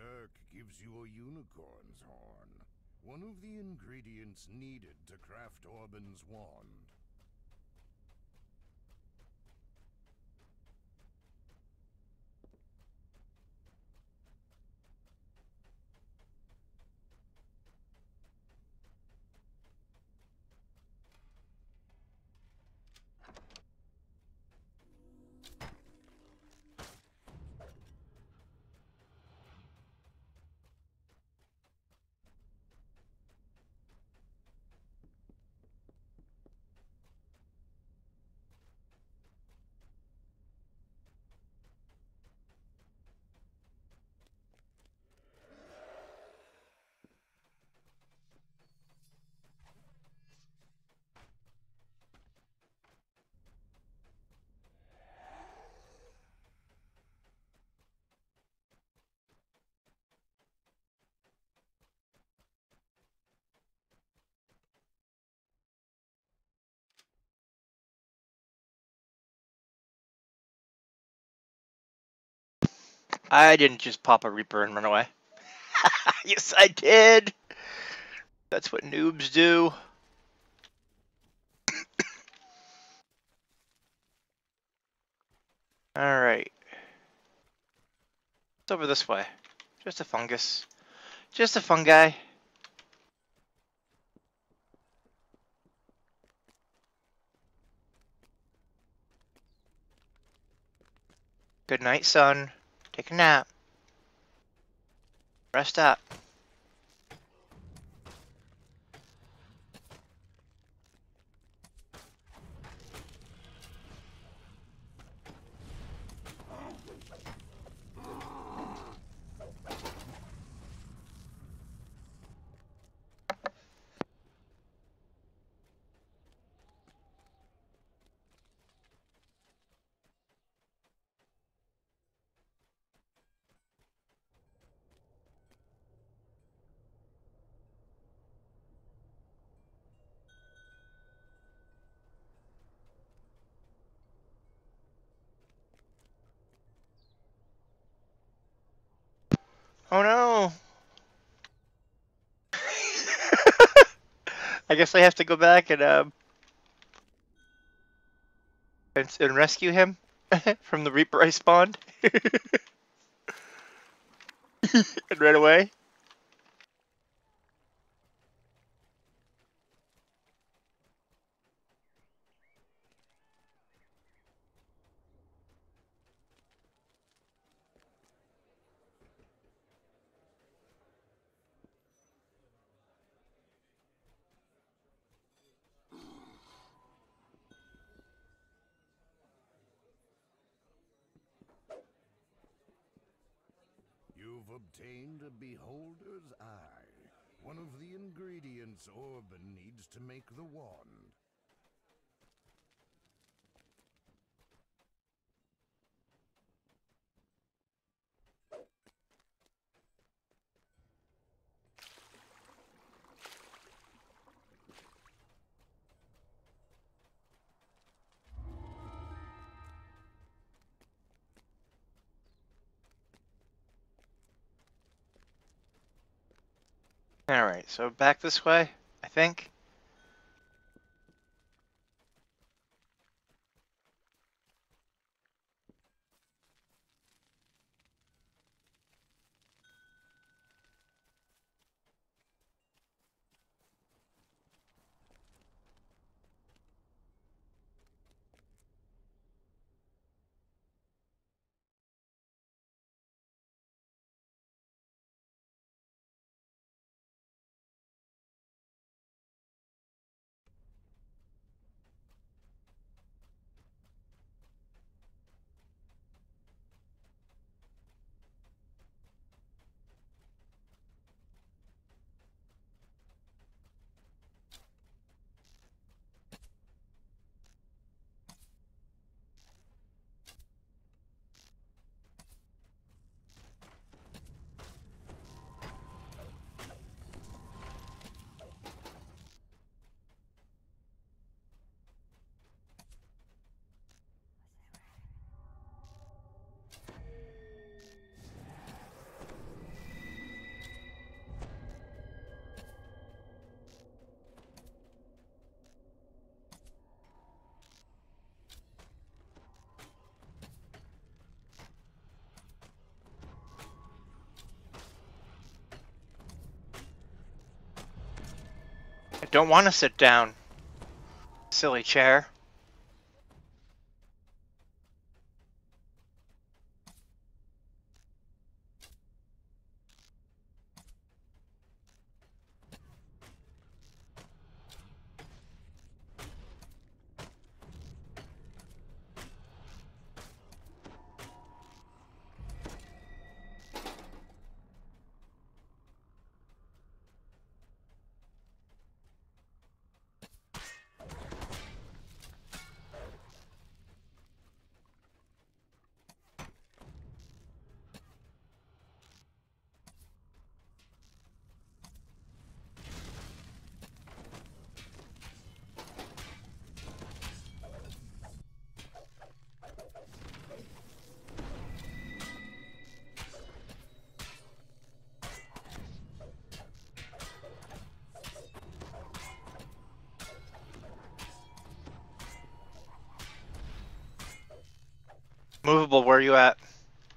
S5: Dirk gives you a unicorn's horn, one of the ingredients needed to craft Orban's wand.
S3: I didn't just pop a Reaper and run away. Yes, I did. That's what noobs do. Alright. It's over this way. Just a fungus. Just a fungi. Good night, son. Take a nap. Rest up. Oh no! I guess I have to go back and rescue him from the Reaper I spawned and ran away.
S5: You've obtained a beholder's eye, one of the ingredients Orban needs to make the wand.
S3: Alright, so back this way, I think. don't want to sit down. Silly chair. Movable, where are you at?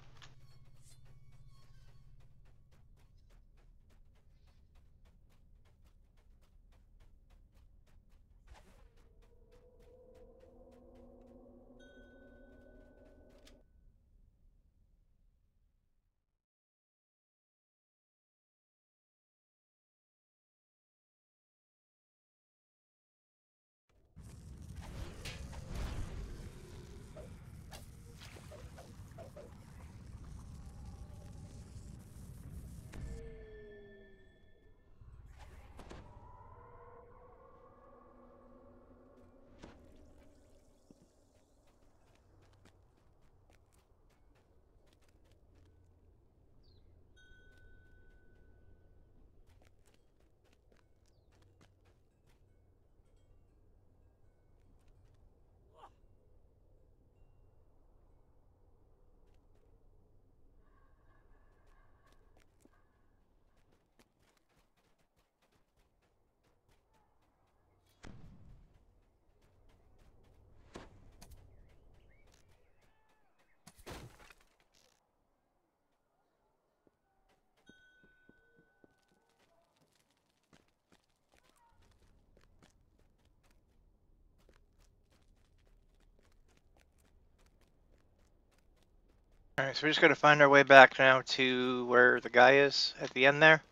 S3: Alright, so we just gotta find our way back now to where the guy is at the end there.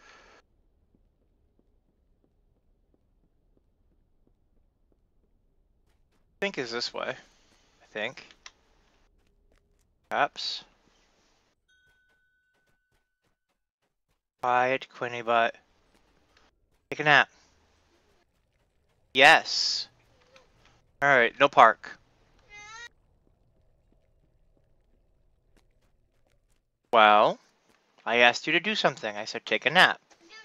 S3: I think is this way. I think. Perhaps. Quiet, Quinny butt. Take a nap. Yes. Alright, no park. Well, I asked you to do something. I said take a nap.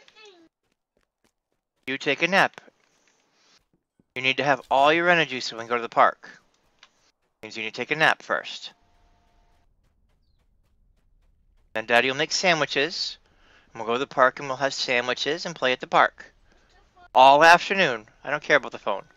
S3: You take a nap. You need to have all your energy so we can go to the park. Means you need to take a nap first. Then Daddy will make sandwiches. And we'll go to the park and we'll have sandwiches and play at the park. All afternoon. I don't care about the phone.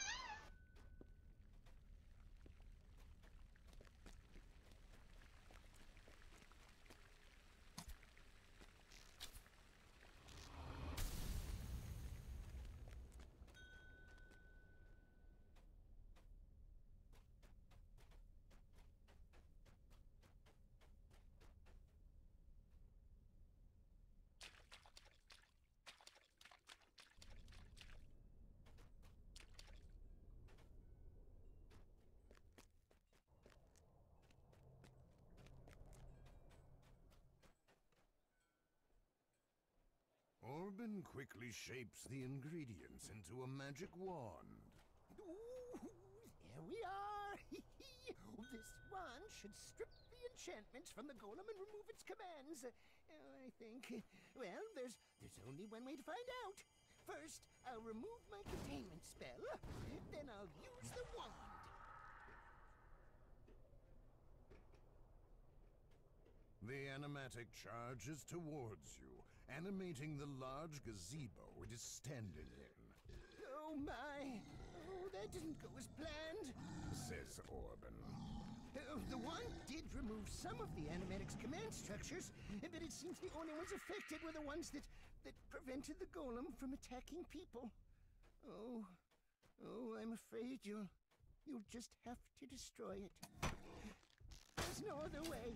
S5: Orban quickly shapes the ingredients into a magic wand.
S12: Ooh, there we are. This wand should strip the enchantments from the golem and remove its commands. I think. Well, there's only one way to find out. First, I'll remove my containment spell. Then I'll use the wand.
S5: The animatic charges towards you, animating the large gazebo it is standing in.
S12: Oh my! Oh, that didn't go as planned,
S5: Says Orban.
S12: The wand did remove some of the animatic's command structures, but it seems the only ones affected were the ones that prevented the golem from attacking people. Oh, I'm afraid you'll just have to destroy it. There's no other way.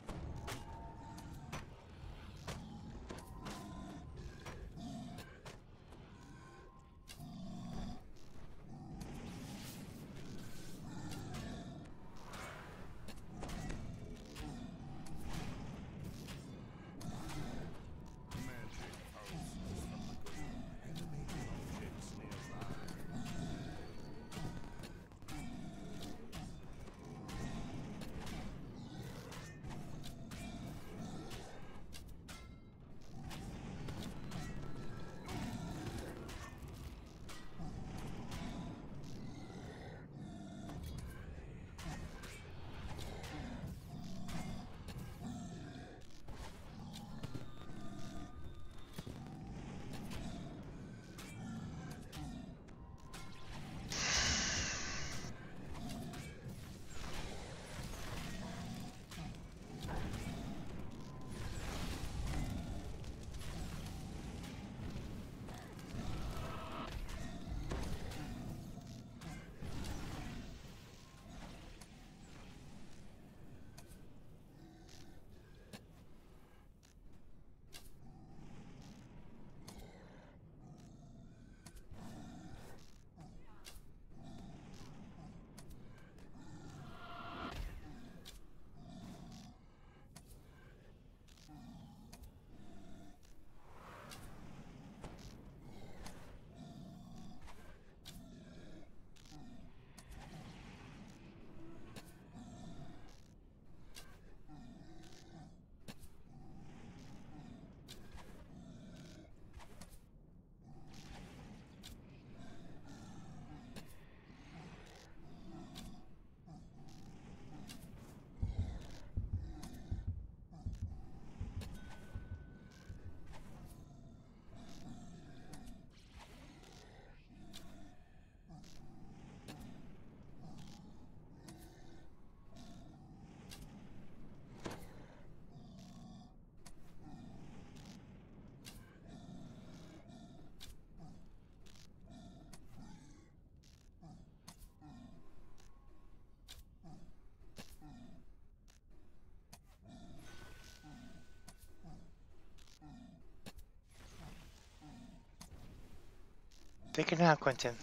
S3: Take a nap, Quentin.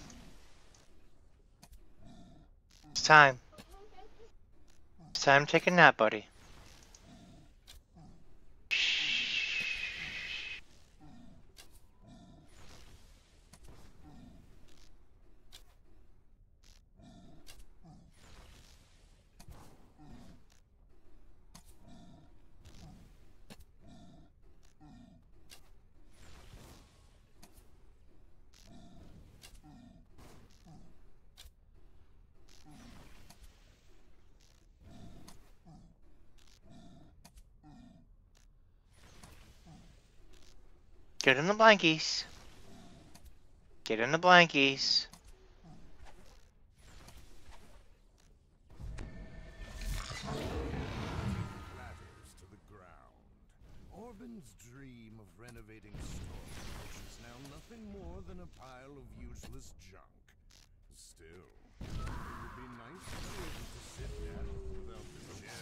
S3: It's time. It's time to take a nap, buddy. Get in the blankies. Get in the blankies.
S5: Ladders to the ground. Orban's dream of renovating storage is now nothing more than a pile of useless junk. Still, it would be nice to be able to sit down without the chair.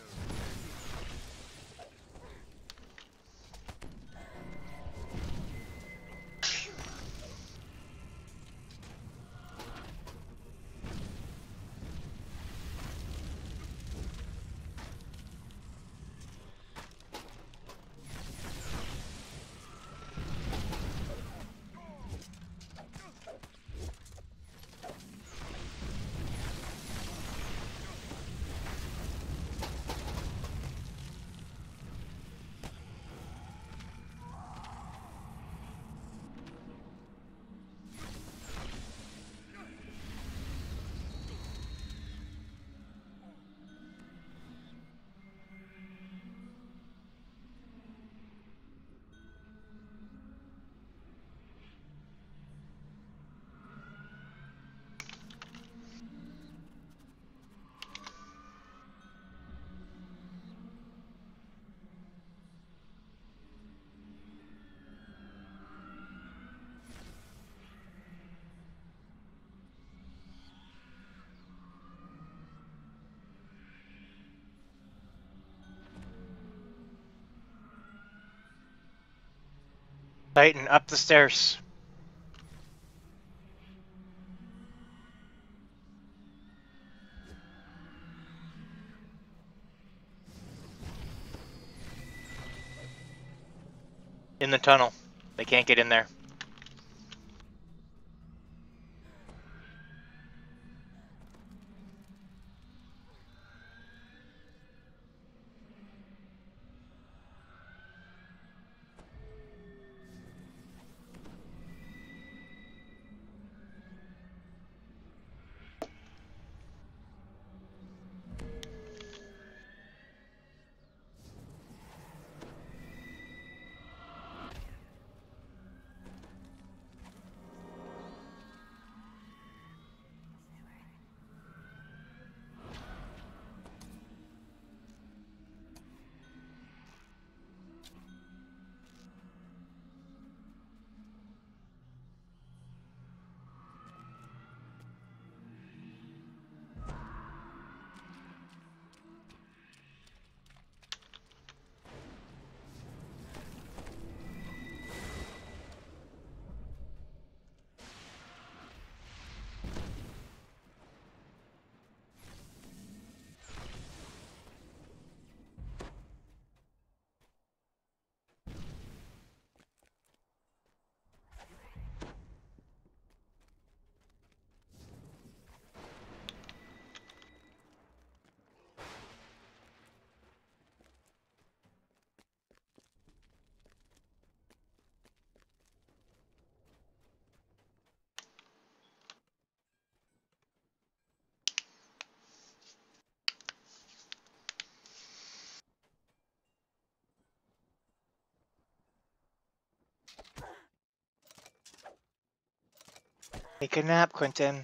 S3: Titan, up the stairs. In the tunnel. They can't get in there. Take a nap, Quentin.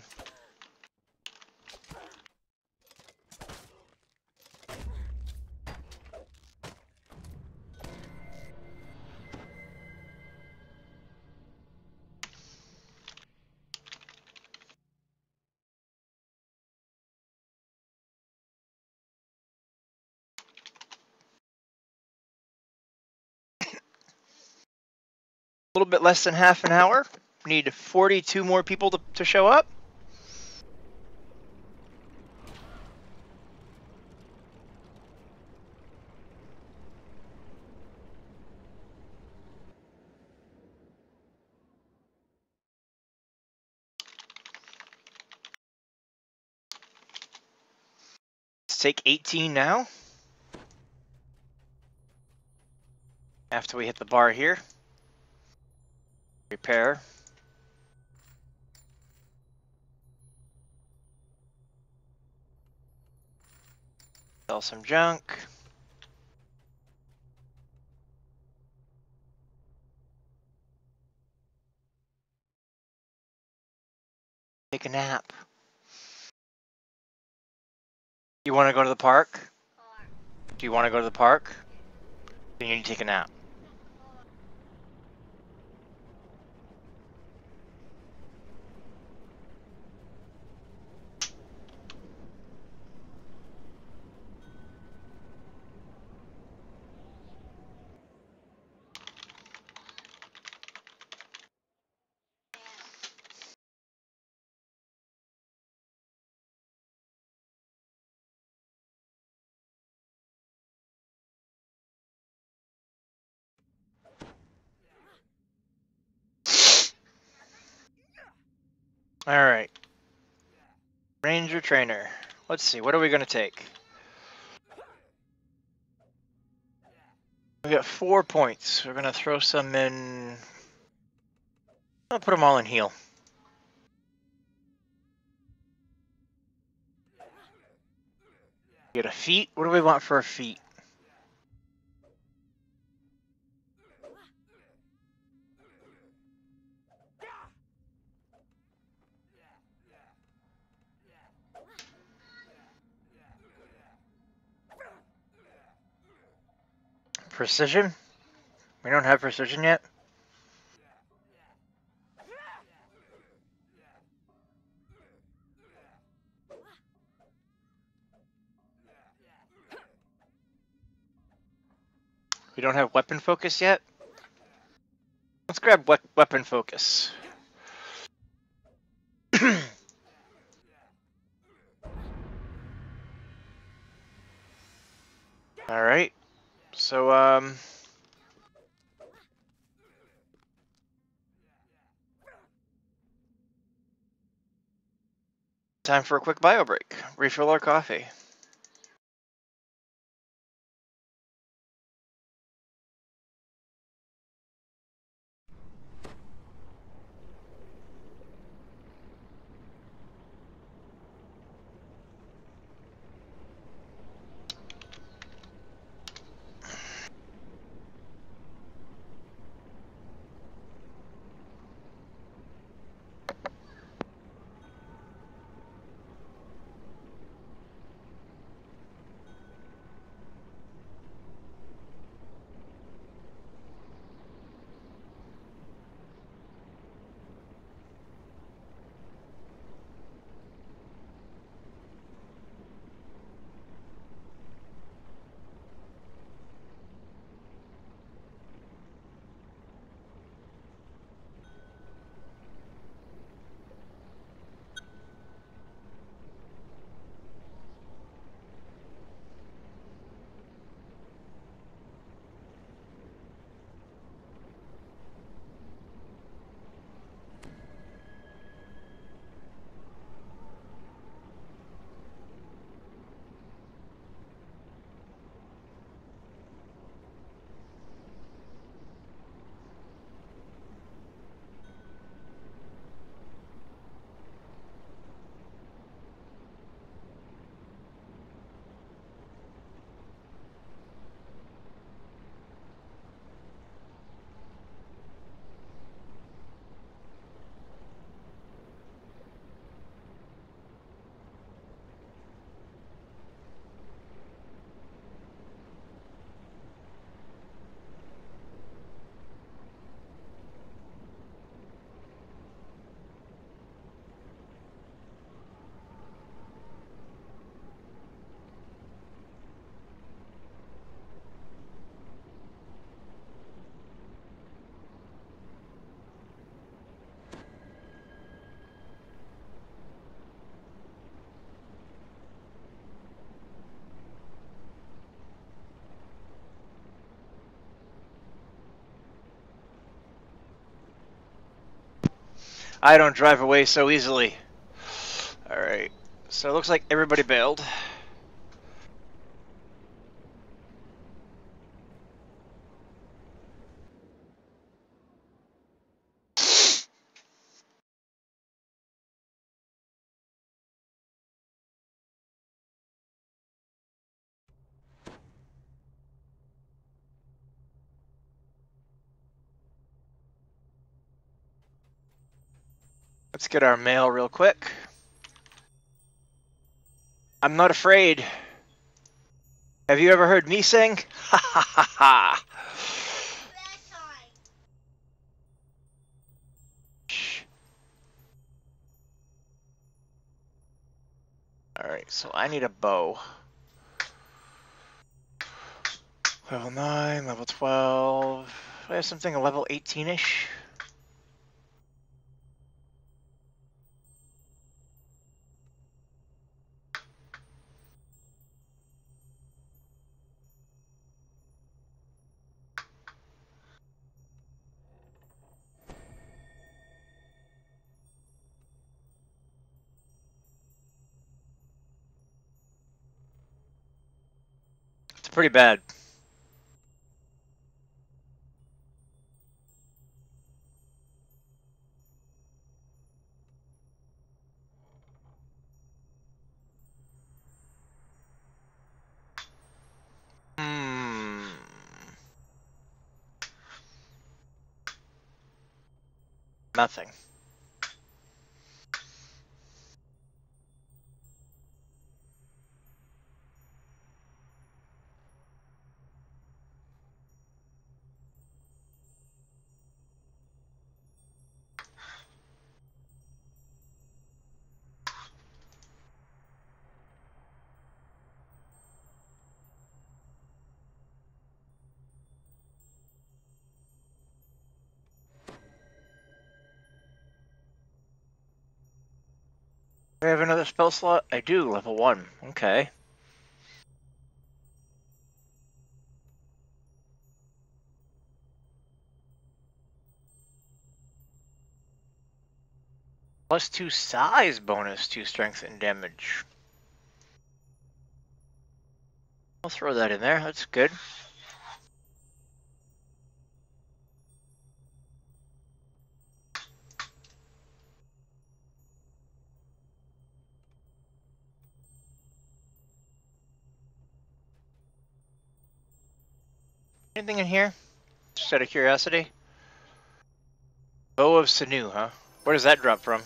S3: A little bit less than half an hour. Need 42 more people to show up. Let's take 18 now. After we hit the bar here. Repair. Sell some junk. Take a nap. You want to go to the park? Do you want to go to the park? Then you need to take a nap. All right. Ranger trainer. Let's see. What are we going to take? We got 4 points. We're going to throw some in. I'll put them all in heal. Get a feat. What do we want for a feat? Precision? We don't have precision yet? We don't have weapon focus yet? Let's grab weapon focus. All right. So time for a quick bio break. Refill our coffee. I don't drive away so easily. Alright, so it looks like everybody bailed. Let's get our mail real quick. I'm not afraid. Have you ever heard me sing? Ha ha ha ha. Alright, so I need a bow. Level 9, level 12. I have something a level 18-ish. It's pretty bad. Nothing. Do I have another spell slot? I do, level 1. Okay. +2 size bonus to strength and damage. I'll throw that in there. That's good. Anything in here? Just out of curiosity. Bow of Sinew, huh? Where does that drop from?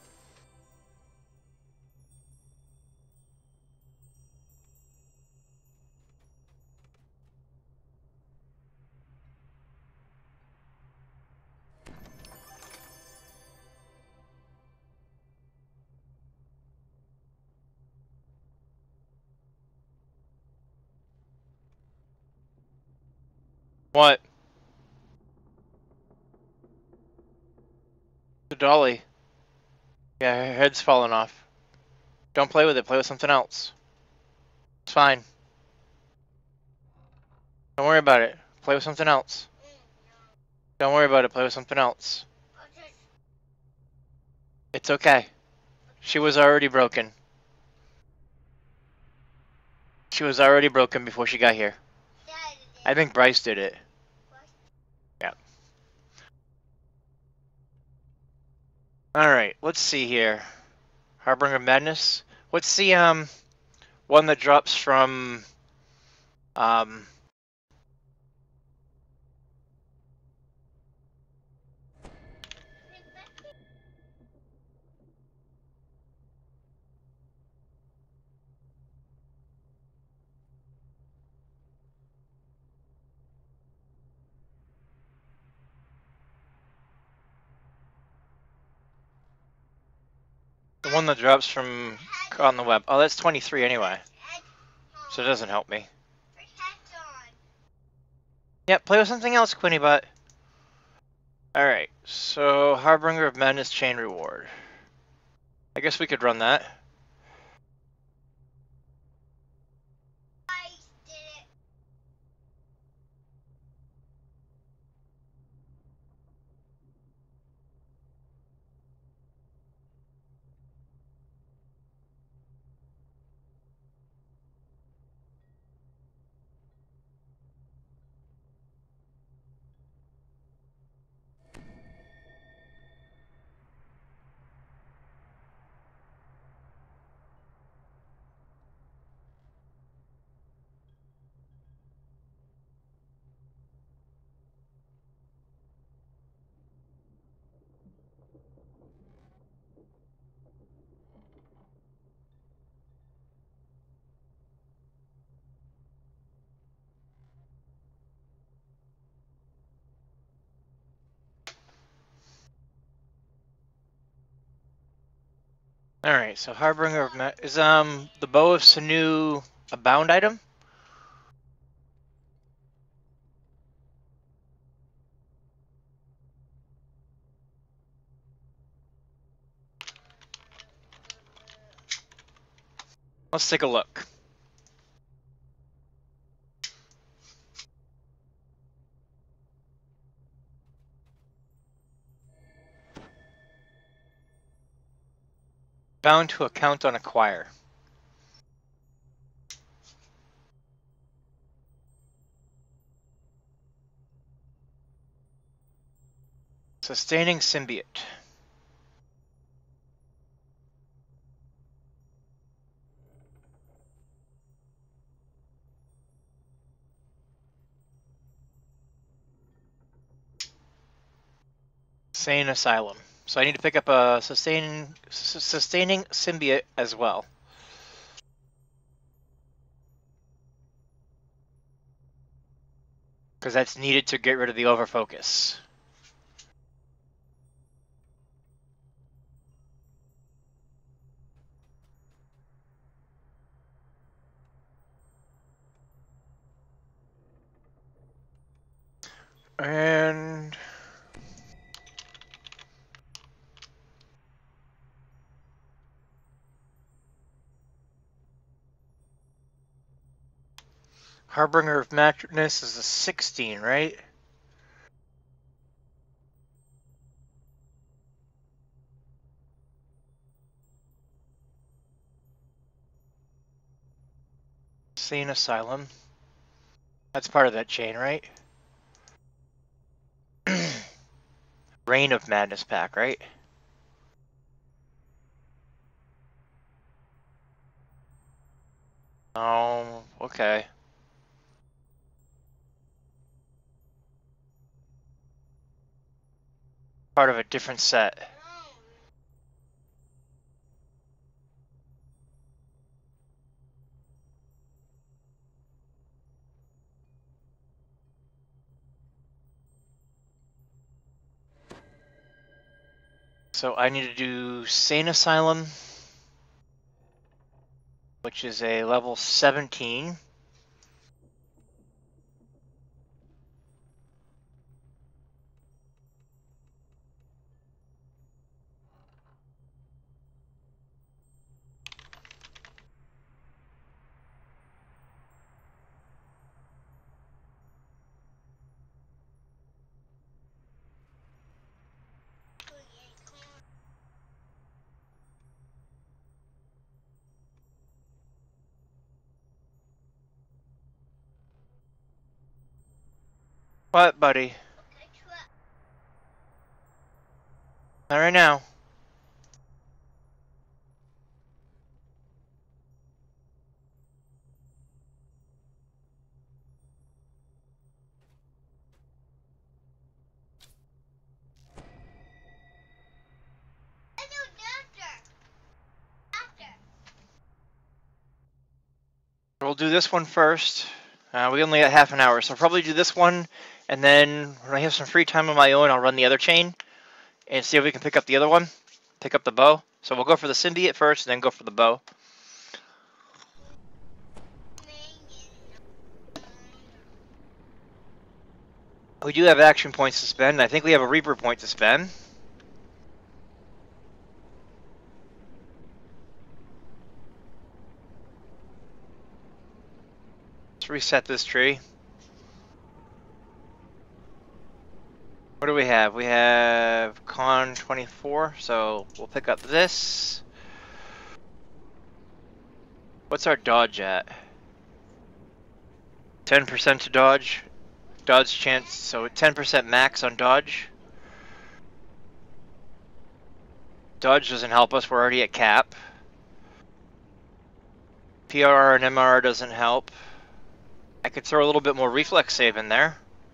S3: What? The dolly. Yeah, her head's falling off. Don't play with it. Play with something else. It's fine. Don't worry about it. Play with something else. Don't worry about it. Play with something else. It's okay. She was already broken. She was already broken before she got here. I think Bryce did it. Yeah. Alright, let's see here. Harbinger of Madness. What's the one that drops from the one that drops from on the web? Oh, that's 23 anyway. So it doesn't help me. Yep, play with something else, Quinny Butt. Alright, so Harbinger of Madness chain reward. I guess we could run that. Alright, so Harbinger of is the Bow of Sinew a bound item? Let's take a look. Bound to account on acquire. Sustaining symbiote. Sane Asylum. So I need to pick up a sustaining symbiote as well. Because that's needed to get rid of the overfocus. And Harbinger of Madness is a 16, right? Sane Asylum. That's part of that chain, right? Reign of Madness pack, right? Oh, okay. Part of a different set. So I need to do Sane Asylum, which is a level 17. What, buddy? Not right now. We'll do this one first. We only got half an hour, so I'll probably do this one, and then when I have some free time on my own, I'll run the other chain and see if we can pick up the other one. Pick up the bow. So we'll go for the Symbiote first, and then go for the bow. We do have action points to spend. I think we have a Reaper point to spend. Let's reset this tree. What do we have? We have Con 24, so we'll pick up this. What's our dodge at? 10% to dodge. Dodge chance, so 10% max on dodge. Dodge doesn't help us, we're already at cap. PRR and MRR doesn't help. I could throw a little bit more reflex save in there.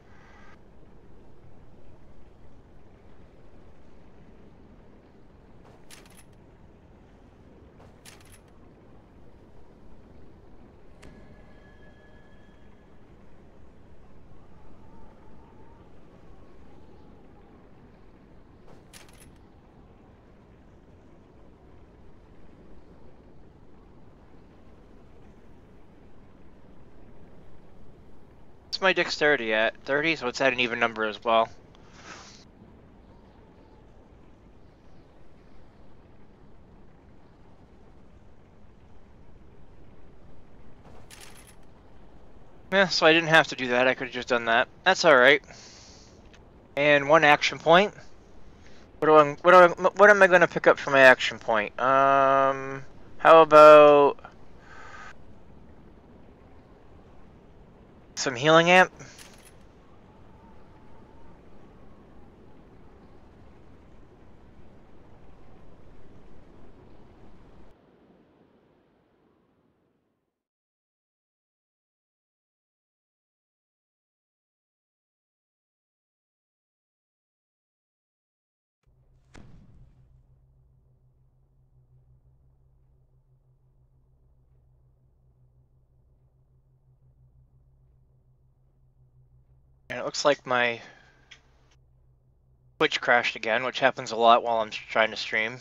S3: What's my dexterity at? 30, so it's at an even number as well. Yeah, so I didn't have to do that, I could have just done that. That's alright. And one action point. What am I gonna pick up for my action point? How about some healing amp? And it looks like my Twitch crashed again, which happens a lot while I'm trying to stream.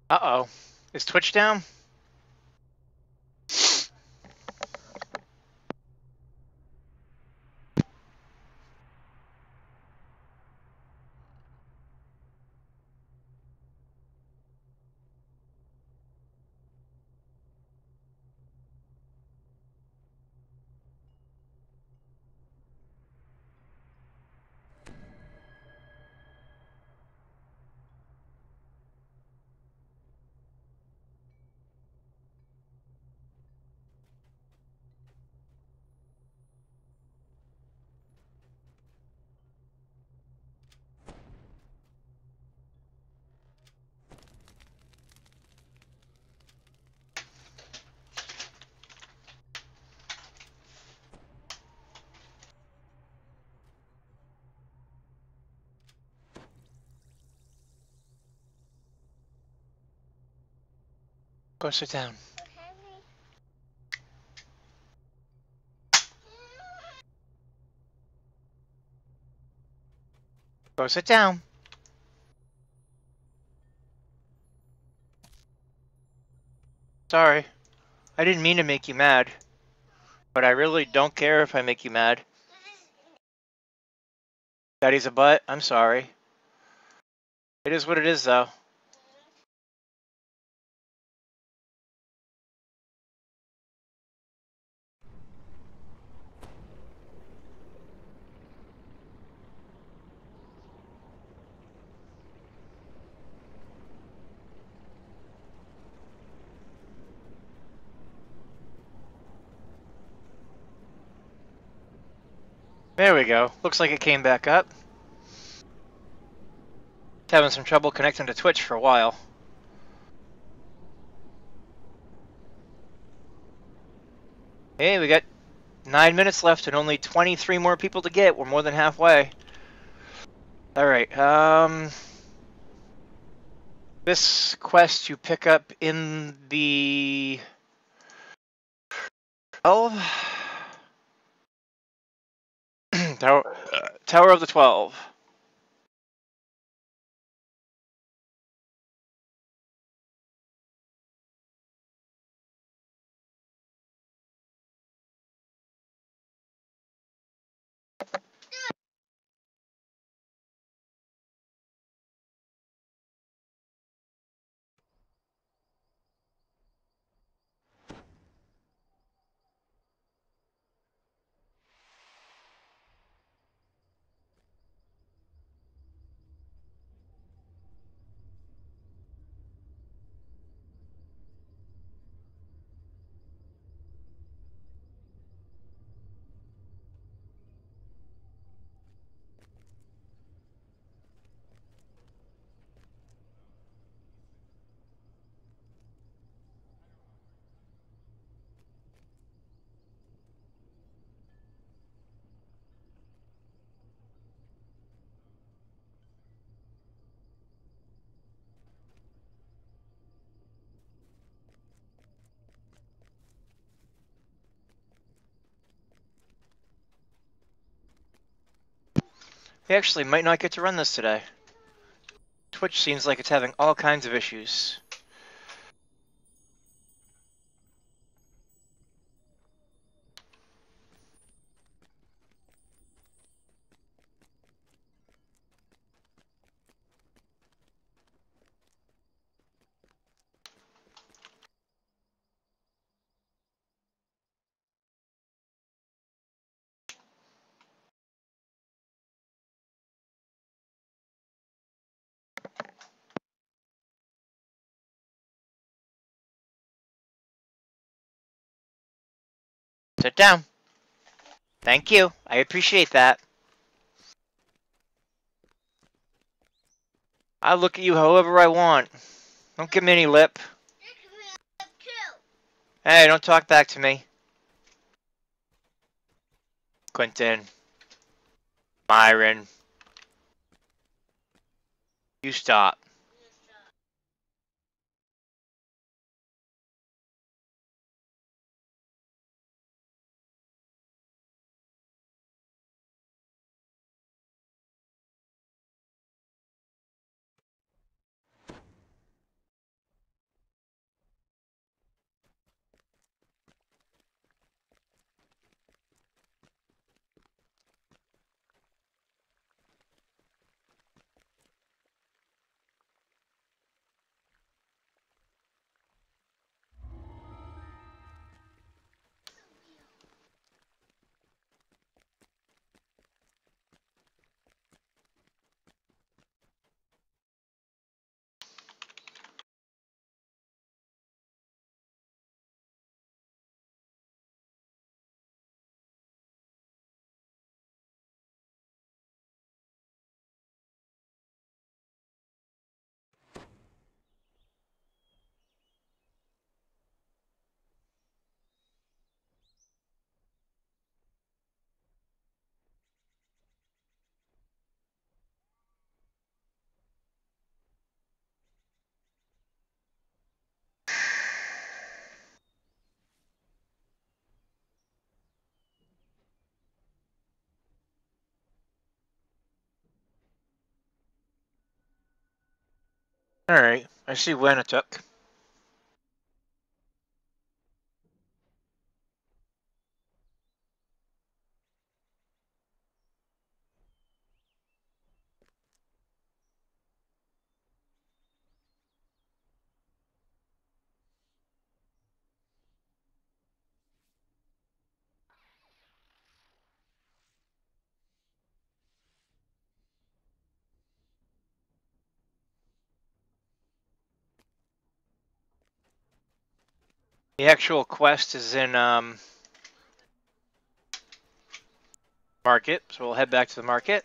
S3: Uh-oh. Is Twitch down? Go sit down. Go sit down. Sorry. I didn't mean to make you mad. But I really don't care if I make you mad. Daddy's a butt? I'm sorry. It is what it is, though. There we go. Looks like it came back up. Having some trouble connecting to Twitch for a while. Hey, we got 9 minutes left and only 23 more people to get. We're more than halfway. Alright, this quest you pick up in the... 12? Tower of the 12. We actually might not get to run this today. Twitch seems like it's having all kinds of issues. Sit down. Thank you. I appreciate that. I look at you however I want. Don't give me any lip. Hey, don't talk back to me. Quentin. Myron. You stop. Alright, I see Lanatuk. The actual quest is in market, so we'll head back to the market.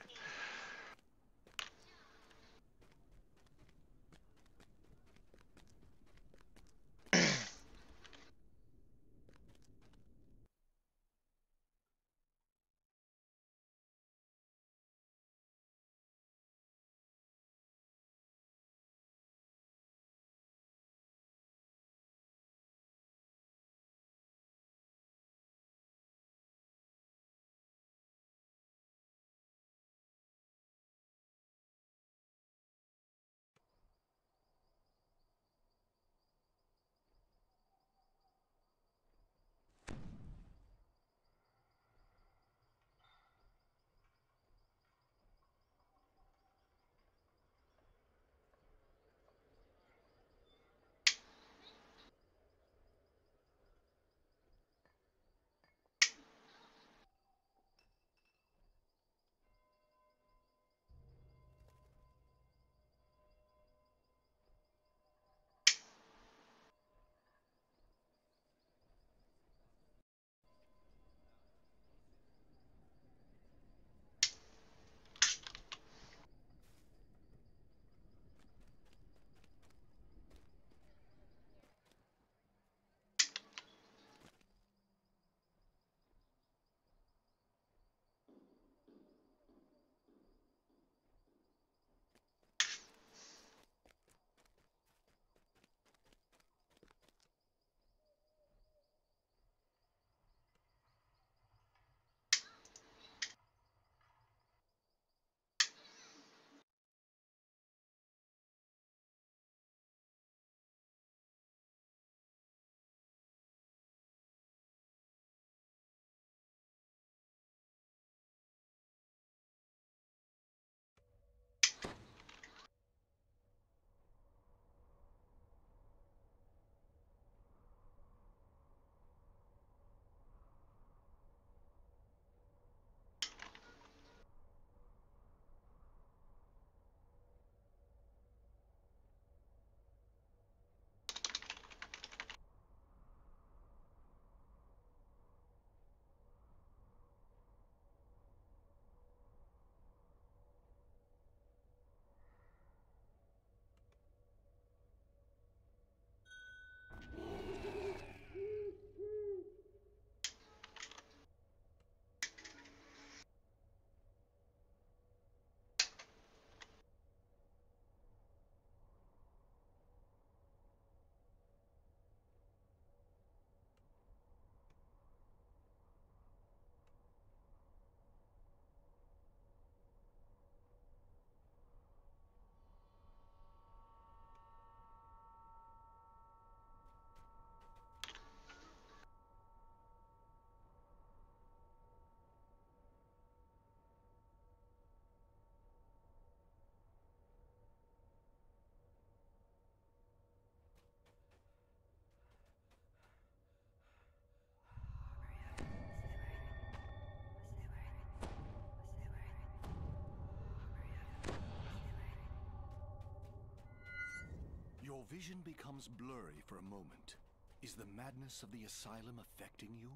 S5: Your vision becomes blurry for a moment. Is the madness of the asylum affecting you?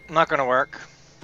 S3: Not gonna work.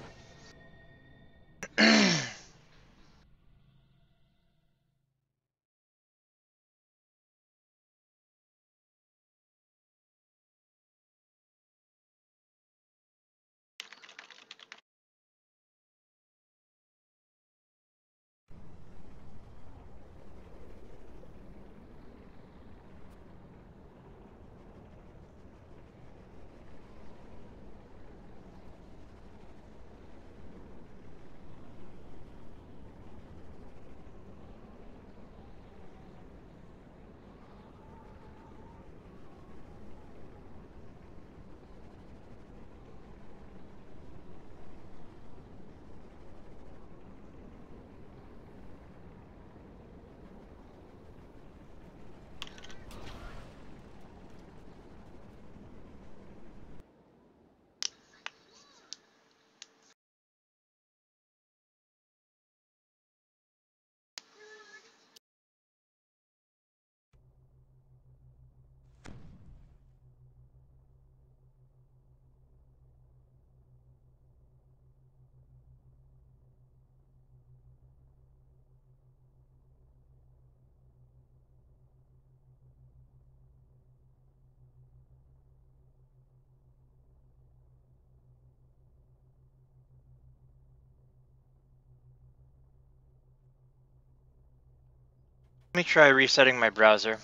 S3: Let me try resetting my browser.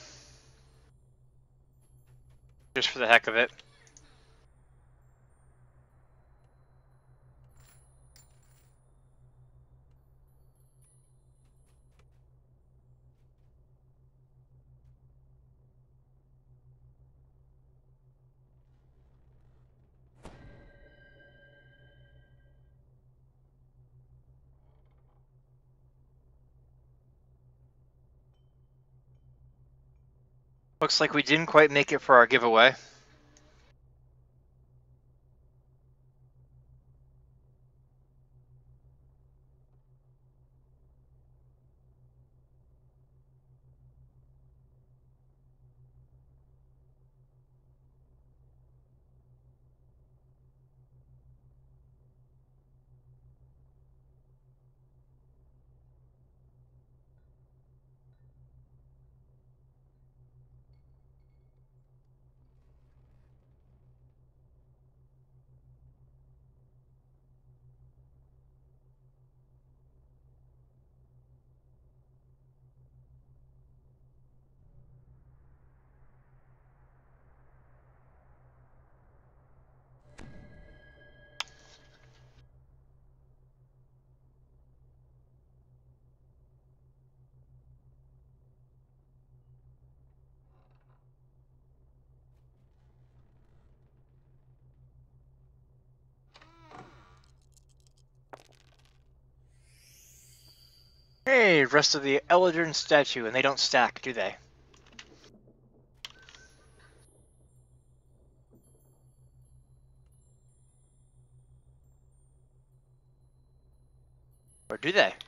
S3: Just for the heck of it. Looks like we didn't quite make it for our giveaway. Hey, rest of the Eldrin statue, and they don't stack, do they? Or do they?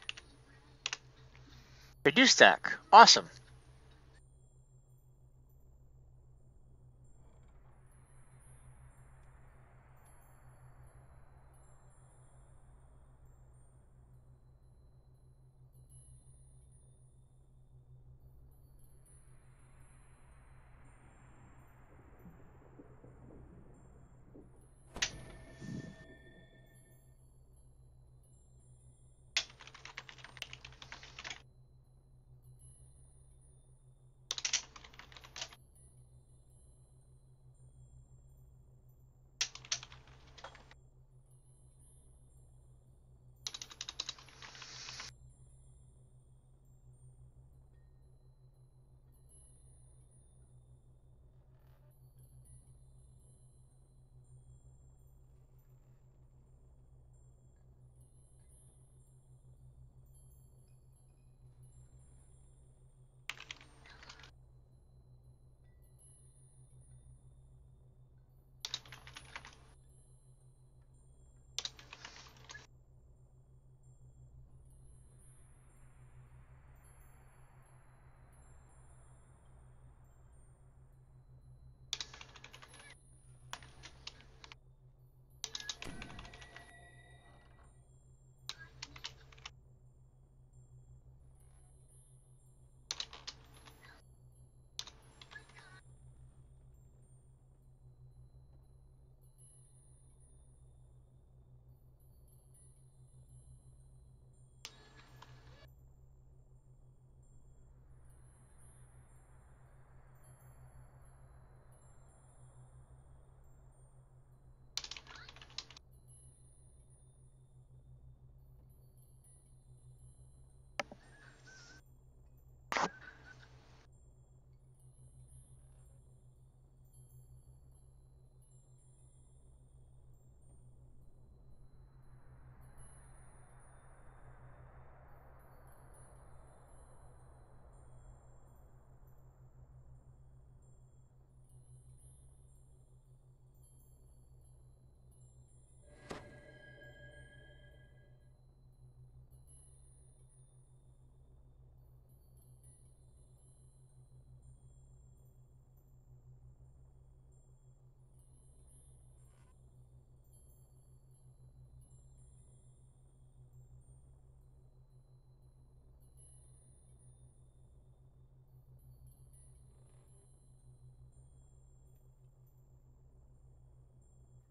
S3: They do stack. Awesome.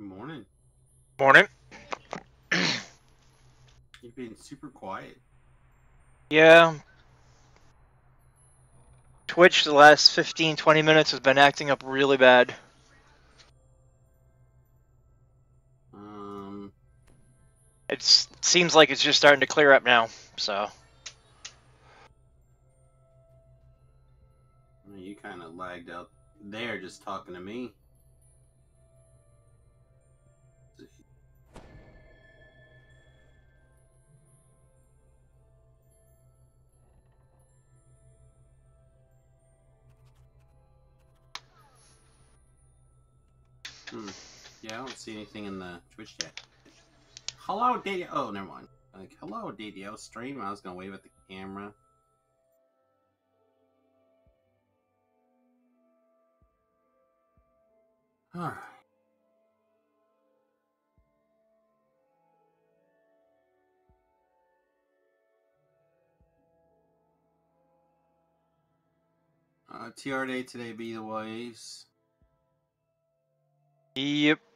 S13: Morning.
S3: Morning.
S13: You've been super quiet.
S3: Yeah. Twitch the last 15-20 minutes has been acting up really bad. It seems like it's just starting to clear up now, so.
S13: You kind of lagged out there just talking to me. Yeah, I don't see anything in the Twitch chat. Hello, Dadio. Oh, never mind. Like, hello, Dadio. Stream. I was gonna wave at the camera. Alright. TR Day today be the waves.
S3: Yep.